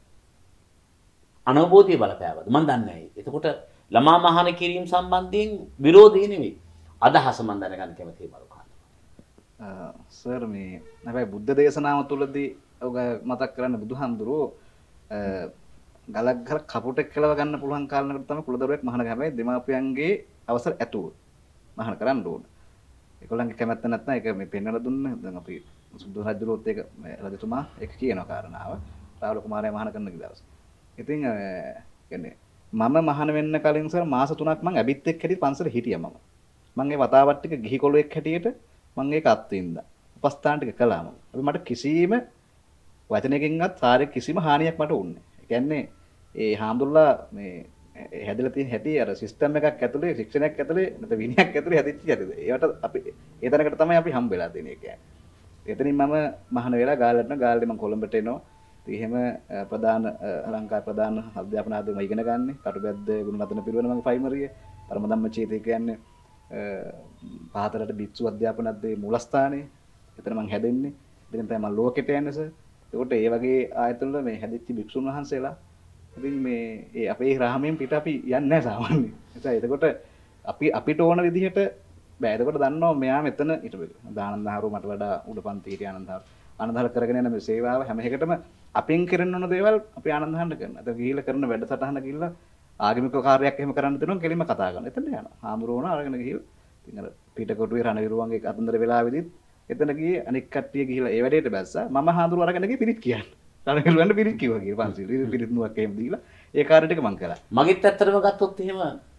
අනවබෝධය බලපෑවද? මම දන්නේ නැහැ. එතකොට ළමා මහාන කිරීම සම්බන්ධයෙන් විරෝධය නෙවෙයි. අදහස මම දැනගන්න කැමතියි මරුකාන. සර් මේ හැබැයි බුද්ධ දේශනාව තුළදී ඔබ මතක් කරන්න බුදුහාමුදුරුවෝ ගලක් ගල කපුටෙක් කෙලව ගන්න පුළුවන් කාලනකට තමයි කුලදරුවෙක් මහාන හැබැයි දෙමාපියන්ගේ අවසර ඇතුව මහාන කරන්න ඕන. ඒගොල්ලන්ගේ කැමැත්ත නැත්නම් ඒක මේ පෙන්වලා දුන්න දැන් අපි සුද්ධ රජුලෝත් ඒක රජතුමා ඒක කියන කාරණාව රාහුල කුමාරයා මහාන කරන දවස්. ඉතින් කියන්නේ මම මහාන වෙන්න කලින් සර් මාස 3ක් මම ඇබිත් එක්ක හැටි පන්සලේ හිටියා මම. මම ඒ වතාවත් ටික ගිහි කොළුවෙක් හැටියට මම ඒක අත්විඳා. උපස්ථාන ටික කළාම. අපි මට කිසිම වචනයකින්වත් සාරේ කිසිම හානියක් මට වුණේ නැහැ. ඒ කියන්නේ ඒ හාමුදුරුලා මේ හැදලා තියෙන හැටි අර සිස්ටම් එකක් ඇතුලේ ශික්ෂණයක් ඇතුලේ නැත්නම් විනයක් ඇතුලේ හැදිච්ච හැටිද. ඒවට අපි ඒ තරකට තමයි අපි හම්බ වෙලා තියෙන්නේ කියන්නේ. එතනින් මම මහාන වෙලා ගාල්ලට ගාල්ලේ මම කොළඹට එනවා. ඉතින් එහෙම ප්‍රධාන ලංකාවේ ප්‍රධාන අධ්‍යාපන ආධාරම ඉගෙන ගන්න. කටුබැද්ද ගුණරත්න පිරිවෙන මගේ ප්‍රයිමරි එක. පරම ධම්මචේතය කියන්නේ පහතරට බිත්සු අධ්‍යාපනද්දේ මූලස්ථානේ. එතන මම හැදෙන්නේ. ඉතින් තමයි මම ලෝකෙට යන්නේ සර්. ඒකට ඒ වගේ ආයතන වල මේ හැදිච්ච භික්ෂුන් වහන්සේලා ඉතින් මේ ඒ අපේ රාමයෙන් පිට අපි යන්නේ නැහැ සාමාන්‍යයෙන්. එතකොට අපිට ඕන විදිහට බෑ. එතකොට දන්නවා මෙයා මෙතන හිටපෙක. දානන්දහරු මට වඩා උඩපන්ති හිටිය ආනන්දහරු කරගෙන යන මේ සේවාව හැම එකටම අපෙන් කරන්න ඕන දේවල් අපි ආනන්දහන්න කරනවා. එතකොට ගිහිල්ලා කරන වැඩසටහන ගිහිල්ලා ආගමික කාර්යයක් එහෙම කරන්න දෙනවා කෙලින්ම කතා කරනවා. එතන යනවා. හාමුදුරුවෝ අරගෙන ගිහිල්ලා ඉතින් අර පිටකොටුවේ රණවිරුවන්ගේ අතන්දර වෙලාවෙදිත් එතන ගියේ අනික් කට්ටිය ගිහිල්ලා ඒ වැඩේට බැස්සා. මම හාමුදුරුවෝ අරගෙන ගිහින් පිරිත් කියන්නේ. රණවිරුවන්ට පිරිත් කිව්වා කියලා පන්සිල්. පිරිත් නුවක් එහෙම දීලා ඒ කාර්ය ටික මම කළා. මගෙත් ඇත්තටම ගත්තොත් එහෙම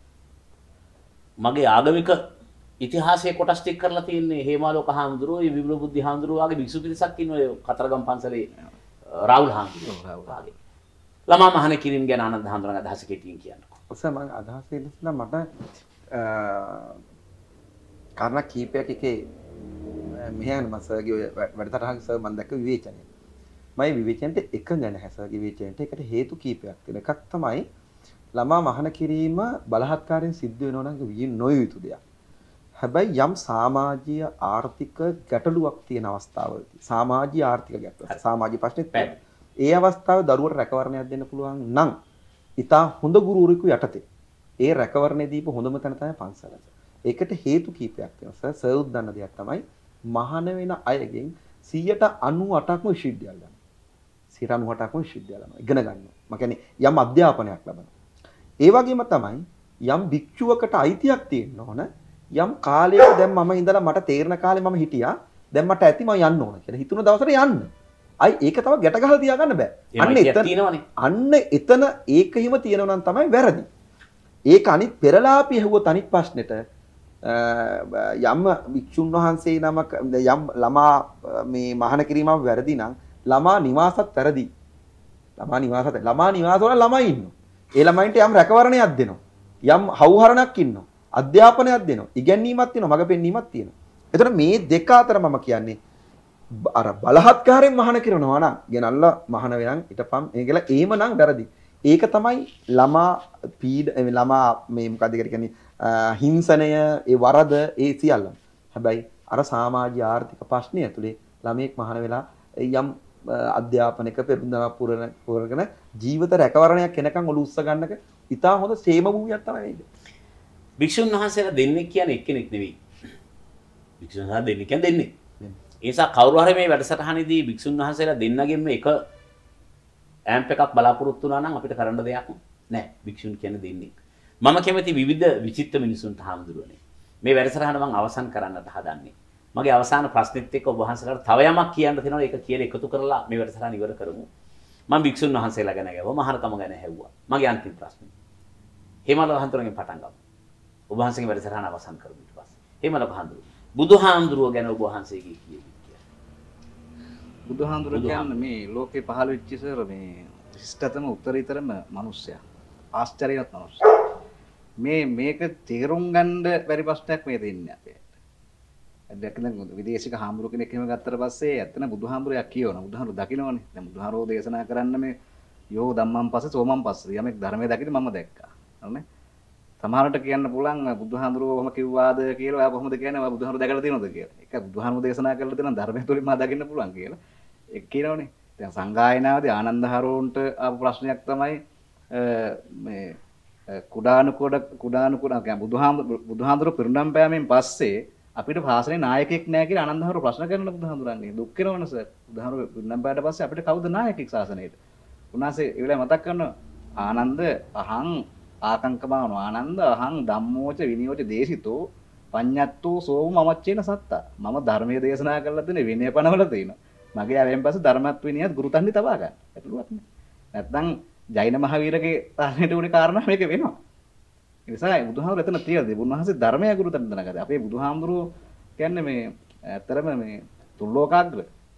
මගේ ආගමික ඉතිහාසයේ කොටස් ටික කරලා තියෙන්නේ හේමාලෝක හාමුදුරුවෝ, ඒ විබ්‍ර බුද්ධි හාමුදුරුවෝ වගේ භික්ෂු පිරිසක් ඉන්න ඔය කතරගම පන්සලේ රාහුල් හාමුදුරුවෝ වගේ. ළමා මහාන කිරීම ගැන ආනන්ද හාමුදුරුවෝ අදහස කෙටියෙන් කියන්නකෝ. ඔස්සේ මම අදහස් දෙන්න මට කාරණා කීපයක් එකේ මෙහෙයන් මසගේ වැඩතරහන් සර් මම දැක්ක විවේචනය. මම විවේචනට එකඟ නැහැ සර් විවේචනට. ඒකට හේතු කීපයක් තියෙනවා. එකක් තමයි ළමා මහාන කිරීම බලහත්කාරයෙන් සිද්ධ වෙනවා නම් විය නොයුතු දෙයක්. හැබැයි යම් සමාජීය ආර්ථික ගැටලුවක් තියෙන අවස්ථාවලදී සමාජීය ආර්ථික ගැටලුවක් සමාජීය ප්‍රශ්නෙත් ඒ අවස්ථාවේ දරුවට රැකවරණයක් දෙන්න පුළුවන් නම් ඉතා හොඳ ගුරුවරයෙකු යටතේ ඒ රැකවරණය දීප හොඳම තැන තමයි පන්සල. ඒකට හේතු කීපයක් තියෙනවා. සර් උත් දන්න දෙයක් තමයි මහාන වෙන අයගෙන් 98%ක්ම විශ්වවිද්‍යාල ගන්නවා. 98%ක්ම විශ්වවිද්‍යාල යනවා. ඉගෙන ගන්නවා. මම කියන්නේ යම් අධ්‍යාපනයක් ලබනවා. ඒ වගේම තමයි යම් භික්ෂුවකට අයිතියක් තියෙන්න ඕන. යම් කාලයක දැන් මම ඉඳලා මට තේරෙන කාලේ මම හිටියා. දැන් මට ඇති මම යන්න ඕන කියලා. හිතුන දවසට යන්න. අයි ඒක තව ගැට ගහලා තියාගන්න බෑ. අන්න එතන ඒකෙහිම තියෙනවා නම් තමයි වැරදි. ඒක අනිත් පෙරලාපි ඇහුවොත් අනිත් ප්‍රශ්නෙට යම් වික්ෂුන් වහන්සේ නමක් යම් ළමා මේ මහාන කිරීමම වැරදි නම් ළමා නිවාසත් වැරදි. ළමා නිවාස වල ළමයි ඉන්නවා. ඒ ළමයින්ට යම් රැකවරණයක් දෙනවා. යම් හවුහරණක් ඉන්නවා. අධ්‍යාපනයක් දෙනවා. ඉගැන්වීමක් තියෙනවා. මග පෙන්වීමක් තියෙනවා. එතකොට මේ දෙක අතර මම කියන්නේ අර බලහත්කාරයෙන් මහාන කරනවා නම් ගෙනල්ලා මහාන වෙනන් ඊටපම් ඒ කියලා එහෙමනම් වැරදි. ඒක තමයි ළමා මේ මොකද කියන්නේ හිංසනය ඒ වරද ඒ සියල්ලම. හැබැයි අර සමාජීය ආර්ථික ප්‍රශ්නය ඇතුලේ ළමයෙක් මහාන වෙලා යම් අධ්‍යාපනික පෙරදා පුරගෙන ජීවිත රැකවරණයක් එනකන් ඔලු උස්ස ගන්නක ඉතා හොඳ සේම භූමියක් තමයි මේක. භික්ෂුන් වහන්සේලා දෙන්නේ කියන්නේ එක්කෙනෙක් නෙවෙයි. භික්ෂුන් වහන්සේලා දෙන්නේ කියන්නේ දෙන්නේ. ඒ නිසා කවුරු හරි මේ වැඩසටහනේදී භික්ෂුන් වහන්සේලා දෙන්නගෙන්ම එක ඇම්ප් එකක් බලාපොරොත්තු වුණා නම් අපිට කරන්න දෙයක් නැහැ. භික්ෂුන් කියන්නේ දෙන්නේ. මම කැමති විවිධ විචිත්‍ර මිනිසුන්ට හාමුදුරුවනේ. මේ වැඩසටහන මම අවසන් කරන්නට හදන්නේ. මගේ අවසාන ප්‍රශ්නෙත් එක්ක ඔබ වහන්සේලාට තව යමක් කියන්න තියෙනවා. ඒක කියලා එකතු කරලා මේ වැඩසටහන ඉවර කරමු. මම භික්ෂුන් වහන්සේලා ගැන ගැහුවා, මහානකම ගැන ඇහුවා. මගේ අන්තිම ප්‍රශ්නේ. හේමල වහන්තුරුගෙන් පටන් ගමු. ඔබ වහන්සේගේ වැඩසටහන අවසන් කරමු ඊට පස්සේ. හේමල වහන්තුරු. බුදුහාමුදුරුව ගැන ඔබ වහන්සේගේ කියවි. බුදුහාමුදුරුව කියන්නේ මේ ලෝකේ පහළ වෙච්ච සර් මේ ශිෂ්ටතම උත්තරීතරම මිනිස්සයා. ආශ්චර්යවත් මිනිස්සයා. මේක තේරුම් ගන්න බැරි ප්‍රශ්නයක් මේ දෙන්නේ අපේ. දැන් විදේශික හාමුදුරු කෙනෙක් එහෙම ගත්තට පස්සේ ඇත්තන බුදුහාමුදුරයා කියවන බුදුහාමුදුරු දකින්නවනේ. දැන් බුදුහාමුදුරෝ දේශනා කරන්න මේ යෝ ධම්මං පස්සේ සෝමං පස්සේ යමෙක් ධර්මයේ දකින්න මම දැක්කා. හරිනේ. සමහරට කියන්න පුළුවන් බුදුහාමුදුරුවෝ කොහොම කිව්වාද කියලා ඔයා කොහොමද කියන්නේ ඔයා බුදුහාමුදුරු දැකලා තියෙනවද කියලා. ඒක බුදුහාමුදුරු දේශනා කරලා තියෙන ධර්මයේ තුලින් මා දකින්න පුළුවන් කියලා. ඒක කියනවනේ. දැන් සංගායනාවේදී ආනන්ද හරෝන්ට ආපු ප්‍රශ්නයක් තමයි මේ කුඩානුකොඩ කියන්නේ බුදුහාමුදුරුවෝ පිරුණම් පෑමෙන් පස්සේ අපිට ශාසනයේ නායකයෙක් නැහැ කියලා ආනන්ද හරෝ ප්‍රශ්න කරන බුදුහාමුදුරන්ගේ දුක් වෙනවනේ සර්. බුදුහාමුදුරුවෝ පිරුණම් පෑවට පස්සේ අපිට කවුද නායකයෙක් ශාසනයේට? උන්වහන්සේ ඒ වෙලාවේ මතක් කරනවා ආනන්ද අහං ආකංකමානෝ ආනන්ද අහං ධම්මෝච විනියෝච දේශිතෝ පඤ්ඤත්තෝ සෝම මමච්චේන සත්තා. මම ධර්මයේ දේශනා කරලා තියෙන විනය පනවල තියෙනවා. මගේ ආවෙන් පස්සේ ධර්මත් විනයත් ගුරුතන්හි තබා ගන්න. ඇතුළුවත් නේ. නැත්නම් ජෛන මහවීරගේ තාරණයට උනේ කාරණා මේක වෙනවා. ඒ නිසා බුදුහාමුදුරුවෝ එතන තියලා උන්වහන්සේ ධර්මය ගුරුතන් දනගද. අපේ බුදුහාමුදුරුවෝ කියන්නේ මේ ඇත්තරම මේ තුල්ලෝකාග්‍ර.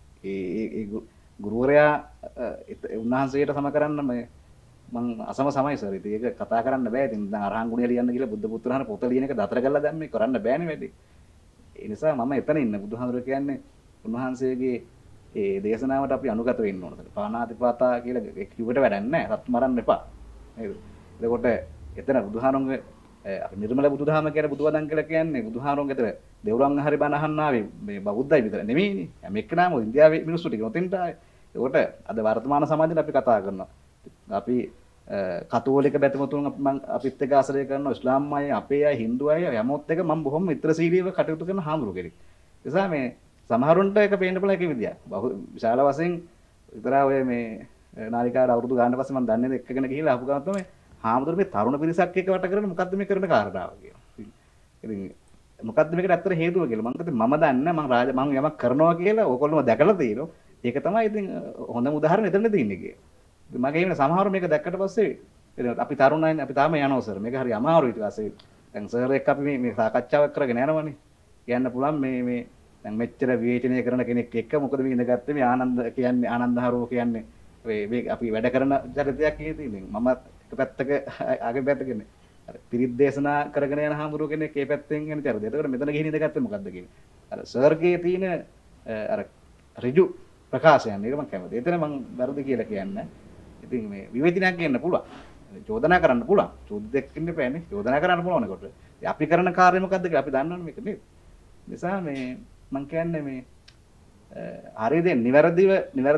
ඒ ගුරුවරයා උන්වහන්සේට සම කරන්න මේ මං අසම සමයි සර්. ඉතින් ඒක කතා කරන්න බෑ. ඉතින් දැන් අරහන් ගුණය ලියන්න කියලා බුද්ධ පුත්‍රහන පොත ලියන එක දතර කරලා දැන් මේ කරන්න බෑනේ වැඩි. ඒ නිසා මම එතන ඉන්න බුදුහාමුදුරුවෝ කියන්නේ උන්වහන්සේගේ ඒ දේශනාවට අපි අනුගත වෙන්න ඕනද. පාණාතිපාතා කියලා කිව්වට වැඩක් නැහැ. සත් මරන්න එපා. නේද? එතකොට එතන බුදුහාමුදුරුවෝ අපි නිර්මල බුදුදහම කියන බුදුවදන් කියලා කියන්නේ බුදුහාමුදුරුවෝ ගෙදර දෙවුරන් හරි බණ අහන්න ආවේ මේ බෞද්ධයි විතර නෙමෙයිනේ. හැම එක්කනම ඉන්දියාවේ මිනිස්සු ටික නොතෙන්ට ආවේ. ඒකට අද වර්තමාන සමාජයට අපි කතා කරනවා. අපි කතෝලික බැතිමතුන් අපිත් එක්ක ආශ්‍රය කරනවා, ඉස්ලාම් අය, අපේ අය, හින්දු අය හැමෝත් එක්ක මම බොහොම මිත්‍රශීලීව කටයුතු කරන හාමුදුරුවෝ කෙනෙක්. ඒ නිසා මේ සමහරුන්ට ඒක පේන්න පුළුවන් එක විදියක්. විශාල වශයෙන් විතරා ඔය මේ නාලිකාවට අවුරුදු ගානක් පස්සේ මම දන්නේ එක්කගෙන ගිහිල්ලා ආපු ගමන් තමයි හාමුදුරුවෝ මේ තරුණ පිරිසක් එක්ක වට කරගෙන මොකද්ද මේ කරන කාරණාව කියලා. ඉතින් මොකද්ද මේකට ඇත්තට හේතුව කියලා මම කිව්වා මම දන්නේ මම යමක් කරනවා කියලා ඕගොල්ලෝම දැකලා තියෙනවා. ඒක තමයි ඉතින් හොඳම උදාහරණ එතන දෙන්නේ කියලා. මගේ ඉන්න සමහරව මේක දැක්කට පස්සේ අපි තරුණයින් අපි තාම යනවා සර්. මේක හරි අමාරුයි ඊට පස්සේ. දැන් සර් එක්ක අපි මේ සාකච්ඡාවක් කරගෙන යනවනේ. කියන්න පුළුවන් මේ දැන් මෙච්චර විවේචනය කරන කෙනෙක් එක්ක මොකද මේ ඉඳගත්තේ මේ ආනන්ද කියන්නේ ආනන්ද හරෝ කියන්නේ මේ අපි වැඩ කරන චරිතයක් කියතියි. මම එක පැත්තක ආගේ පැත්තකනේ. අර පිරිත් දේශනා කරගෙන යන හාමුදුරුවෝ කෙනෙක් ඒ පැත්තෙන් යන චරිතය. ඒකට මෙතන ගිහින් ඉඳගත්තේ මොකද්ද කියන්නේ. අර සර්ගේ තියෙන අර ඍජු ප්‍රකාශයන් ඒක මම කැමතියි. එතන මම වැරදි කියලා කියන්නේ. ඉතින් මේ විවේචනයක් කියන්න පුළුවන්. චෝදනා කරන්න පුළුවන්. චෝදිතෙක් ඉන්න බෑනේ. චෝදනා කරන්න පුළුවන් කොට. අපි කරන කාර්යය මොකද්ද කියලා අපි දන්නවනේ මේක නේද? නිසා මේ මම කියන්නේ මේ හරියද නිවැරදිව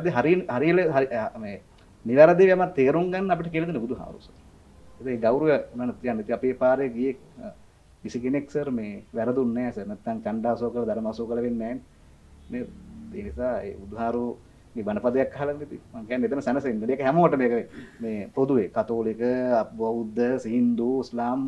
මේ නිවැරදිව යම තේරුම් ගන්න අපිට කියලා දෙන බුදුහාමුදුරුවෝ. ඒ ගෞරවය මම කියන්නේ ඉතින් අපේ පාරේ ගියේ කිසි කෙනෙක් සර් මේ වැරදුන්නේ නැහැ සර්. නැත්තම් ඡණ්ඩාසෝක කරලා ධර්මාසෝක කරලා වෙන්නේ නැහැ නේ. ඒ නිසා ඒ බුදුහාමුදුරුවෝ මේ බණපදයක් අහලා ඉතින් මම කියන්නේ එතන සැනසෙන්න. මේක හැමෝටම මේක මේ පොදුවේ කතෝලික, බෞද්ධ, හින්දු, ඉස්ලාම්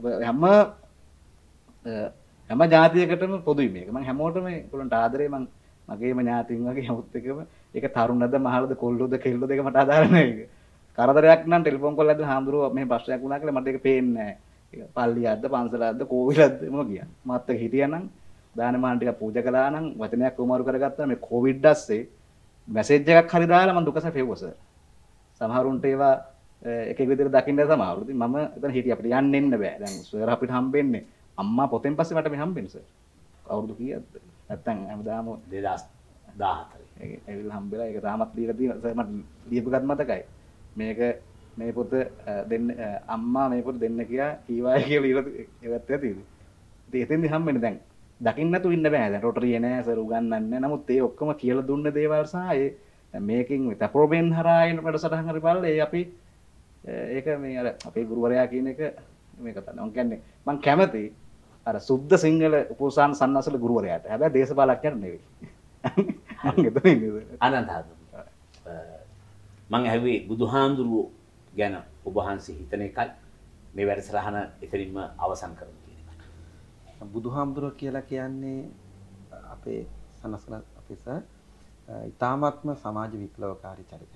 හැම ජාතියකටම පොදුයි මේක. මම හැමෝටම ඒගොල්ලන්ට ආදරේ මම මගේම ඥාතීන් වගේ හැමොත් එකම ඒක තරුණද මහලද කොල්ලෝද කෙල්ලෝද ඒක මට ආදාර නැහැ ඒක. කරදරයක් නම් ටෙලිෆෝන් කරලා දැන් හාමුදුරුවෝ මේ ප්‍රශ්නයක් වුණා කියලා මට ඒක පේන්නේ නැහැ. ඒක පල්ලියක්ද පන්සලක්ද කෝවිලක්ද මොනවා කියන්නේ. මාත් එක හිටියානම් දාන මාන ටික පූජා කළා නම් වචනයක් උමාරු කරගත්තා මේ කොවිඩ් ඇස්සේ මැසේජ් එකක් හරි දාලා මම දුකස ෆෙව්වා සර්. සමහරුන්ට ඒවා එක එක විදිහට දකින්න සමහරු. ඉතින් මම එතන හිටියා අපිට යන්න එන්න බෑ. දැන් සර් අපිට හම්බෙන්නේ අම්මා පොතෙන් පස්සේ මට මේ හම්බෙන්නේ සර්. අවුරුදු කීයක්ද? නැත්තම් හැමදාම 2000 14. ඇවිල්ලා හම්බෙලා ඒක තාමත් ලියලා තියෙනවා. සර් මට ලියපු ගත් මතකයි. මේක මේ පොත දෙන්න අම්මා මේ පොත දෙන්න කියලා කීවායි කියලා ඉවත් ඒවත් ඇතිද. ඉතින් එතෙන්දි හම්බෙන්නේ දැන් දකින්න නැතු ඉන්න බෑ. දැන් රොටරිය නෑ සර් උගන්වන්නේ. නමුත් ඒ ඔක්කොම කියලා දුන්න දේවල් සහ ඒ දැන් මේකෙන් තප්‍රෝබෙන් හරහා එන වැඩසටහන් හරි බලලා ඒ අපි ඒක මේ අර අපේ ගුරුවරයා කියන එක මේක තමයි. මම කියන්නේ මම කැමති අර සුද්ධ සිංහල උපෝසාන සන්නසල ගුරුවරයාට. හැබැයි දේශපාලඥයන්ට නෙවෙයි. අනන්තහාද මං ඇහුවේ බුදුහාමුදුරුවෝ ගැන ඔබ වහන්සේ හිතන එකයි මේ වැඩසටහන එතනින්ම අවසන් කරමු කියන එක. බුදුහාමුදුරුවෝ කියලා කියන්නේ අපේ සනසල අපේ සර් ඊ타මාත්ම සමාජ විප්ලවකාරී චරිතයක්.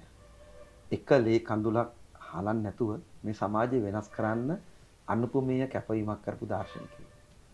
එක ලේ කඳුලක් හලන්න නැතුව මේ සමාජය වෙනස් කරන්න අනුපමේය කැපවීමක් කරපු දාර්ශනිකයෙක්.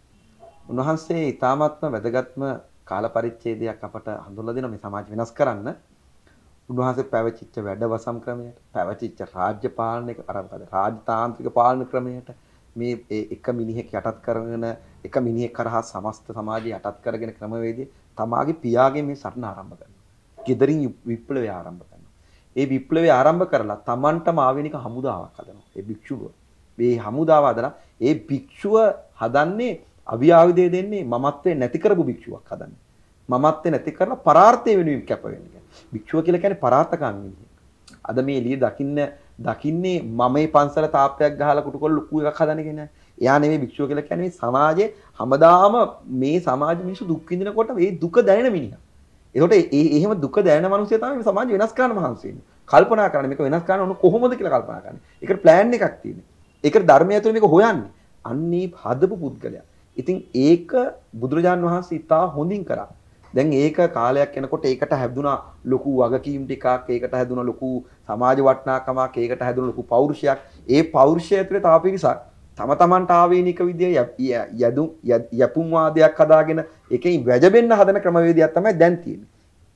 උන්වහන්සේ ඊ타මාත්ම වැදගත්ම කාල පරිච්ඡේදයක් අපට හඳුන්වලා දෙනවා මේ සමාජ වෙනස් කරන්න. උන්වහන්සේ පැවතිච්ච වැඩවසම් ක්‍රමයට, පැවතිච්ච රාජ්‍ය පාලනයක රාජතාන්ත්‍රික පාලන ක්‍රමයට මේ එක මිනිහෙක් යටත් කරගෙන එක මිනිහෙක් කරහා සමස්ත සමාජය යටත් කරගෙන ක්‍රමවේදය තමාගේ පියාගේ මේ සටන ආරම්භ කරනවා. ගෙදරින් විප්ලවය ආරම්භ කරනවා. ඒ විප්ලවය ආරම්භ කරලා Tamanටම ආවෙනික හමුදාවක් හදනවා. ඒ භික්ෂුව. මේ හමුදාව හදලා ඒ භික්ෂුව හදන්නේ අවියාවිදේ දෙන්නේ මමත්වේ නැති කරපු භික්ෂුවක් හදන්නේ. මමත්වේ නැති කරලා පරාර්ථය වෙනුවෙන් කැප වෙන්නේ. භික්ෂුව කියලා කියන්නේ පරාර්ථකාමී මිනිහෙක්. අද මේ එළිය දකින්නේ මම මේ පන්සල තාප්පයක් ගහලා කුටුකොල්ල ලොකු එකක් හදන්නේ නෑ. එයා නෙමෙයි භික්ෂුව කියලා කියන්නේ මේ සමාජයේ හැමදාම මේ සමාජ මිනිස්සු දුක් විඳිනකොට මේ දුක දැනෙන මිනිහා. ඒකට එහෙම දුක දැනෙන මිනිස්සු තමයි මේ සමාජය වෙනස් කරන්න මහන්සි වෙන්නේ. කල්පනා කරන්න මේක වෙනස් කරන්න ඕන කොහොමද කියලා කල්පනා කරන්න. ඒකට ප්ලෑන් එකක් තියෙනවා. ඒකට ධර්මය ඇතුලේ මේක හොයන්නේ. අන්නේ හදපු පුද්ගලයා. ඉතින් ඒක බුදුරජාන් වහන්සේ ඉතා හොඳින් කරා. දැන් ඒක කාලයක් යනකොට ඒකට හැදුනා ලොකු වගකීම් ටිකක්, ඒකට හැදුනා ලොකු සමාජ වටිනාකමක්, ඒකට හැදුනා ලොකු පෞරුෂයක්. ඒ පෞරුෂය ඇතුලේ තව පිරිසක් තම තමන්ට ආවේනික විදිය යපුම් වාදයක් හදාගෙන ඒකෙන් වැජබෙන්න හදන ක්‍රමවේදයක් තමයි දැන් තියෙන්නේ.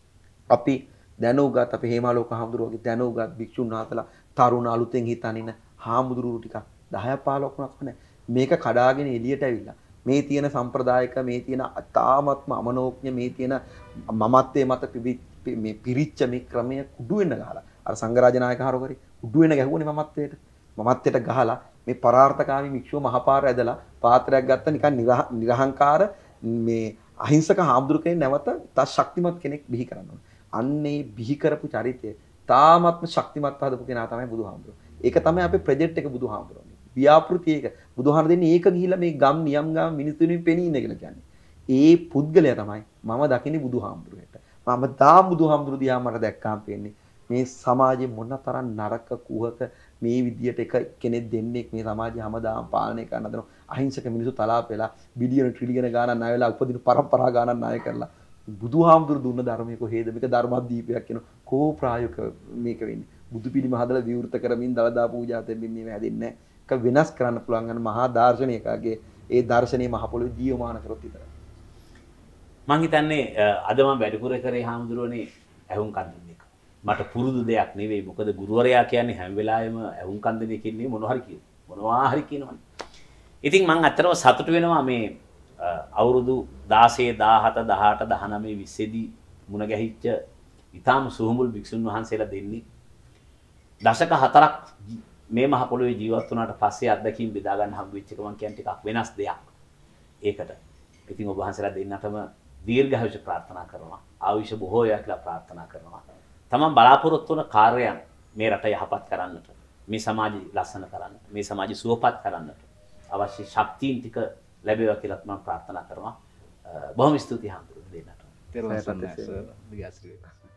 අපි දැනුගත් අපේ හේමාලෝක හාමුදුරුවෝගේ දැනුගත් භික්ෂුන් වහන්සේලා තරුණ අලුතෙන් හිතනින හාමුදුරුවෝ ටිකක් 10 15ක් නැහැ. මේක කඩාගෙන එළියට ඇවිල්ලා මේ තියෙන සම්ප්‍රදායක මේ තියෙන තාමත්ම අමනෝඥ මේ තියෙන මමත්වයේ මත මේ පිරිච්ච මේ ක්‍රමය කුඩු වෙන්න ගහලා අර සංඝරාජ නායක හරවරි කුඩු වෙන්න ගැහුවනේ මමත්වයට ගහලා මේ පරාර්ථකාමී මික්ෂුව මහපාර ඇදලා පාත්‍රයක් ගත්ත නිකන් නිර්හංකාර මේ අහිංසක හාමුදුරු කෙනෙක් නැවත තත් ශක්තිමත් කෙනෙක් බිහි කරනවා. අන්නේ බිහි කරපු චරිතය තාමත්ම ශක්තිමත් හදපු කෙනා තමයි බුදුහාමුදුරුවෝ. ඒක තමයි අපේ ප්‍රොජෙක්ට් එක බුදුහාමුදුරුවෝ. ව්‍යාපෘති ඒක බුදුහාම දෙන්නේ ඒක ගිහිලා මේ ගම් නියම් ගම් මිනිස්සුන්ගෙන් පෙනී ඉන්න කියලා කියන්නේ. ඒ පුද්ගලයා තමයි මම දකින්නේ බුදුහාමුදුරුවේට. මම තාම බුදුහාමුදුරු දිහා මට දැක්කාම පේන්නේ මේ සමාජයේ මොනතරම් නරක කුහක මේ විදියට එක කෙනෙක් දෙන්නේ මේ සමාජය හැමදාම පාලනය කරන හදන අහිංසක මිනිස්සු තලාප වෙලා බිලියන ට්‍රිලියන ගාණක් ණය වෙලා උපදින පරම්පරා ගාණක් ණය කරලා බුදුහාමුදුරු දුන්න ධර්මයේ කොහේද මේක ධර්මදීපයක් කියන කෝ ප්‍රායෝගික මේක වෙන්නේ. බුදු පිළිම හදලා විවෘත කරමින් දවදා පූජා දෙමින් මේ හැදෙන්නේ නැහැ. වෙනස් කරන්න පුළුවන් යන මහා දාර්ශනිකයාගේ ඒ දර්ශනීය මහ පොළොවේ ජීවමාන කරොත් විතරයි. මං හිතන්නේ අද මම වැඩිපුර කරේ හාමුදුරුවනේ ඇහුම්කන් දෙන එක. මට පුරුදු දෙයක් නෙවෙයි. මොකද ගුරුවරයා කියන්නේ හැම වෙලාවෙම ඇහුම්කන් දෙන එකේ නෙවෙයි මොනවා හරි කියනවනේ. ඉතින් මං අත්‍තරම සතුටු වෙනවා මේ අවුරුදු 16 17 18 19 20 දී මුණ ගැහිච්ච ඊටාම සුහුඹුල් භික්ෂුන් වහන්සේලා දෙන්නේ දශක 4ක් මේ මහ පොළොවේ ජීවත් වුණාට පස්සේ අත්දැකීම් බෙදා ගන්න හම්බ වෙච්ච එක මම කියන්නේ ටිකක් වෙනස් දෙයක්. ඒකට ඉතින් ඔබ වහන්සේලා දෙන්නටම දීර්ඝායුෂ ප්‍රාර්ථනා කරනවා. ආයුෂ බොහෝ වේවා කියලා ප්‍රාර්ථනා කරනවා. තමන් බලාපොරොත්තු වන කාර්යයන් මේ රට යහපත් කරන්නට, මේ සමාජය ලස්සන කරන්නට, මේ සමාජය සුවපත් කරන්නට අවශ්‍ය ශක්තියින් ටික ලැබේවා කියලා මම ප්‍රාර්ථනා කරනවා. බොහොම ස්තුතියි හාමුදුරුවෝ දෙන්නට. තෙරුවන් සරණයි සර්.